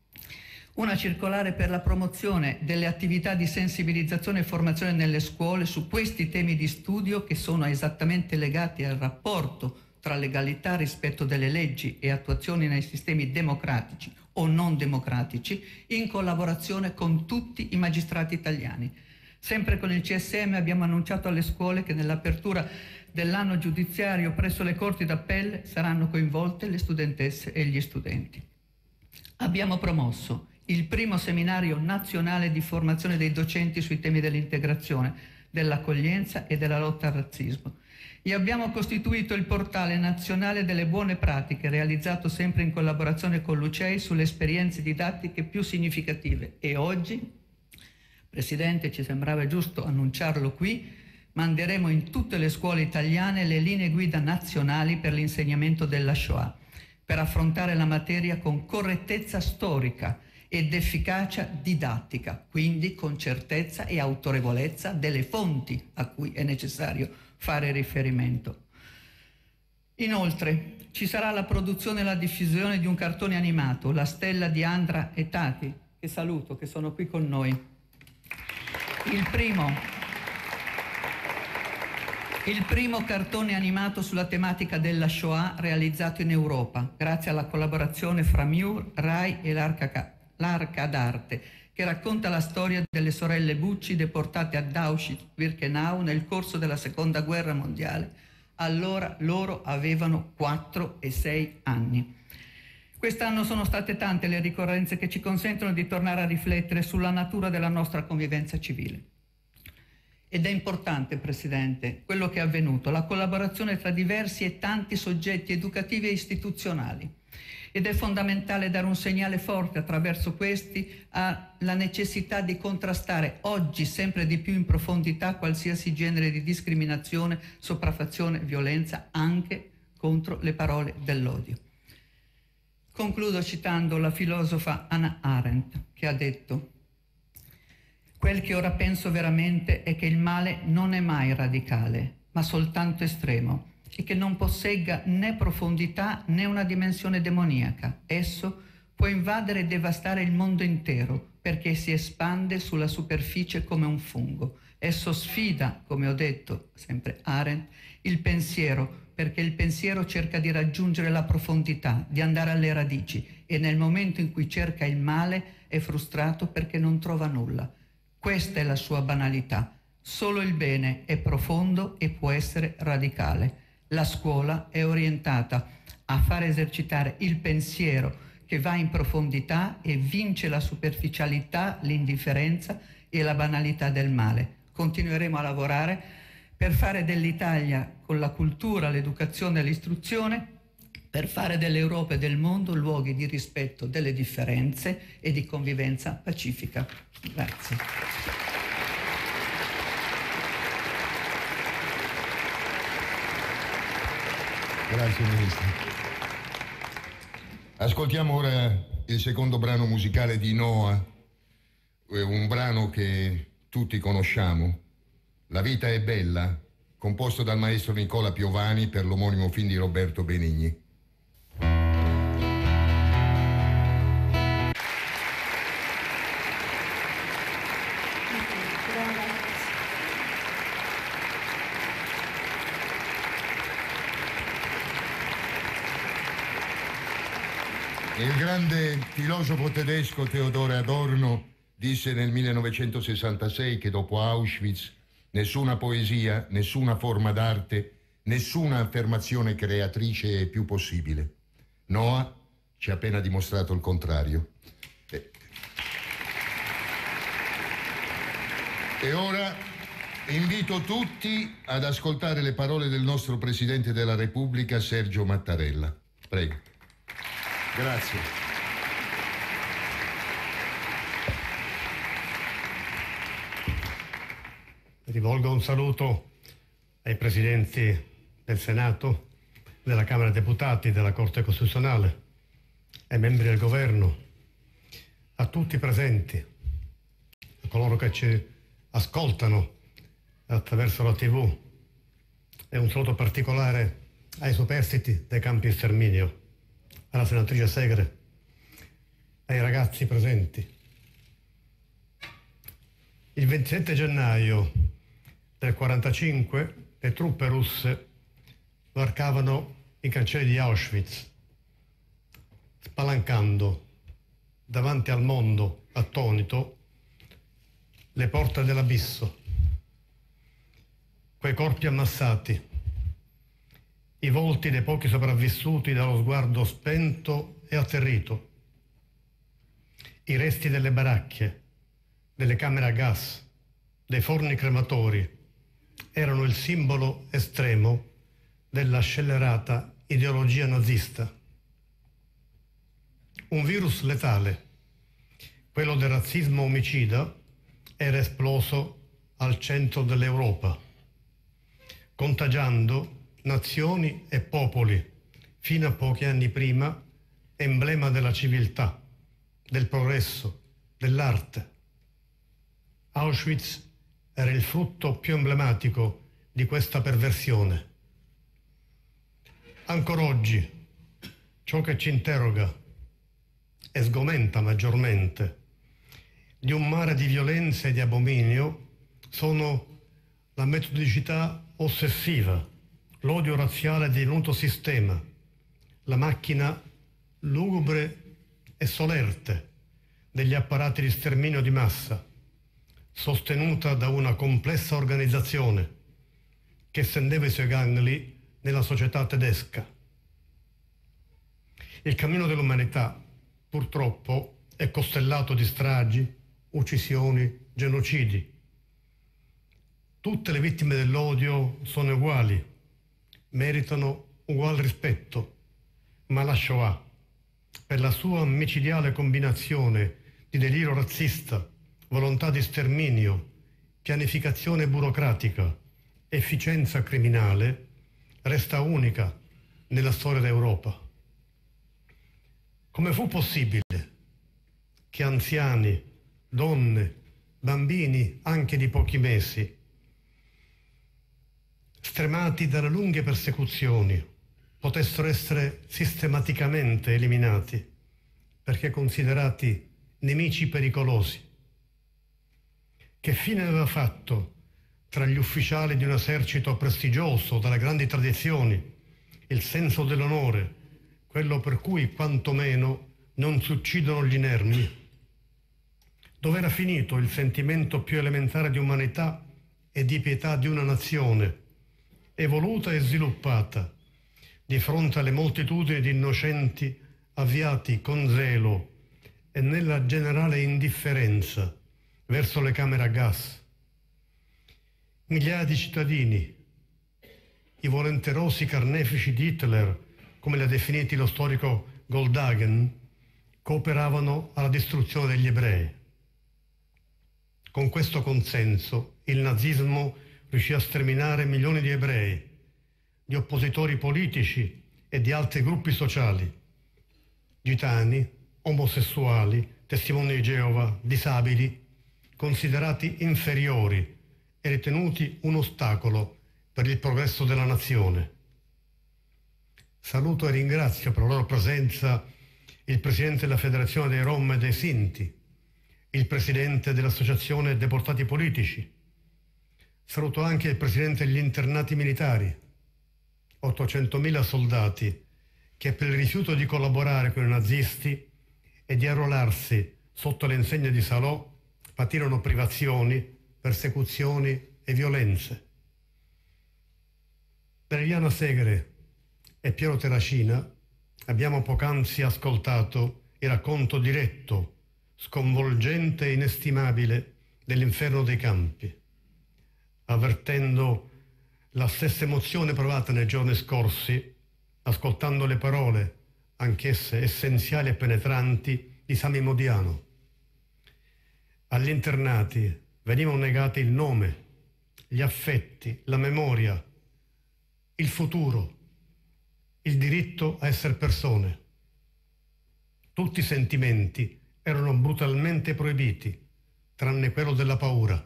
una circolare per la promozione delle attività di sensibilizzazione e formazione nelle scuole su questi temi di studio che sono esattamente legati al rapporto tra legalità, rispetto delle leggi e attuazione nei sistemi democratici o non democratici, in collaborazione con tutti i magistrati italiani. Sempre con il CSM abbiamo annunciato alle scuole che nell'apertura dell'anno giudiziario presso le corti d'appello saranno coinvolte le studentesse e gli studenti. Abbiamo promosso il primo seminario nazionale di formazione dei docenti sui temi dell'integrazione, dell'accoglienza e della lotta al razzismo. E abbiamo costituito il portale nazionale delle buone pratiche, realizzato sempre in collaborazione con l'UCEI sulle esperienze didattiche più significative. E oggi, Presidente, ci sembrava giusto annunciarlo qui, manderemo in tutte le scuole italiane le linee guida nazionali per l'insegnamento della Shoah, per affrontare la materia con correttezza storica ed efficacia didattica, quindi con certezza e autorevolezza delle fonti a cui è necessario fare riferimento. Inoltre ci sarà la produzione e la diffusione di un cartone animato, La stella di Andra e Tati, che saluto, che sono qui con noi. Il primo cartone animato sulla tematica della Shoah realizzato in Europa, grazie alla collaborazione fra Mur, Rai e l'Arca d'Arte, che racconta la storia delle sorelle Bucci deportate ad Auschwitz-Birkenau nel corso della Seconda Guerra Mondiale. Allora loro avevano 4 e 6 anni. Quest'anno sono state tante le ricorrenze che ci consentono di tornare a riflettere sulla natura della nostra convivenza civile. Ed è importante, Presidente, quello che è avvenuto, la collaborazione tra diversi e tanti soggetti educativi e istituzionali. Ed è fondamentale dare un segnale forte attraverso questi alla necessità di contrastare oggi sempre di più in profondità qualsiasi genere di discriminazione, sopraffazione, violenza, anche contro le parole dell'odio. Concludo citando la filosofa Hannah Arendt, che ha detto: quel che ora penso veramente è che il male non è mai radicale, ma soltanto estremo, e che non possegga né profondità né una dimensione demoniaca. Esso può invadere e devastare il mondo intero, perché si espande sulla superficie come un fungo. Esso sfida, come ho detto, sempre Arendt, il pensiero, perché il pensiero cerca di raggiungere la profondità, di andare alle radici, e nel momento in cui cerca il male è frustrato perché non trova nulla. Questa è la sua banalità. Solo il bene è profondo e può essere radicale. La scuola è orientata a far esercitare il pensiero che va in profondità e vince la superficialità, l'indifferenza e la banalità del male. Continueremo a lavorare per fare dell'Italia, con la cultura, l'educazione e l'istruzione, per fare dell'Europa e del mondo luoghi di rispetto delle differenze e di convivenza pacifica. Grazie. Grazie Ministro. Ascoltiamo ora il secondo brano musicale di Noah, un brano che tutti conosciamo, La vita è bella, composto dal maestro Nicola Piovani per l'omonimo film di Roberto Benigni. Il grande filosofo tedesco Theodor Adorno disse nel 1966 che dopo Auschwitz nessuna poesia, nessuna forma d'arte, nessuna affermazione creatrice è più possibile. Noah ci ha appena dimostrato il contrario. E ora invito tutti ad ascoltare le parole del nostro Presidente della Repubblica, Sergio Mattarella. Prego. Grazie. Rivolgo un saluto ai Presidenti del Senato, della Camera dei Deputati, della Corte Costituzionale, ai membri del Governo, a tutti i presenti, a coloro che ci ascoltano attraverso la TV, e un saluto particolare ai superstiti dei campi di sterminio, alla senatrice Segre, ai ragazzi presenti. Il 27 gennaio del 1945 le truppe russe varcavano i cancelli di Auschwitz, spalancando davanti al mondo attonito le porte dell'abisso. Quei corpi ammassati, i volti dei pochi sopravvissuti dallo sguardo spento e atterrito, i resti delle baracche, delle camere a gas, dei forni crematori, erano il simbolo estremo della scellerata ideologia nazista. Un virus letale, quello del razzismo omicida, era esploso al centro dell'Europa, contagiando nazioni e popoli, fino a pochi anni prima emblema della civiltà, del progresso, dell'arte. Auschwitz era il frutto più emblematico di questa perversione. Ancora oggi, ciò che ci interroga e sgomenta maggiormente di un mare di violenza e di abominio sono la metodicità ossessiva, l'odio razziale divenuto sistema, la macchina lugubre e solerte degli apparati di sterminio di massa, sostenuta da una complessa organizzazione che estendeva i suoi gangli nella società tedesca. Il cammino dell'umanità, purtroppo, è costellato di stragi, uccisioni, genocidi. Tutte le vittime dell'odio sono uguali, meritano ugual rispetto, ma la Shoah, per la sua micidiale combinazione di delirio razzista, volontà di sterminio, pianificazione burocratica, efficienza criminale, resta unica nella storia d'Europa. Come fu possibile che anziani, donne, bambini anche di pochi mesi, stremati dalle lunghe persecuzioni, potessero essere sistematicamente eliminati perché considerati nemici pericolosi? Che fine aveva fatto tra gli ufficiali di un esercito prestigioso, dalle grandi tradizioni, il senso dell'onore, quello per cui quantomeno non si uccidono gli inermi? Dov'era finito il sentimento più elementare di umanità e di pietà di una nazione, evoluta e sviluppata, di fronte alle moltitudini di innocenti avviati con zelo e nella generale indifferenza verso le camere a gas? Migliaia di cittadini, i volenterosi carnefici di Hitler, come li ha definiti lo storico Goldhagen, cooperavano alla distruzione degli ebrei. Con questo consenso il nazismo riuscì a sterminare milioni di ebrei, di oppositori politici e di altri gruppi sociali, gitani, omosessuali, testimoni di Geova, disabili, considerati inferiori e ritenuti un ostacolo per il progresso della nazione. Saluto e ringrazio per la loro presenza il Presidente della Federazione dei Rom e dei Sinti, il Presidente dell'Associazione Deportati Politici. Saluto anche il Presidente degli internati militari, 800.000 soldati che per il rifiuto di collaborare con i nazisti e di arruolarsi sotto le insegne di Salò patirono privazioni, persecuzioni e violenze. Da Liliana Segre e Piero Terracina abbiamo poc'anzi ascoltato il racconto diretto, sconvolgente e inestimabile dell'inferno dei campi, avvertendo la stessa emozione provata nei giorni scorsi, ascoltando le parole, anch'esse essenziali e penetranti, di Sami Modiano. Agli internati venivano negati il nome, gli affetti, la memoria, il futuro, il diritto a essere persone. Tutti i sentimenti erano brutalmente proibiti, tranne quello della paura.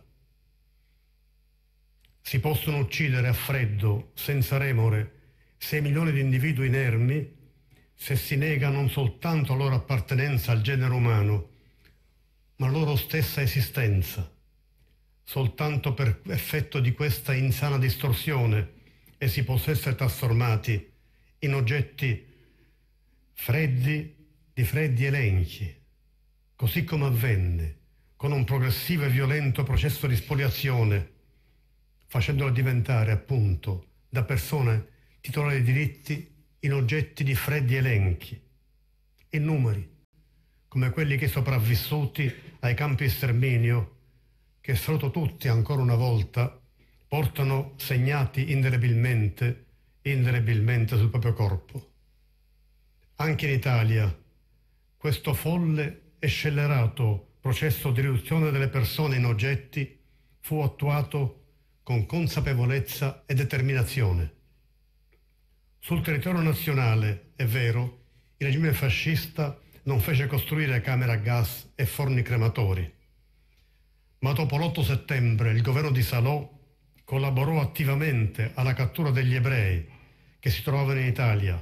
Si possono uccidere a freddo, senza remore, 6 milioni di individui inermi se si nega non soltanto la loro appartenenza al genere umano, ma la loro stessa esistenza. Soltanto per effetto di questa insana distorsione essi possono essere trasformati in oggetti freddi di freddi elenchi, così come avvenne con un progressivo e violento processo di spoliazione, facendolo diventare appunto da persone titolari di diritti in oggetti di freddi elenchi, in numeri, come quelli che sopravvissuti ai campi di sterminio, che saluto tutti ancora una volta, portano segnati indelebilmente sul proprio corpo. Anche in Italia questo folle e scellerato processo di riduzione delle persone in oggetti fu attuato con consapevolezza e determinazione. Sul territorio nazionale, è vero, il regime fascista non fece costruire camere a gas e forni crematori, ma dopo l'8 settembre il governo di Salò collaborò attivamente alla cattura degli ebrei che si trovavano in Italia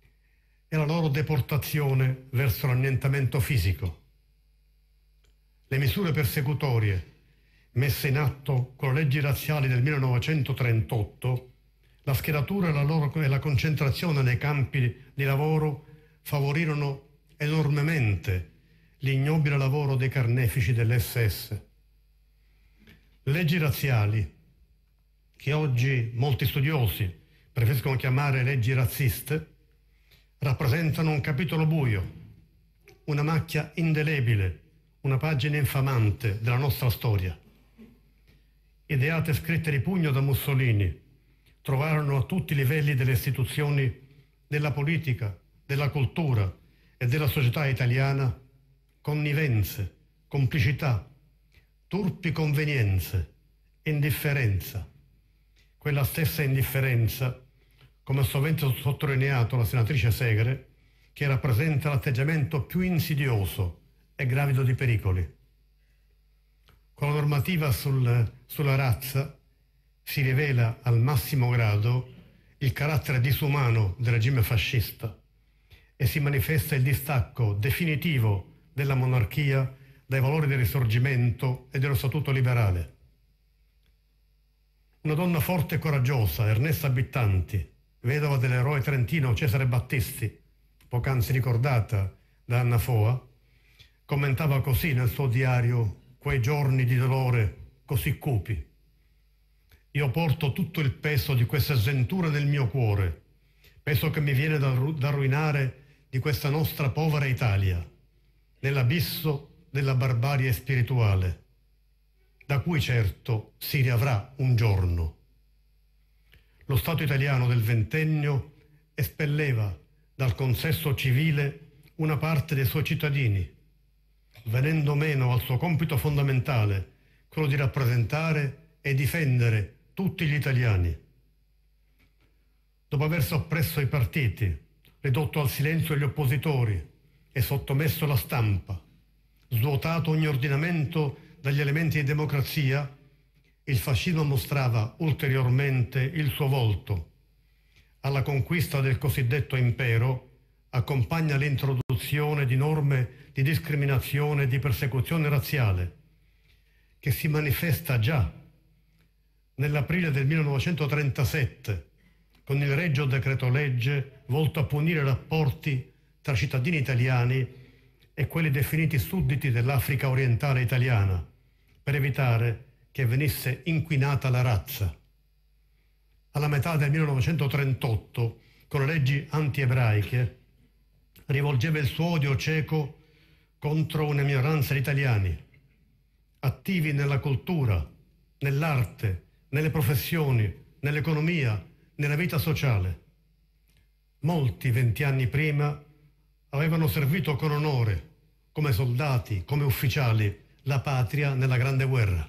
e la loro deportazione verso l'annientamento fisico. le misure persecutorie messe in atto con le leggi razziali del 1938, la schieratura e la concentrazione nei campi di lavoro favorirono enormemente l'ignobile lavoro dei carnefici dell'SS. Leggi razziali, che oggi molti studiosi preferiscono chiamare leggi razziste, rappresentano un capitolo buio, una macchia indelebile, una pagina infamante della nostra storia. Ideate e scritte di pugno da Mussolini, trovarono a tutti i livelli delle istituzioni, della politica, della cultura e della società italiana connivenze, complicità, turpi convenienze, indifferenza. Quella stessa indifferenza, come sovente sottolineato la senatrice Segre, che rappresenta l'atteggiamento più insidioso e gravido di pericoli. Con la normativa sulla razza si rivela al massimo grado il carattere disumano del regime fascista e si manifesta il distacco definitivo della monarchia dai valori del Risorgimento e dello Statuto liberale. Una donna forte e coraggiosa, Ernesta Bittanti, vedova dell'eroe trentino Cesare Battisti, poc'anzi ricordata da Anna Foa, commentava così nel suo diario quei giorni di dolore così cupi. Io porto tutto il peso di questa sventura nel mio cuore, peso che mi viene da ruinare di questa nostra povera Italia, nell'abisso della barbarie spirituale, da cui certo si riavrà un giorno. Lo Stato italiano del ventennio espelleva dal consesso civile una parte dei suoi cittadini, venendo meno al suo compito fondamentale, quello di rappresentare e difendere tutti gli italiani. Dopo aver soppresso i partiti, ridotto al silenzio gli oppositori e sottomesso la stampa, svuotato ogni ordinamento dagli elementi di democrazia, il fascismo mostrava ulteriormente il suo volto. Alla conquista del cosiddetto impero accompagna l'introduzione di norme di discriminazione e di persecuzione razziale, che si manifesta già nell'aprile del 1937 con il Regio Decreto Legge volto a punire rapporti tra cittadini italiani e quelli definiti sudditi dell'Africa orientale italiana, per evitare che venisse inquinata la razza. Alla metà del 1938, con le leggi anti-ebraiche, rivolgeva il suo odio cieco contro una minoranza di italiani, attivi nella cultura, nell'arte, nelle professioni, nell'economia, nella vita sociale. Molti 20 anni prima avevano servito con onore, come soldati, come ufficiali, la patria nella Grande Guerra.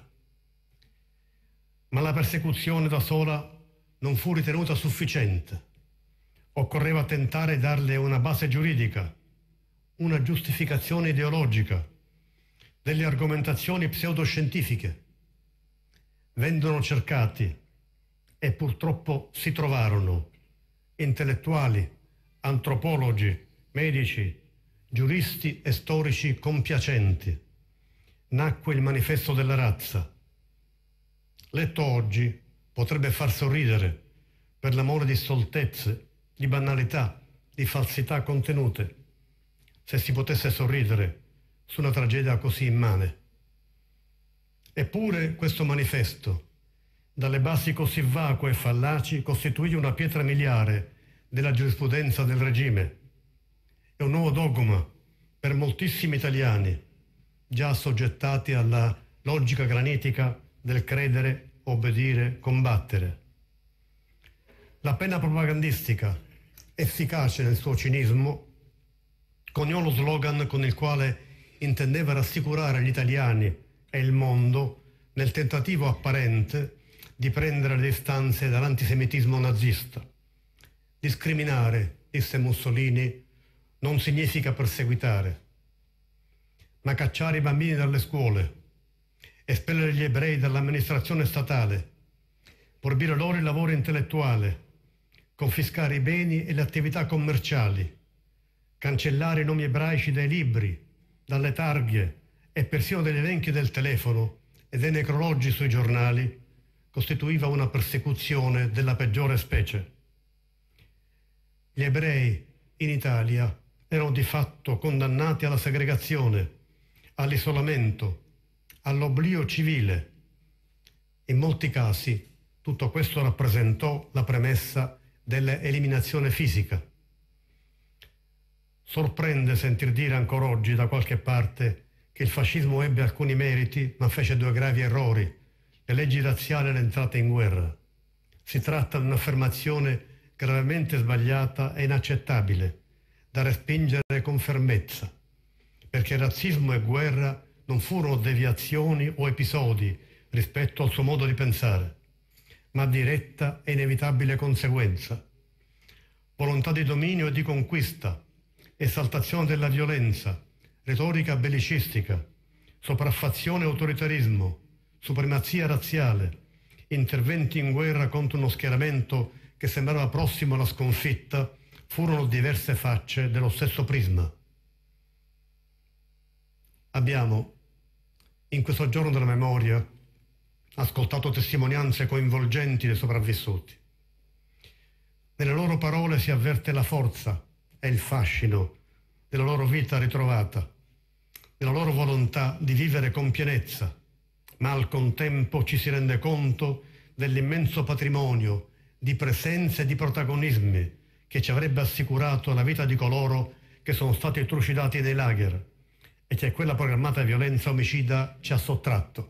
Ma la persecuzione da sola non fu ritenuta sufficiente. Occorreva tentare di darle una base giuridica, una giustificazione ideologica, delle argomentazioni pseudoscientifiche. Vengono cercati e purtroppo si trovarono intellettuali, antropologi, medici, giuristi e storici compiacenti. Nacque il Manifesto della razza. Letto oggi potrebbe far sorridere per l'amore di stoltezze, di banalità, di falsità contenute, se si potesse sorridere su una tragedia così immane. Eppure questo manifesto, dalle basi così vacue e fallaci, costituì una pietra miliare della giurisprudenza del regime e un nuovo dogma per moltissimi italiani, già assoggettati alla logica granitica del credere, obbedire, combattere. La penna propagandistica, efficace nel suo cinismo, coniò lo slogan con il quale intendeva rassicurare gli italiani e il mondo nel tentativo apparente di prendere le distanze dall'antisemitismo nazista. Discriminare, disse Mussolini, non significa perseguitare, ma cacciare i bambini dalle scuole, espellere gli ebrei dall'amministrazione statale, proibire loro il lavoro intellettuale, confiscare i beni e le attività commerciali, cancellare i nomi ebraici dai libri, dalle targhe e persino degli elenchi del telefono e dei necrologi sui giornali costituiva una persecuzione della peggiore specie. Gli ebrei in Italia erano di fatto condannati alla segregazione, all'isolamento, all'oblio civile. In molti casi tutto questo rappresentò la premessa dell'eliminazione fisica. Sorprende sentir dire ancora oggi da qualche parte che il fascismo ebbe alcuni meriti ma fece due gravi errori: le leggi razziali e l'entrata in guerra. Si tratta di un'affermazione gravemente sbagliata e inaccettabile, da respingere con fermezza, perché razzismo e guerra non furono deviazioni o episodi rispetto al suo modo di pensare, ma diretta e inevitabile conseguenza. Volontà di dominio e di conquista, esaltazione della violenza, retorica bellicistica, sopraffazione e autoritarismo, supremazia razziale, interventi in guerra contro uno schieramento che sembrava prossimo alla sconfitta, furono diverse facce dello stesso prisma. Abbiamo, in questo giorno della memoria, ascoltato testimonianze coinvolgenti dei sopravvissuti. Nelle loro parole si avverte la forza e il fascino della loro vita ritrovata, della loro volontà di vivere con pienezza, ma al contempo ci si rende conto dell'immenso patrimonio di presenze e di protagonismi che ci avrebbe assicurato la vita di coloro che sono stati trucidati nei lager e che quella programmata violenza omicida ci ha sottratto.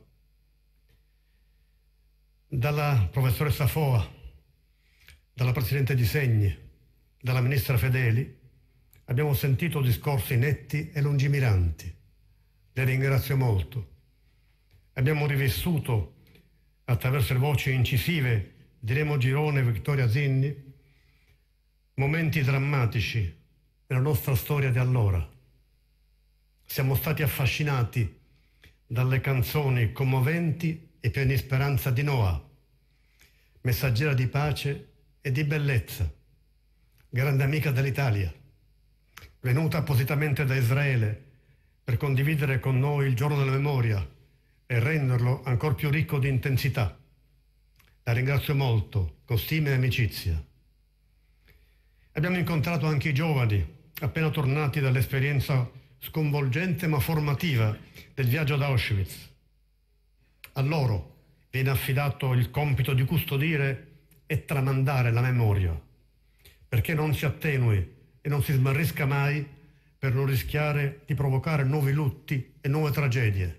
Dalla professoressa Foa, dalla Presidente Di Segni, dalla Ministra Fedeli, abbiamo sentito discorsi netti e lungimiranti. Le ringrazio molto. Abbiamo rivissuto, attraverso le voci incisive di Remo Girone e Vittoria Zinni, momenti drammatici nella nostra storia di allora. Siamo stati affascinati dalle canzoni commoventi e piene di speranza di Noah, messaggera di pace e di bellezza, grande amica dell'Italia, venuta appositamente da Israele per condividere con noi il giorno della memoria e renderlo ancora più ricco di intensità. La ringrazio molto, con stima e amicizia. Abbiamo incontrato anche i giovani, appena tornati dall'esperienza sconvolgente ma formativa del viaggio ad Auschwitz. A loro viene affidato il compito di custodire e tramandare la memoria, perché non si attenui e non si smarrisca mai per non rischiare di provocare nuovi lutti e nuove tragedie.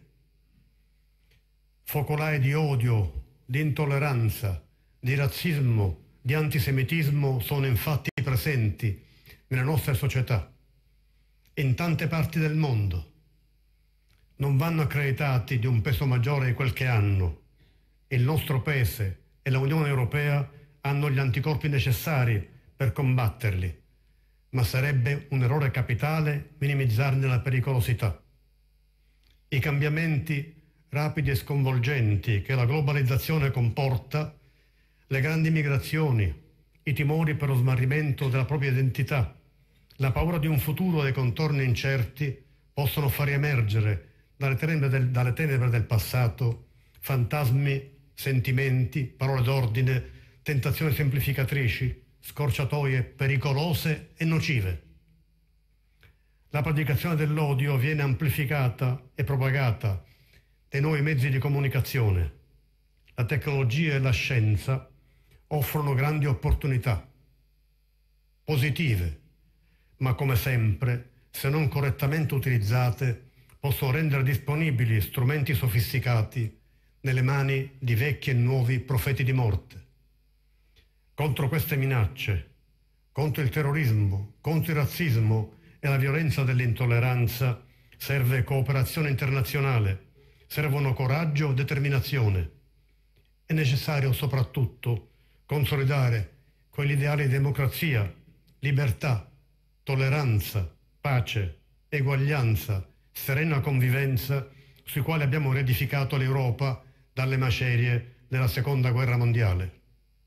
Focolai di odio, di intolleranza, di razzismo, di antisemitismo sono infatti presenti nelle nostre società, in tante parti del mondo. Non vanno accreditati di un peso maggiore di quel che hanno. Il nostro Paese e l'Unione Europea hanno gli anticorpi necessari per combatterli, ma sarebbe un errore capitale minimizzarne la pericolosità. I cambiamenti rapidi e sconvolgenti che la globalizzazione comporta, le grandi migrazioni, i timori per lo smarrimento della propria identità, la paura di un futuro dai contorni incerti possono far emergere dalle tenebre del passato fantasmi, sentimenti, parole d'ordine, tentazioni semplificatrici, scorciatoie pericolose e nocive. La predicazione dell'odio viene amplificata e propagata dai nuovi mezzi di comunicazione. La tecnologia e la scienza offrono grandi opportunità positive, ma come sempre, se non correttamente utilizzate, possono rendere disponibili strumenti sofisticati nelle mani di vecchi e nuovi profeti di morte. Contro queste minacce, contro il terrorismo, contro il razzismo e la violenza dell'intolleranza, serve cooperazione internazionale, servono coraggio e determinazione. È necessario soprattutto consolidare quegli ideali di democrazia, libertà, tolleranza, pace, eguaglianza, serena convivenza sui quali abbiamo riedificato l'Europa dalle macerie della Seconda Guerra Mondiale.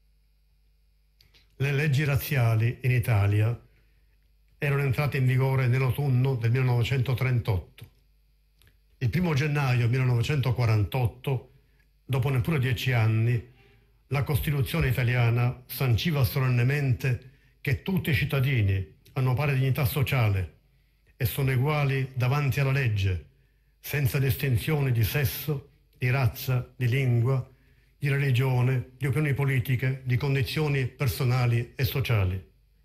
Le leggi razziali in Italia erano entrate in vigore nell'autunno del 1938. Il 1 gennaio 1948, dopo neppure 10 anni, la Costituzione italiana sanciva solennemente che tutti i cittadini hanno pari dignità sociale e sono uguali davanti alla legge, senza distinzioni di sesso, di razza, di lingua, di religione, di opinioni politiche, di condizioni personali e sociali.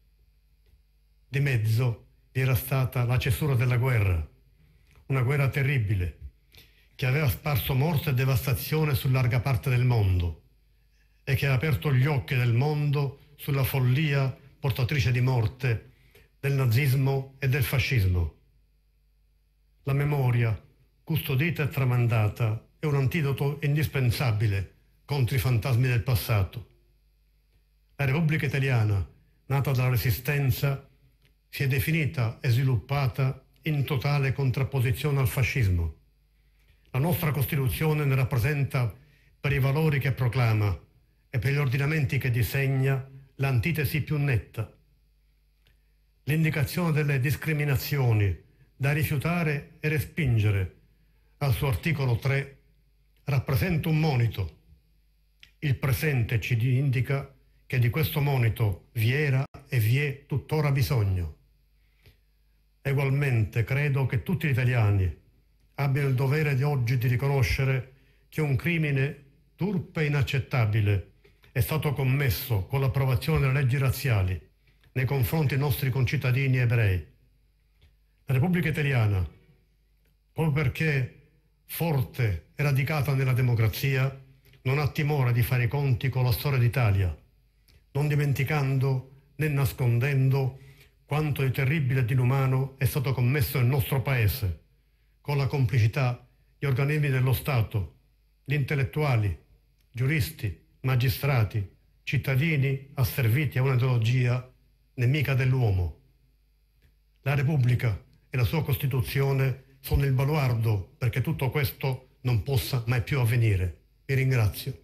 Di mezzo vi era stata la cesura della guerra, una guerra terribile, che aveva sparso morte e devastazione su larga parte del mondo e che ha aperto gli occhi del mondo sulla follia portatrice di morte del nazismo e del fascismo. La memoria, custodita e tramandata, è un antidoto indispensabile contro i fantasmi del passato. La Repubblica Italiana, nata dalla Resistenza, si è definita e sviluppata in totale contrapposizione al fascismo. La nostra Costituzione ne rappresenta, per i valori che proclama e per gli ordinamenti che disegna, l'antitesi più netta. L'indicazione delle discriminazioni da rifiutare e respingere al suo articolo 3 rappresenta un monito. Il presente ci indica che di questo monito vi era e vi è tuttora bisogno. Egualmente credo che tutti gli italiani abbiano il dovere di oggi di riconoscere che un crimine turpe e inaccettabile è stato commesso con l'approvazione delle leggi razziali nei confronti dei nostri concittadini ebrei. La Repubblica Italiana, proprio perché forte e radicata nella democrazia, non ha timore di fare i conti con la storia d'Italia, non dimenticando né nascondendo quanto di terribile e di inumano è stato commesso nel nostro Paese, con la complicità di organismi dello Stato, di intellettuali, giuristi, magistrati, cittadini asserviti a un'ideologia nemica dell'uomo. La Repubblica e la sua Costituzione sono il baluardo perché tutto questo non possa mai più avvenire. Vi ringrazio.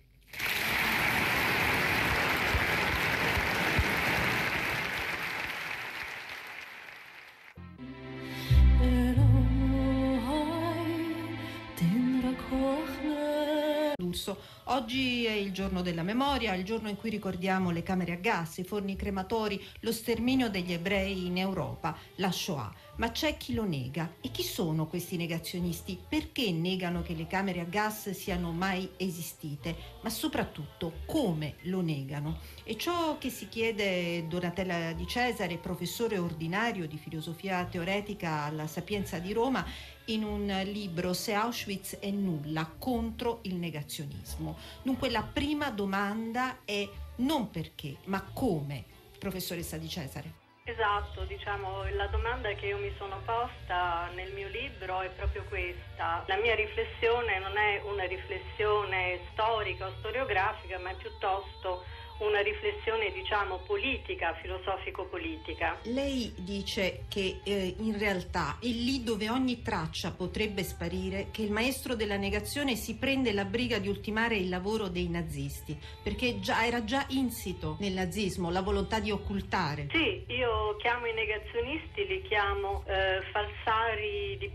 Oggi è il giorno della memoria, il giorno in cui ricordiamo le camere a gas, i forni crematori, lo sterminio degli ebrei in Europa, la Shoah. Ma c'è chi lo nega. E chi sono questi negazionisti? Perché negano che le camere a gas siano mai esistite? Ma soprattutto, come lo negano? E ciò che si chiede Donatella Di Cesare, professore ordinario di filosofia teoretica alla Sapienza di Roma, in un libro Se Auschwitz è nulla, contro il negazionismo. Dunque la prima domanda è non perché, ma come, professoressa Di Cesare. Esatto, la domanda che io mi sono posta nel mio libro è proprio questa. La mia riflessione non è una riflessione storica o storiografica, ma è piuttosto una riflessione, politica, filosofico-politica. Lei dice che in realtà è lì dove ogni traccia potrebbe sparire che il maestro della negazione si prende la briga di ultimare il lavoro dei nazisti, perché era già insito nel nazismo la volontà di occultare. Sì, io chiamo i negazionisti, li chiamo falsari di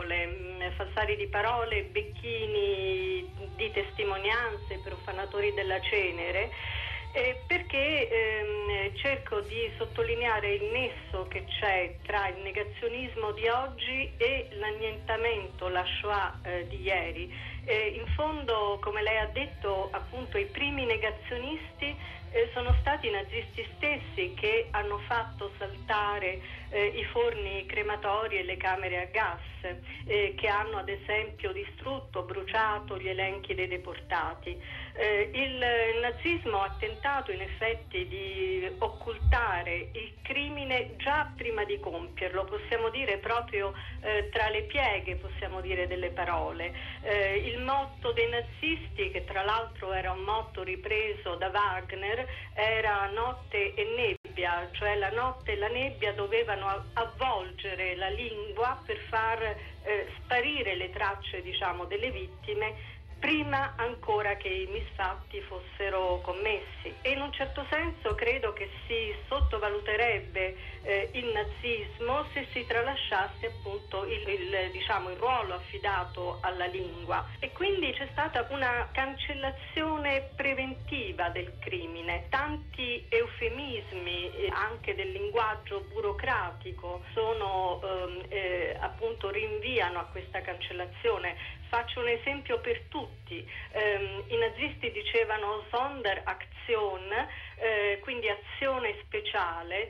parole, becchini di testimonianze, profanatori della cenere. Perché cerco di sottolineare il nesso che c'è tra il negazionismo di oggi e l'annientamento, la Shoah di ieri. In fondo, come lei ha detto, appunto i primi negazionisti sono stati i nazisti stessi che hanno fatto saltare i forni crematori e le camere a gas, che hanno ad esempio distrutto, bruciato gli elenchi dei deportati. Il nazismo ha tentato in effetti di occultare il crimine già prima di compierlo, possiamo dire proprio tra le pieghe, possiamo dire, delle parole. Il motto dei nazisti, che tra l'altro era un motto ripreso da Wagner, era notte e nebbia, cioè la notte e la nebbia dovevano avvolgere la lingua per far sparire le tracce, delle vittime, prima ancora che i misfatti fossero commessi, e in un certo senso credo che si sottovaluterebbe il nazismo se si tralasciasse appunto il ruolo affidato alla lingua, e quindi c'è stata una cancellazione preventiva del crimine. Tanti eufemismi anche del linguaggio burocratico sono appunto rinviano a questa cancellazione. Faccio un esempio per tutti. I nazisti dicevano Sonderaktion, quindi azione speciale,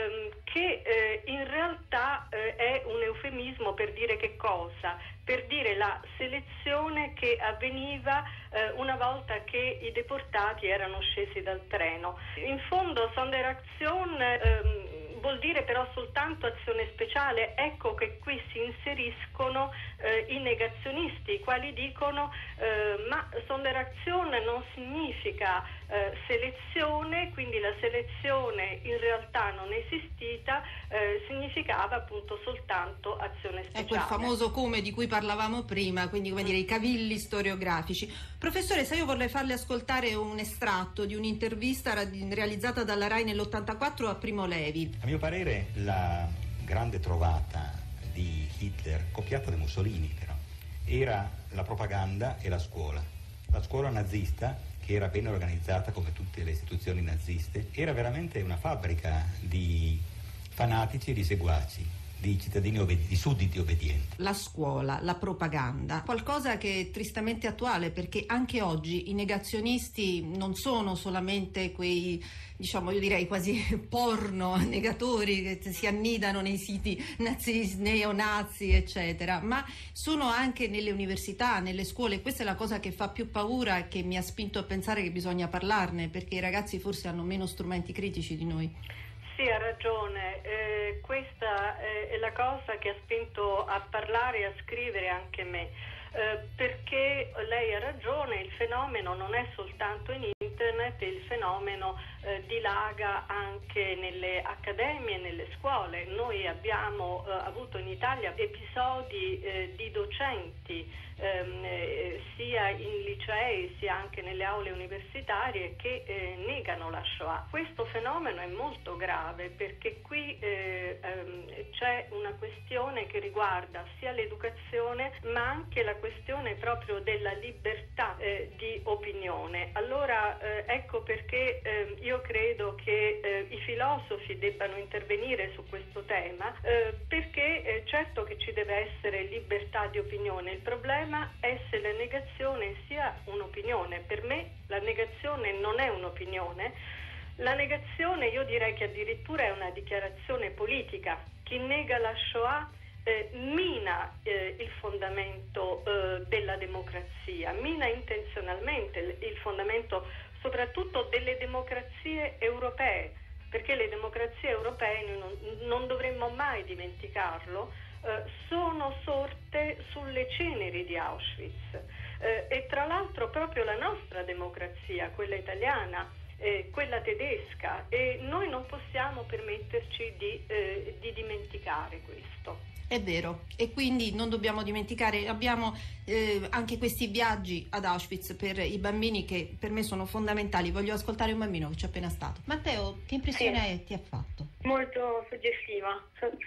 che in realtà è un eufemismo per dire che cosa? Per dire la selezione che avveniva una volta che i deportati erano scesi dal treno. In fondo Sonderaktion vuol dire però soltanto azione speciale. Ecco che qui si inseriscono i negazionisti, i quali dicono ma Sonderaktion non significa selezione, quindi la selezione in realtà non esistita, significava appunto soltanto azione speciale. Ecco il famoso come di cui parlavamo prima, quindi come dire i cavilli storiografici. Professoressa, io vorrei farle ascoltare un estratto di un'intervista realizzata dalla RAI nell'84 a Primo Levi. A mio parere la grande trovata di Hitler, copiata da Mussolini però, era la propaganda e la scuola. La scuola nazista, che era ben organizzata come tutte le istituzioni naziste, era veramente una fabbrica di fanatici e di seguaci, di cittadini di sudditi obbedienti. La scuola, la propaganda, qualcosa che è tristemente attuale, perché anche oggi i negazionisti non sono solamente quei, diciamo, io direi quasi porno negatori che si annidano nei siti nazisti, neonazi, eccetera, ma sono anche nelle università, nelle scuole. Questa è la cosa che fa più paura e che mi ha spinto a pensare che bisogna parlarne, perché i ragazzi forse hanno meno strumenti critici di noi. Sì, ha ragione, questa è la cosa che ha spinto a parlare e a scrivere anche me, perché lei ha ragione, il fenomeno non è soltanto in internet, il fenomeno dilaga anche nelle accademie e nelle scuole. Noi abbiamo avuto in Italia episodi di docenti sia in licei sia anche nelle aule universitarie che negano la Shoah. Questo fenomeno è molto grave perché qui c'è una questione che riguarda sia l'educazione ma anche la questione proprio della libertà di opinione. Allora ecco perché io credo che i filosofi debbano intervenire su questo tema, perché certo che ci deve essere libertà di opinione. Il problema è se la negazione sia un'opinione. Per me la negazione non è un'opinione. La negazione, io direi che addirittura è una dichiarazione politica. Chi nega la Shoah mina il fondamento della democrazia, mina intenzionalmente il fondamento soprattutto delle democrazie europee, perché le democrazie europee, noi non dovremmo mai dimenticarlo, sono sorte sulle ceneri di Auschwitz, e tra l'altro proprio la nostra democrazia, quella italiana, quella tedesca, e noi non possiamo permetterci di dimenticare questo. È vero, e quindi non dobbiamo dimenticare, abbiamo anche questi viaggi ad Auschwitz per i bambini che per me sono fondamentali. Voglio ascoltare un bambino che c'è appena stato. Matteo, che impressione ti ha fatto? Molto suggestiva,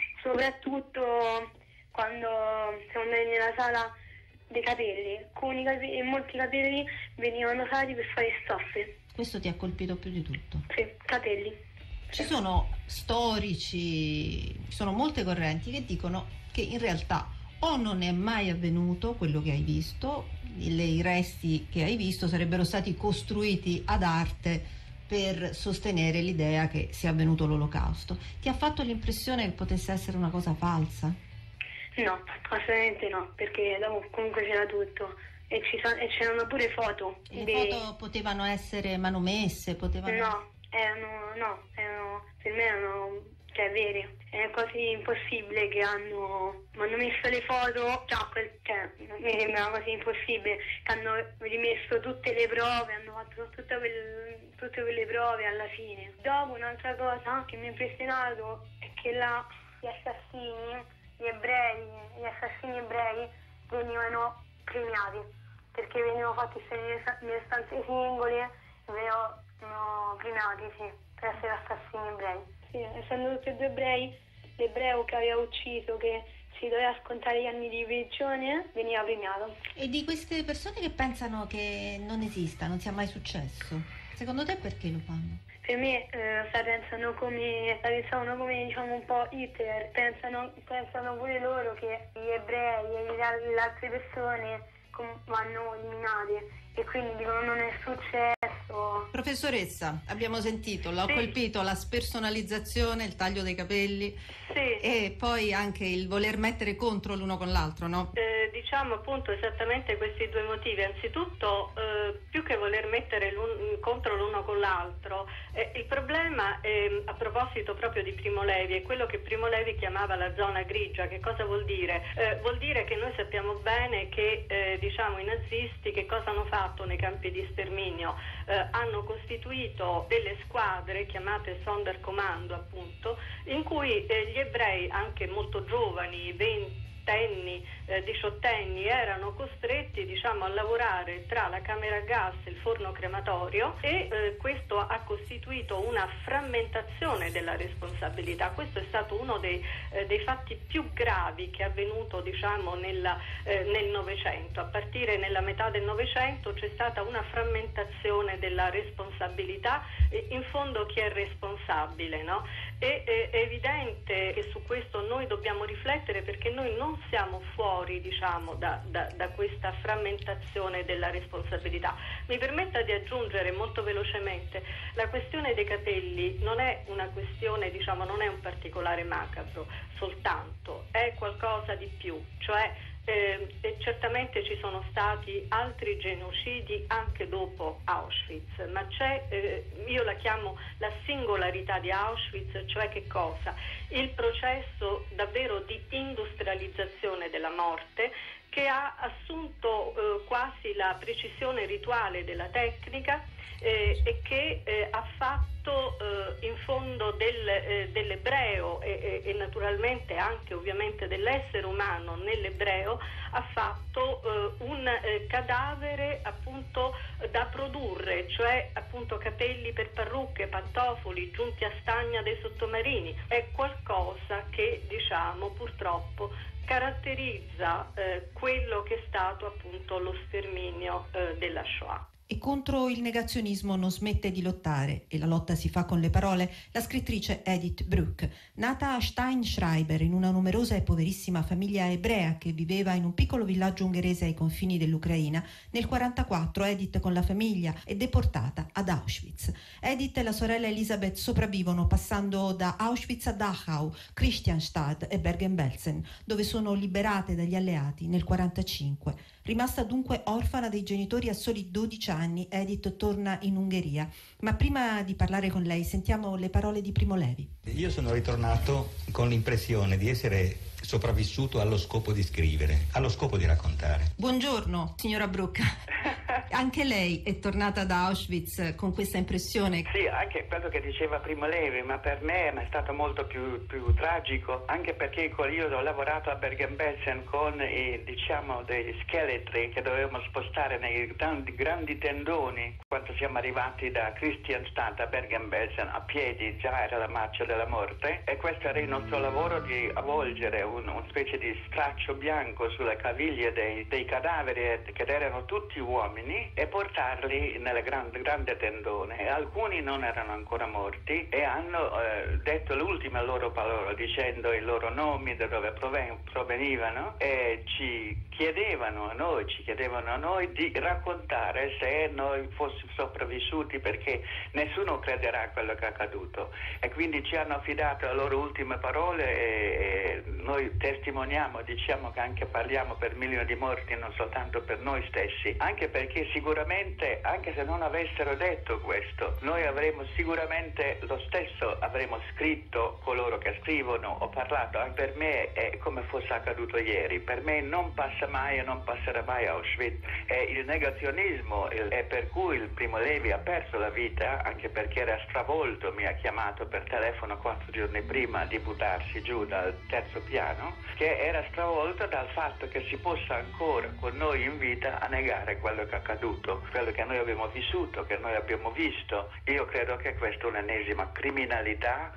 soprattutto quando siamo andati nella sala dei capelli. Molti capelli venivano usati per fare stoffe. Questo ti ha colpito più di tutto? Sì, capelli. Ci sono storici, ci sono molte correnti che dicono che in realtà o non è mai avvenuto quello che hai visto, i resti che hai visto sarebbero stati costruiti ad arte per sostenere l'idea che sia avvenuto l'Olocausto. Ti ha fatto l'impressione che potesse essere una cosa falsa? No, assolutamente no, perché dopo comunque c'era tutto e c'erano pure foto. E le foto potevano essere manomesse, potevano... No, per me erano vere. È quasi impossibile che hanno messo le foto, mi sembra quasi impossibile che hanno rimesso tutte le prove, hanno fatto tutte quelle prove alla fine. Dopo un'altra cosa che mi ha impressionato è che là gli assassini ebrei venivano premiati, perché venivano fatti nelle stanze singole e venivano premiati, sì, per essere assassini ebrei. Sì, essendo tutti e due ebrei, l'ebreo che aveva ucciso, che si doveva scontare gli anni di prigione, veniva premiato. E di queste persone che pensano che non esista, non sia mai successo, secondo te perché lo fanno? Per me la pensano come diciamo un po' Hitler, pensano pure loro che gli ebrei e le altre persone vanno eliminate e quindi dicono non è successo. Professoressa, abbiamo sentito, l'ho Sì. colpito la spersonalizzazione, il taglio dei capelli, Sì. e poi anche il voler mettere contro l'uno con l'altro, no? Diciamo appunto esattamente questi due motivi. Anzitutto, più che voler mettere contro l'uno con l'altro, il problema a proposito proprio di Primo Levi è quello che Primo Levi chiamava la zona grigia. Che cosa vuol dire? Vuol dire che noi sappiamo bene che diciamo i nazisti che cosa hanno fatto nei campi di sterminio? Hanno costituito delle squadre chiamate Sonderkommando, appunto, in cui gli ebrei, anche molto giovani, 20enni, 18enni, erano costretti, diciamo, a lavorare tra la camera a gas e il forno crematorio, e questo ha costituito una frammentazione della responsabilità. Questo è stato uno dei fatti più gravi che è avvenuto, diciamo, nel Novecento. A partire nella metà del Novecento c'è stata una frammentazione della responsabilità, in fondo chi è responsabile, no? È evidente che su questo noi dobbiamo riflettere, perché noi non siamo fuori, diciamo, da questa frammentazione della responsabilità. Mi permetta di aggiungere molto velocemente: la questione dei capelli non è una questione, diciamo, non è un particolare macabro soltanto, è qualcosa di più, cioè e certamente ci sono stati altri genocidi anche dopo Auschwitz, ma c'è, io la chiamo la singolarità di Auschwitz, cioè che cosa? Il processo davvero di industrializzazione della morte, che ha assunto quasi la precisione rituale della tecnica, e che ha fatto in fondo dell'ebreo e naturalmente anche ovviamente dell'essere umano nell'ebreo, ha fatto un cadavere appunto da produrre, cioè appunto capelli per parrucche, pantofoli giunti a stagna dei sottomarini. È qualcosa che, diciamo, purtroppo caratterizza quello che è stato appunto lo sterminio della Shoah. E contro il negazionismo non smette di lottare, e la lotta si fa con le parole, la scrittrice Edith Bruck. Nata a Steinschreiber in una numerosa e poverissima famiglia ebrea che viveva in un piccolo villaggio ungherese ai confini dell'Ucraina, nel 1944 Edith con la famiglia è deportata ad Auschwitz. Edith e la sorella Elisabeth sopravvivono passando da Auschwitz a Dachau, Christianstadt e Bergen-Belsen, dove sono liberate dagli alleati nel 1945. Rimasta dunque orfana dei genitori a soli 12 anni, Edith torna in Ungheria. Ma prima di parlare con lei sentiamo le parole di Primo Levi. Io sono ritornato con l'impressione di essere sopravvissuto allo scopo di scrivere, allo scopo di raccontare. Buongiorno, signora Bruck. Anche lei è tornata da Auschwitz con questa impressione? Sì, anche quello che diceva Primo Levi, ma per me è stato molto più tragico, anche perché io ho lavorato a Bergen-Belsen con diciamo degli scheletri che dovevamo spostare nei grandi tendoni. Quando siamo arrivati da Christianstadt a Bergen-Belsen a piedi, già era la marcia della morte, e questo era il nostro lavoro, di avvolgere una specie di straccio bianco sulle caviglie dei cadaveri, che erano tutti uomini, e portarli nel grande tendone. E alcuni non erano ancora morti e hanno detto l'ultima loro parola, dicendo i loro nomi, da dove provenivano, e ci chiedevano a noi di raccontare se noi fossimo sopravvissuti, perché nessuno crederà a quello che è accaduto. E quindi ci hanno affidato le loro ultime parole, e noi testimoniamo, diciamo che anche parliamo per milioni di morti, non soltanto per noi stessi, anche perché perché sicuramente, anche se non avessero detto questo, noi avremmo sicuramente lo stesso, avremmo scritto coloro che scrivono o parlato. Per me è come fosse accaduto ieri, per me non passa mai e non passerà mai Auschwitz. È il negazionismo è per cui il Primo Levi ha perso la vita, anche perché era stravolto, mi ha chiamato per telefono 4 giorni prima di buttarsi giù dal terzo piano, che era stravolto dal fatto che si possa ancora con noi in vita a negare quello che è accaduto, quello che noi abbiamo vissuto, che noi abbiamo visto. Io credo che questa è un'ennesima criminalità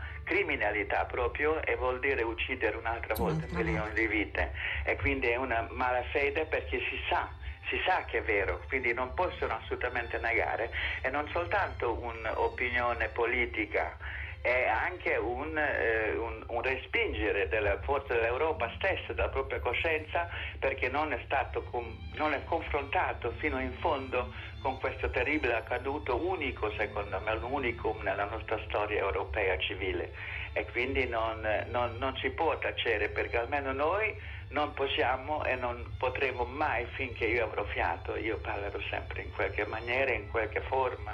proprio, e vuol dire uccidere un'altra volta milioni di vite, e quindi è una malafede perché si sa che è vero, quindi non possono assolutamente negare. E non soltanto un'opinione politica, è anche un respingere forse dell'Europa stessa, della propria coscienza, perché non è confrontato fino in fondo con questo terribile accaduto, unico secondo me, un unicum nella nostra storia europea civile, e quindi non si può tacere, perché almeno noi non possiamo e non potremo mai, finché io avrò fiato, io parlerò sempre in qualche maniera, in qualche forma,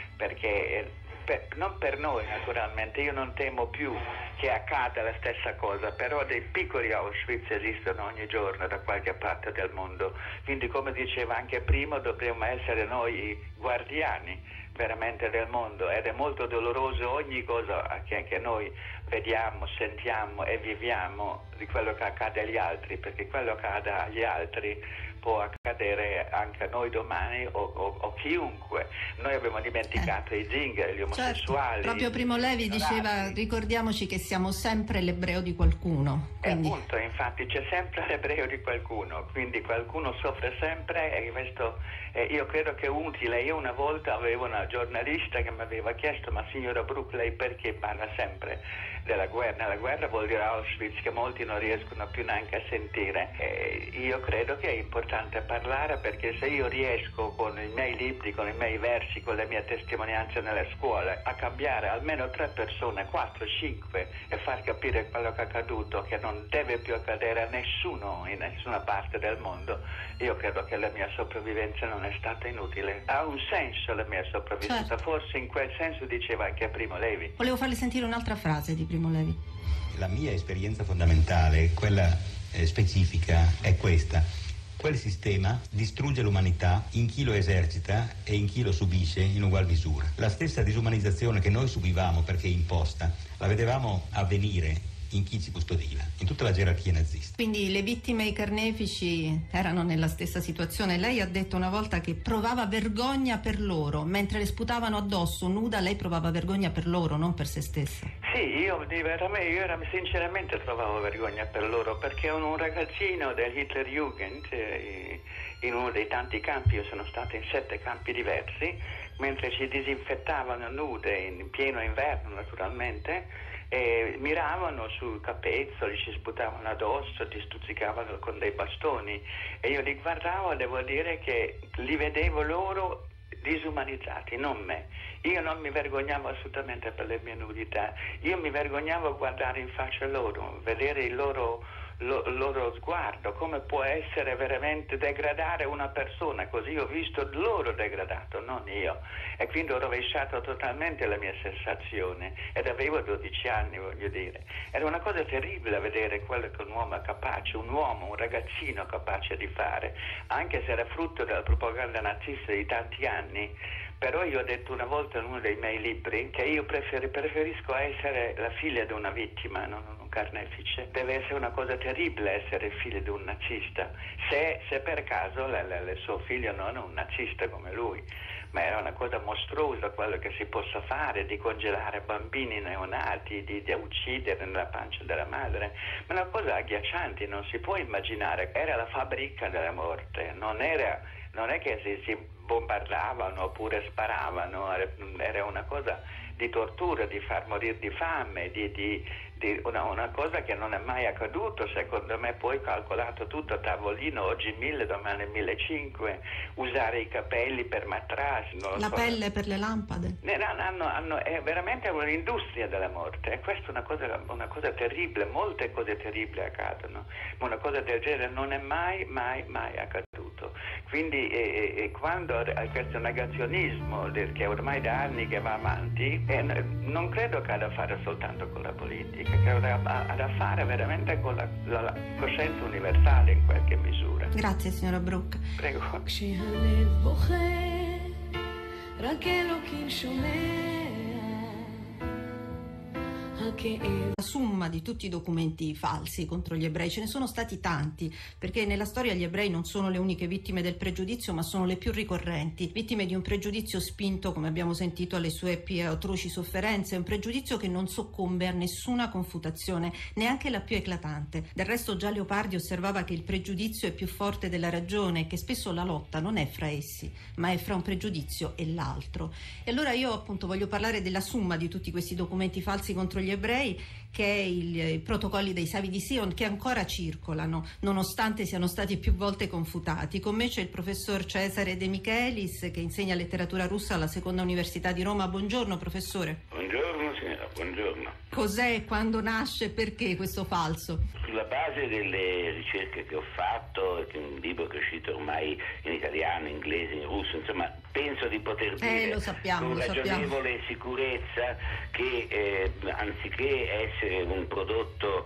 perché non per noi naturalmente, io non temo più che accada la stessa cosa, però dei piccoli Auschwitz esistono ogni giorno da qualche parte del mondo, quindi come diceva anche prima dovremmo essere noi i guardiani veramente del mondo, ed è molto doloroso ogni cosa che noi vediamo, sentiamo e viviamo di quello che accade agli altri, perché quello che accade agli altri può accadere anche a noi domani o chiunque. Noi abbiamo dimenticato i zingari, gli omosessuali. Certo. Proprio Primo Levi diceva: ricordiamoci che siamo sempre l'ebreo di qualcuno. Quindi... appunto, infatti c'è sempre l'ebreo di qualcuno, quindi qualcuno soffre sempre, e questo io credo che è utile. Io una volta avevo una giornalista che mi aveva chiesto: ma signora Bruck, lei perché parla sempre della guerra? La guerra vuol dire Auschwitz, che molti non riescono più neanche a sentire. Io credo che è importante parlare, perché se io riesco con i miei libri, con i miei versi, con le mie testimonianze nelle scuole a cambiare almeno 3 persone, 4, 5, e far capire quello che è accaduto, che non deve più accadere a nessuno in nessuna parte del mondo, io credo che la mia sopravvivenza non è stata inutile. Ha un senso la mia sopravvivenza, certo. Forse in quel senso diceva anche Primo Levi. Volevo farle sentire un'altra frase di Primo Levi. La mia esperienza fondamentale, quella specifica, è questa: quel sistema distrugge l'umanità in chi lo esercita e in chi lo subisce in ugual misura. La stessa disumanizzazione che noi subivamo perché imposta, la vedevamo avvenire in chi ci custodiva, in tutta la gerarchia nazista. Quindi le vittime e i carnefici erano nella stessa situazione. Lei ha detto una volta che provava vergogna per loro, mentre le sputavano addosso nuda, lei provava vergogna per loro, non per se stessa. Sì, io sinceramente provavo vergogna per loro, perché ero un ragazzino del Hitlerjugend, in uno dei tanti campi. Io sono stato in 7 campi diversi, mentre ci disinfettavano nude in pieno inverno naturalmente, e miravano sui capezzoli, ci sputavano addosso, ti stuzzicavano con dei bastoni, e io li guardavo e devo dire che li vedevo loro disumanizzati, non me. Io non mi vergognavo assolutamente per le mie nudità, io mi vergognavo a guardare in faccia loro, vedere il loro sguardo, come può essere veramente degradare una persona così. Ho visto loro degradato, non io, e quindi ho rovesciato totalmente la mia sensazione, ed avevo 12 anni, voglio dire. Era una cosa terribile vedere quello che un uomo è capace, un ragazzino capace di fare, anche se era frutto della propaganda nazista di tanti anni. Però io ho detto una volta in uno dei miei libri che io preferisco essere la figlia di una vittima, non un carnefice. Deve essere una cosa terribile essere figlia di un nazista, se per caso suo figlio non è un nazista come lui. Ma era una cosa mostruosa quello che si possa fare, di congelare bambini neonati, di uccidere nella pancia della madre. Ma è una cosa agghiacciante, non si può immaginare. Era la fabbrica della morte, non è che si bombardavano oppure sparavano, era una cosa di tortura, di far morire di fame, una cosa che non è mai accaduto, secondo me. Poi calcolato tutto a tavolino, oggi 1000, domani 1500, usare i capelli per matrassi, pelle per le lampade. È veramente un'industria della morte, e questa è una cosa terribile. Molte cose terribili accadono, ma una cosa del genere non è mai accaduto. tutto. Quindi quando questo negazionismo che ormai da anni che va avanti, non credo che ha da fare soltanto con la politica, credo ha da fare veramente con la coscienza universale in qualche misura. Grazie signora Bruck. Prego. La somma di tutti i documenti falsi contro gli ebrei, ce ne sono stati tanti, perché nella storia gli ebrei non sono le uniche vittime del pregiudizio, ma sono le più ricorrenti, vittime di un pregiudizio spinto, come abbiamo sentito, alle sue più atroci sofferenze, un pregiudizio che non soccombe a nessuna confutazione, neanche la più eclatante. Del resto già Leopardi osservava che il pregiudizio è più forte della ragione e che spesso la lotta non è fra essi, ma è fra un pregiudizio e l'altro. E allora io appunto voglio parlare della somma di tutti questi documenti falsi contro gli ebrei, che è i protocolli dei Savi di Sion, che ancora circolano nonostante siano stati più volte confutati. Con me c'è il professor Cesare De Michelis, che insegna letteratura russa alla Seconda Università di Roma. Buongiorno professore. Buongiorno signora, buongiorno. Cos'è, quando nasce, perché questo falso? Sulla base delle ricerche che ho fatto, che è un libro che è uscito ormai in italiano, in inglese, in russo, insomma, penso di poter dire con ragionevole sicurezza che anziché essere un prodotto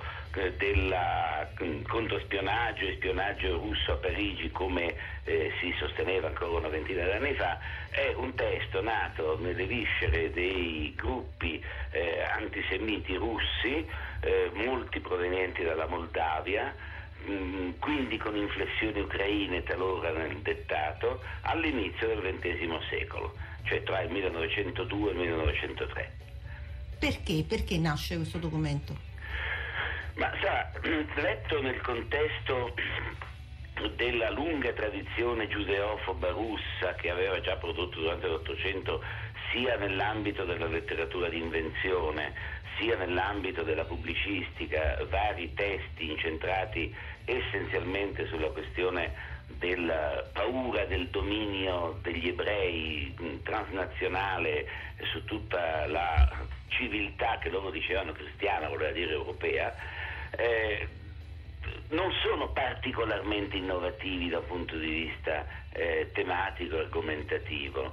del controspionaggio e spionaggio russo a Parigi, come si sosteneva ancora una ventina d'anni fa, è un testo nato nelle viscere dei gruppi antisemiti russi, molti provenienti dalla Moldavia, quindi con inflessioni ucraine talora nel dettato, all'inizio del XX secolo, cioè tra il 1902 e il 1903. Perché? Perché nasce questo documento? Ma sa, letto nel contesto della lunga tradizione giudeofoba russa che aveva già prodotto durante l'Ottocento, sia nell'ambito della letteratura di invenzione, sia nell'ambito della pubblicistica, vari testi incentrati essenzialmente sulla questione della paura del dominio degli ebrei transnazionale su tutta la civiltà che loro dicevano cristiana, voleva dire europea, non sono particolarmente innovativi dal punto di vista tematico e argomentativo.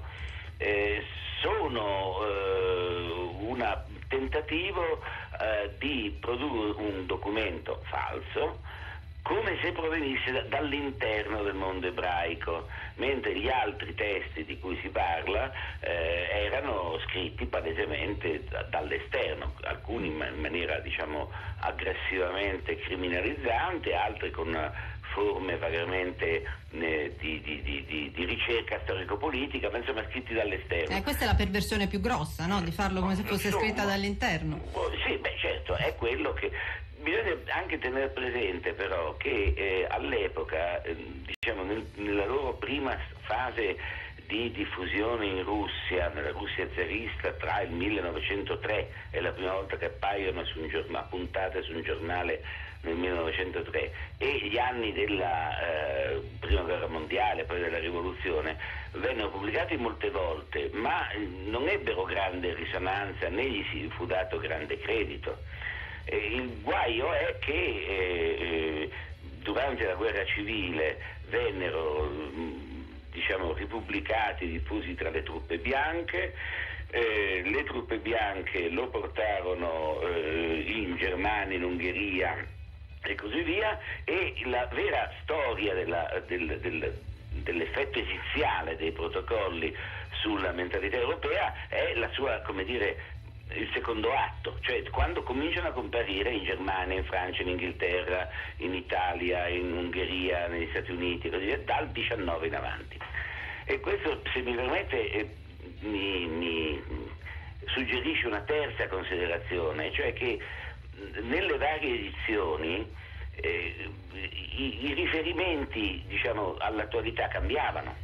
Sono un tentativo di produrre un documento falso come se provenisse dall'interno del mondo ebraico, mentre gli altri testi di cui si parla erano scritti palesemente dall'esterno, alcuni in maniera diciamo aggressivamente criminalizzante, altri con forme vagamente di ricerca storico-politica, ma insomma scritti dall'esterno. Questa è la perversione più grossa, no? Di farlo come se fosse scritta dall'interno. Sì, beh certo, è quello che bisogna anche tenere presente però che all'epoca, diciamo nella loro prima fase di diffusione in Russia, nella Russia zarista, tra il 1903, è la prima volta che appaiono puntate su un giornale nel 1903, e gli anni della prima guerra mondiale, poi della rivoluzione, vennero pubblicati molte volte, ma non ebbero grande risonanza né gli si fu dato grande credito. Il guaio è che durante la guerra civile vennero diciamo ripubblicati, diffusi tra le truppe bianche. Le truppe bianche lo portarono in Germania, in Ungheria e così via, e la vera storia dell'effetto esiziale dei protocolli sulla mentalità europea è la sua, come dire, il secondo atto, cioè quando cominciano a comparire in Germania, in Francia, in Inghilterra, in Italia, in Ungheria, negli Stati Uniti, così via, dal 19 in avanti. E questo, se mi permette, mi suggerisce una terza considerazione, cioè che nelle varie edizioni i riferimenti, diciamo, all'attualità cambiavano.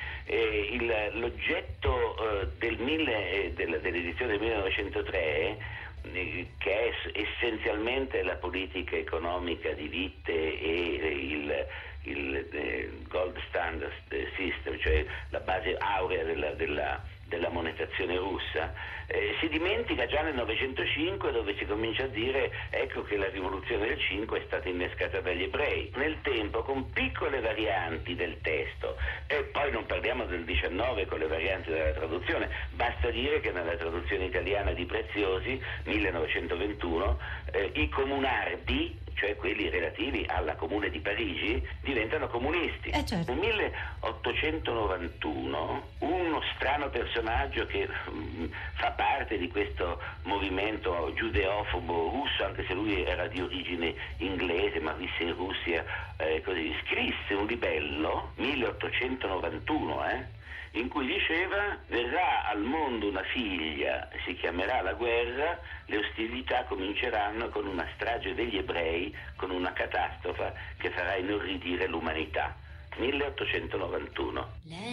L'oggetto dell'edizione del 1903, che è essenzialmente la politica economica di Witte e il gold standard system, cioè la base aurea della monetazione russa, si dimentica già nel 905, dove si comincia a dire ecco che la rivoluzione del 5 è stata innescata dagli ebrei. Nel tempo, con piccole varianti del testo, e poi non parliamo del 19 con le varianti della traduzione, basta dire che nella traduzione italiana di Preziosi 1921 i comunardi, cioè quelli relativi alla Comune di Parigi, diventano comunisti. Certo. Nel 1891 uno strano personaggio che fa parte di questo movimento giudeofobo russo, anche se lui era di origine inglese ma visse in Russia, così, scrisse un libello, 1891, in cui diceva: verrà al mondo una figlia, si chiamerà la guerra, le ostilità cominceranno con una strage degli ebrei, con una catastrofe che farà inorridire l'umanità. 1891.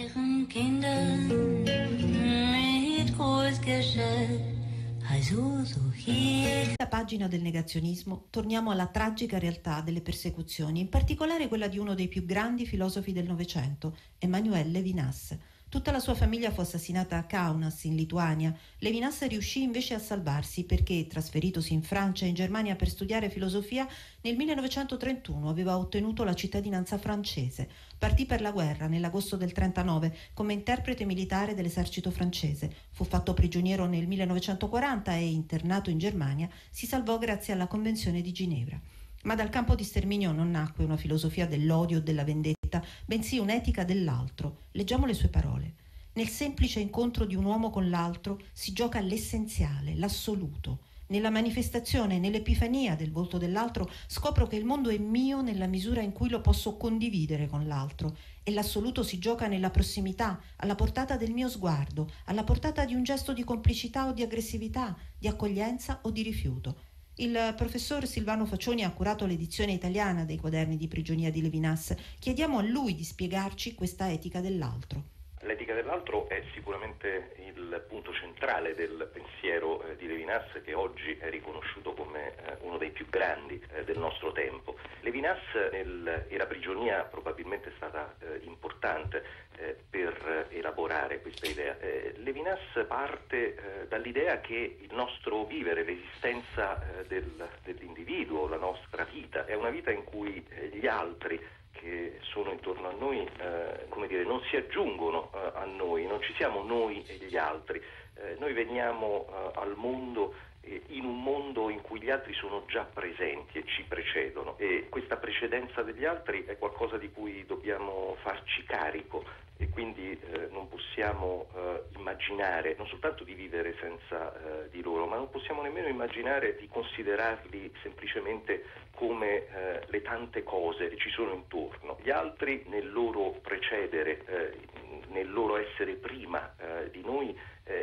Nella pagina del negazionismo torniamo alla tragica realtà delle persecuzioni, in particolare quella di uno dei più grandi filosofi del Novecento, Emmanuel Levinas. Tutta la sua famiglia fu assassinata a Kaunas, in Lituania. Levinas riuscì invece a salvarsi perché, trasferitosi in Francia e in Germania per studiare filosofia, nel 1931 aveva ottenuto la cittadinanza francese. Partì per la guerra nell'agosto del 1939 come interprete militare dell'esercito francese. Fu fatto prigioniero nel 1940 e, internato in Germania, si salvò grazie alla Convenzione di Ginevra. Ma dal campo di sterminio non nacque una filosofia dell'odio o della vendetta, bensì un'etica dell'altro. Leggiamo le sue parole. Nel semplice incontro di un uomo con l'altro si gioca l'essenziale, l'assoluto. Nella manifestazione, nell'epifania del volto dell'altro, scopro che il mondo è mio nella misura in cui lo posso condividere con l'altro. E l'assoluto si gioca nella prossimità, alla portata del mio sguardo, alla portata di un gesto di complicità o di aggressività, di accoglienza o di rifiuto. Il professor Silvano Faccioni ha curato l'edizione italiana dei quaderni di prigionia di Levinas. Chiediamo a lui di spiegarci questa etica dell'altro. L'etica dell'altro è sicuramente il punto centrale del pensiero di Levinas, che oggi è riconosciuto come uno dei più grandi del nostro tempo. Levinas nella prigionia probabilmente è stata importante per elaborare questa idea. Levinas parte dall'idea che il nostro vivere, l'esistenza dell'individuo, la nostra vita, è una vita in cui gli altri che sono intorno a noi, non si aggiungono a noi, non ci siamo noi e gli altri. Noi veniamo al mondo in un mondo in cui gli altri sono già presenti e ci precedono, e questa precedenza degli altri è qualcosa di cui dobbiamo farci carico, e quindi non possiamo immaginare non soltanto di vivere senza di loro, ma non possiamo nemmeno immaginare di considerarli semplicemente come le tante cose che ci sono intorno. Gli altri, nel loro precedere, nel loro essere prima di noi,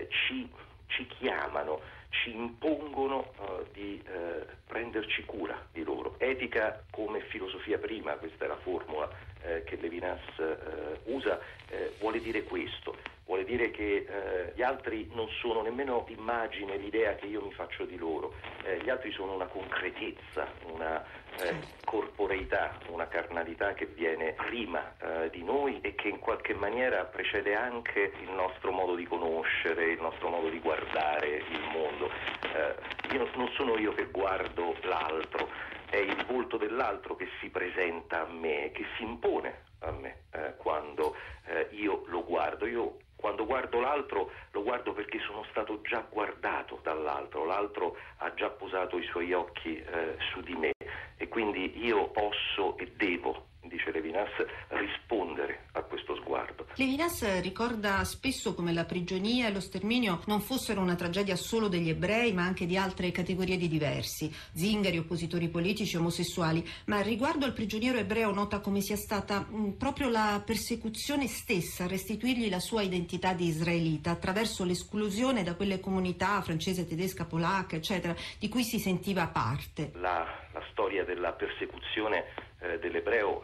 ci chiamano, ci impongono di prenderci cura di loro. Etica come filosofia prima, questa è la formula che Levinas usa, vuole dire questo. Vuole dire che gli altri non sono nemmeno l'immagine, l'idea che io mi faccio di loro. Gli altri sono una concretezza, una corporeità, una carnalità che viene prima di noi e che in qualche maniera precede anche il nostro modo di conoscere, il nostro modo di guardare il mondo. Non sono io che guardo l'altro, è il volto dell'altro che si presenta a me, che si impone a me quando io lo guardo. Io quando guardo l'altro lo guardo perché sono stato già guardato dall'altro, l'altro ha già posato i suoi occhi su di me, e quindi io posso e devo, dice Levinas, rispondere a questo sguardo. Levinas ricorda spesso come la prigionia e lo sterminio non fossero una tragedia solo degli ebrei, ma anche di altre categorie di diversi, zingari, oppositori politici, omosessuali, ma riguardo al prigioniero ebreo nota come sia stata proprio la persecuzione stessa a restituirgli la sua identità di israelita attraverso l'esclusione da quelle comunità francese, tedesca, polacca, eccetera, di cui si sentiva parte. La storia della persecuzione dell'ebreo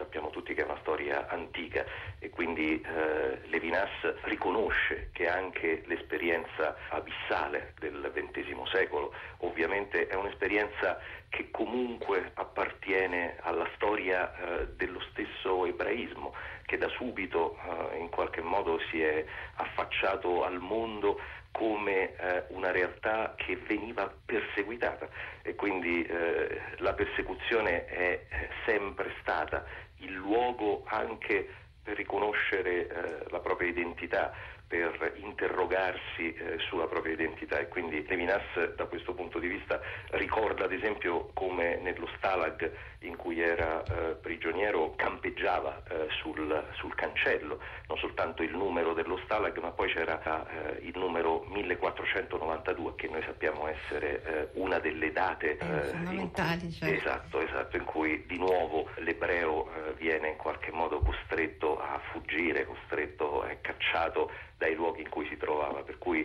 sappiamo tutti che è una storia antica e quindi Levinas riconosce che anche l'esperienza abissale del XX secolo ovviamente è un'esperienza che comunque appartiene alla storia dello stesso ebraismo, che da subito in qualche modo si è affacciato al mondo come una realtà che veniva perseguitata e quindi la persecuzione è sempre stata il luogo anche per riconoscere la propria identità, per interrogarsi sulla propria identità e quindi Levinas da questo punto di vista ricorda ad esempio come nello Stalag in cui era prigioniero campeggiava sul cancello, non soltanto il numero dello Stalag ma poi c'era il numero 1492 che noi sappiamo essere una delle date fondamentali, esatto, in cui di nuovo l'ebreo viene in qualche modo costretto a fuggire, cacciato dai luoghi in cui si trovava, per cui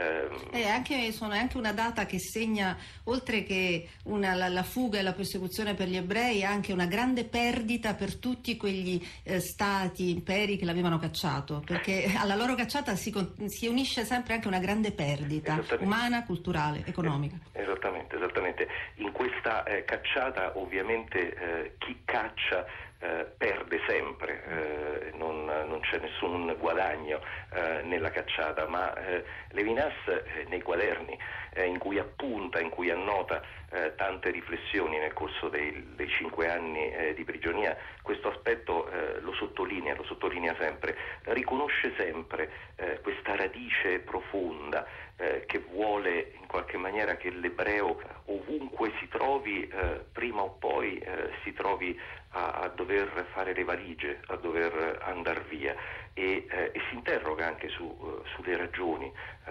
sono anche una data che segna, oltre che la fuga e la persecuzione per gli ebrei, anche una grande perdita per tutti quegli stati, imperi che l'avevano cacciato, perché alla loro cacciata si unisce sempre anche una grande perdita umana, culturale, economica. Esattamente. In questa cacciata ovviamente chi caccia perde sempre, non c'è nessun guadagno nella cacciata, ma Levinas nei quaderni in cui appunta, in cui annota tante riflessioni nel corso dei 5 anni di prigionia, questo aspetto lo sottolinea sempre, riconosce sempre questa radice profonda che vuole in qualche maniera che l'ebreo ovunque si trovi prima o poi si trovi a dover fare le valigie, a dover andar via e si interroga anche sulle ragioni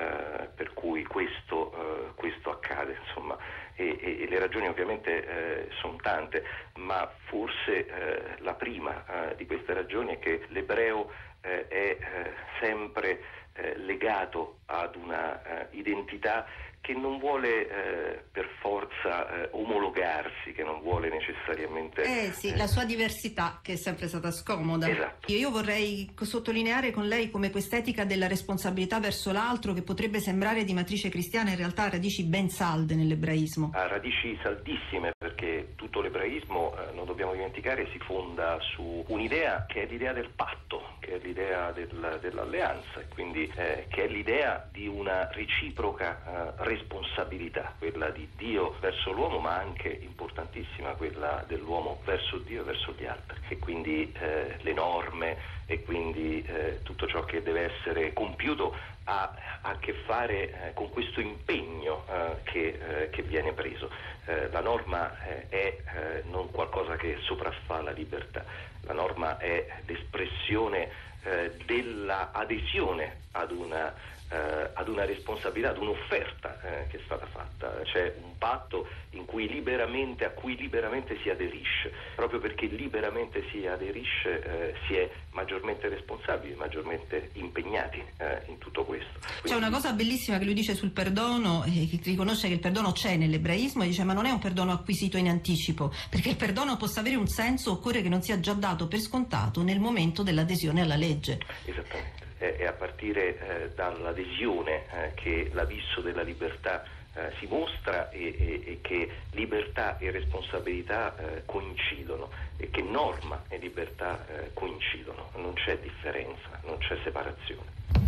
per cui questo accade, insomma, e le ragioni ovviamente sono tante, ma forse la prima di queste ragioni è che l'ebreo è sempre legato ad una identità che non vuole per forza omologarsi, che non vuole necessariamente... la sua diversità che è sempre stata scomoda. Esatto. Io vorrei sottolineare con lei come quest'etica della responsabilità verso l'altro, che potrebbe sembrare di matrice cristiana, in realtà ha radici ben salde nell'ebraismo. Ha radici saldissime, perché tutto l'ebraismo, non dobbiamo dimenticare, si fonda su un'idea che è l'idea del patto, che è l'idea dell'alleanza, e quindi che è l'idea di una reciproca responsabilità, quella di Dio verso l'uomo, ma anche importantissima quella dell'uomo verso Dio e verso gli altri, e quindi le norme e quindi tutto ciò che deve essere compiuto ha a che fare con questo impegno che viene preso. La norma è non qualcosa che sopraffa la libertà, la norma è l'espressione della adesione ad una responsabilità, ad un'offerta che è stata fatta. C'è un patto a cui liberamente si aderisce. Proprio perché liberamente si aderisce si è maggiormente responsabili, maggiormente impegnati in tutto questo. Quindi... C'è una cosa bellissima che lui dice sul perdono, che riconosce che il perdono c'è nell'ebraismo, e dice: ma non è un perdono acquisito in anticipo, perché il perdono possa avere un senso, occorre che non sia già dato per scontato nel momento dell'adesione alla legge. Esattamente. È a partire dall'adesione che l'abisso della libertà si mostra e che libertà e responsabilità coincidono, e che norma e libertà coincidono, non c'è differenza, non c'è separazione.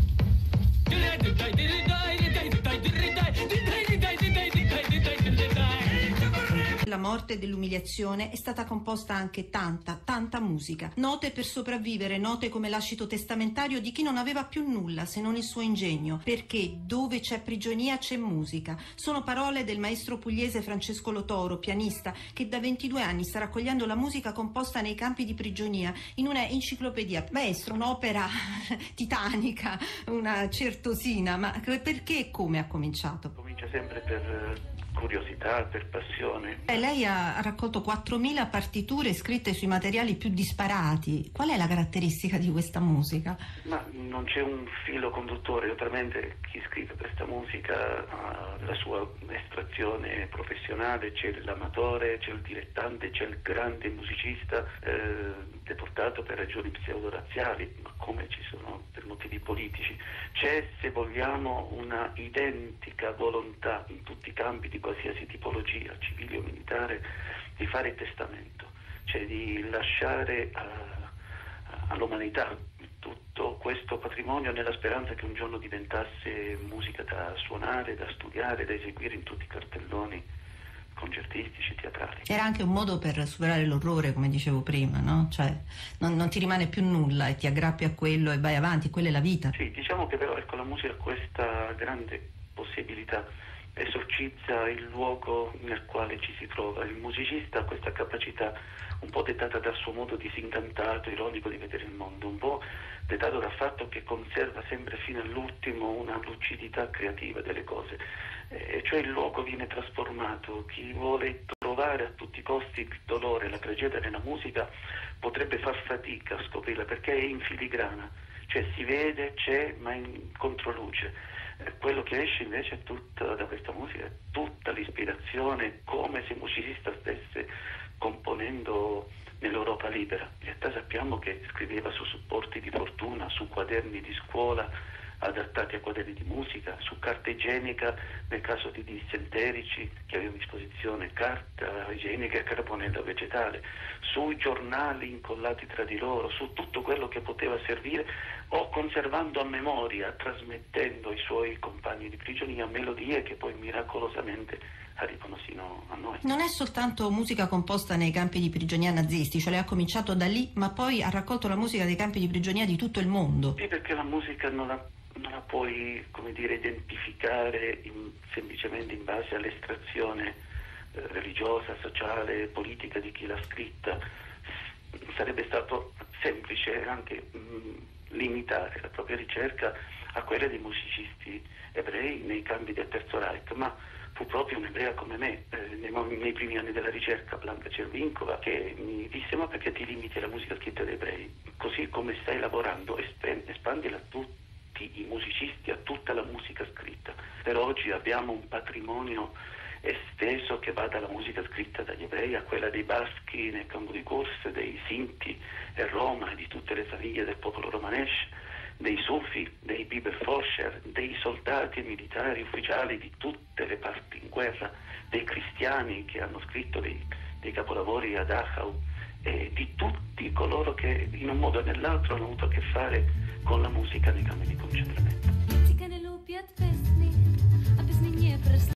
La morte e dell'umiliazione è stata composta anche tanta musica, note per sopravvivere, note come l'ascito testamentario di chi non aveva più nulla se non il suo ingegno, perché dove c'è prigionia c'è musica. Sono parole del maestro pugliese Francesco Lotoro, pianista, che da 22 anni sta raccogliendo la musica composta nei campi di prigionia in una enciclopedia. Maestro, un'opera titanica, una certosina, ma perché e come ha cominciato? Comincia sempre per curiosità, per passione. Lei ha raccolto 4.000 partiture scritte sui materiali più disparati. Qual è la caratteristica di questa musica? Ma non c'è un filo conduttore, naturalmente chi scrive questa musica ha la sua estrazione professionale, c'è l'amatore, c'è il dilettante, c'è il grande musicista. deportato per ragioni pseudo-razziali, ma come ci sono per motivi politici. C'è, se vogliamo, una identica volontà in tutti i campi di qualsiasi tipologia, civile o militare, di fare testamento, cioè di lasciare all'umanità tutto questo patrimonio nella speranza che un giorno diventasse musica da suonare, da studiare, da eseguire in tutti i cartelloni concertistici, teatrali. Era anche un modo per superare l'orrore, come dicevo prima, no? Cioè non ti rimane più nulla e ti aggrappi a quello e vai avanti, quella è la vita. Sì, diciamo che però ecco, la musica ha questa grande possibilità, esorcizza il luogo nel quale ci si trova. Il musicista ha questa capacità, un po' dettata dal suo modo disincantato, ironico di vedere il mondo, un po' dettato dal fatto che conserva sempre fino all'ultimo una lucidità creativa delle cose, cioè il luogo viene trasformato. Chi vuole trovare a tutti i costi il dolore, la tragedia nella musica potrebbe far fatica a scoprirla, perché è in filigrana, cioè si vede, c'è, ma in controluce. Quello che esce invece da questa musica è tutta l'ispirazione, come se il musicista stesse componendo nell'Europa libera. In realtà sappiamo che scriveva su supporti di fortuna, su quaderni di scuola adattati a quaderni di musica, su carta igienica nel caso di dissenterici che avevano a disposizione carta igienica e carbonello vegetale, sui giornali incollati tra di loro, su tutto quello che poteva servire, o conservando a memoria, trasmettendo ai suoi compagni di prigionia melodie che poi miracolosamente arrivano sino a noi. Non è soltanto musica composta nei campi di prigionia nazisti, cioè lei ha cominciato da lì, ma poi ha raccolto la musica dei campi di prigionia di tutto il mondo. Sì, perché la musica non la puoi, come dire, identificare semplicemente in base all'estrazione religiosa, sociale, politica di chi l'ha scritta. Sarebbe stato semplice anche limitare la propria ricerca a quella dei musicisti ebrei nei campi del Terzo Reich, ma fu proprio un'ebrea come me nei primi anni della ricerca, Blanca Cervinkova, che mi disse: ma perché ti limiti alla musica scritta dai ebrei? Così come stai lavorando, espandila a tutti i musicisti, a tutta la musica scritta. Per oggi abbiamo un patrimonio esteso che va dalla musica scritta dagli ebrei a quella dei baschi nel campo di Kurs, dei Sinti e Roma e di tutte le famiglie del popolo romanesce, dei Sufi, dei Biberforscher, dei soldati e militari ufficiali di tutte le parti in guerra, dei cristiani che hanno scritto dei capolavori ad Dachau, e di tutti coloro che in un modo o nell'altro hanno avuto a che fare con la musica nei campi di concentramento.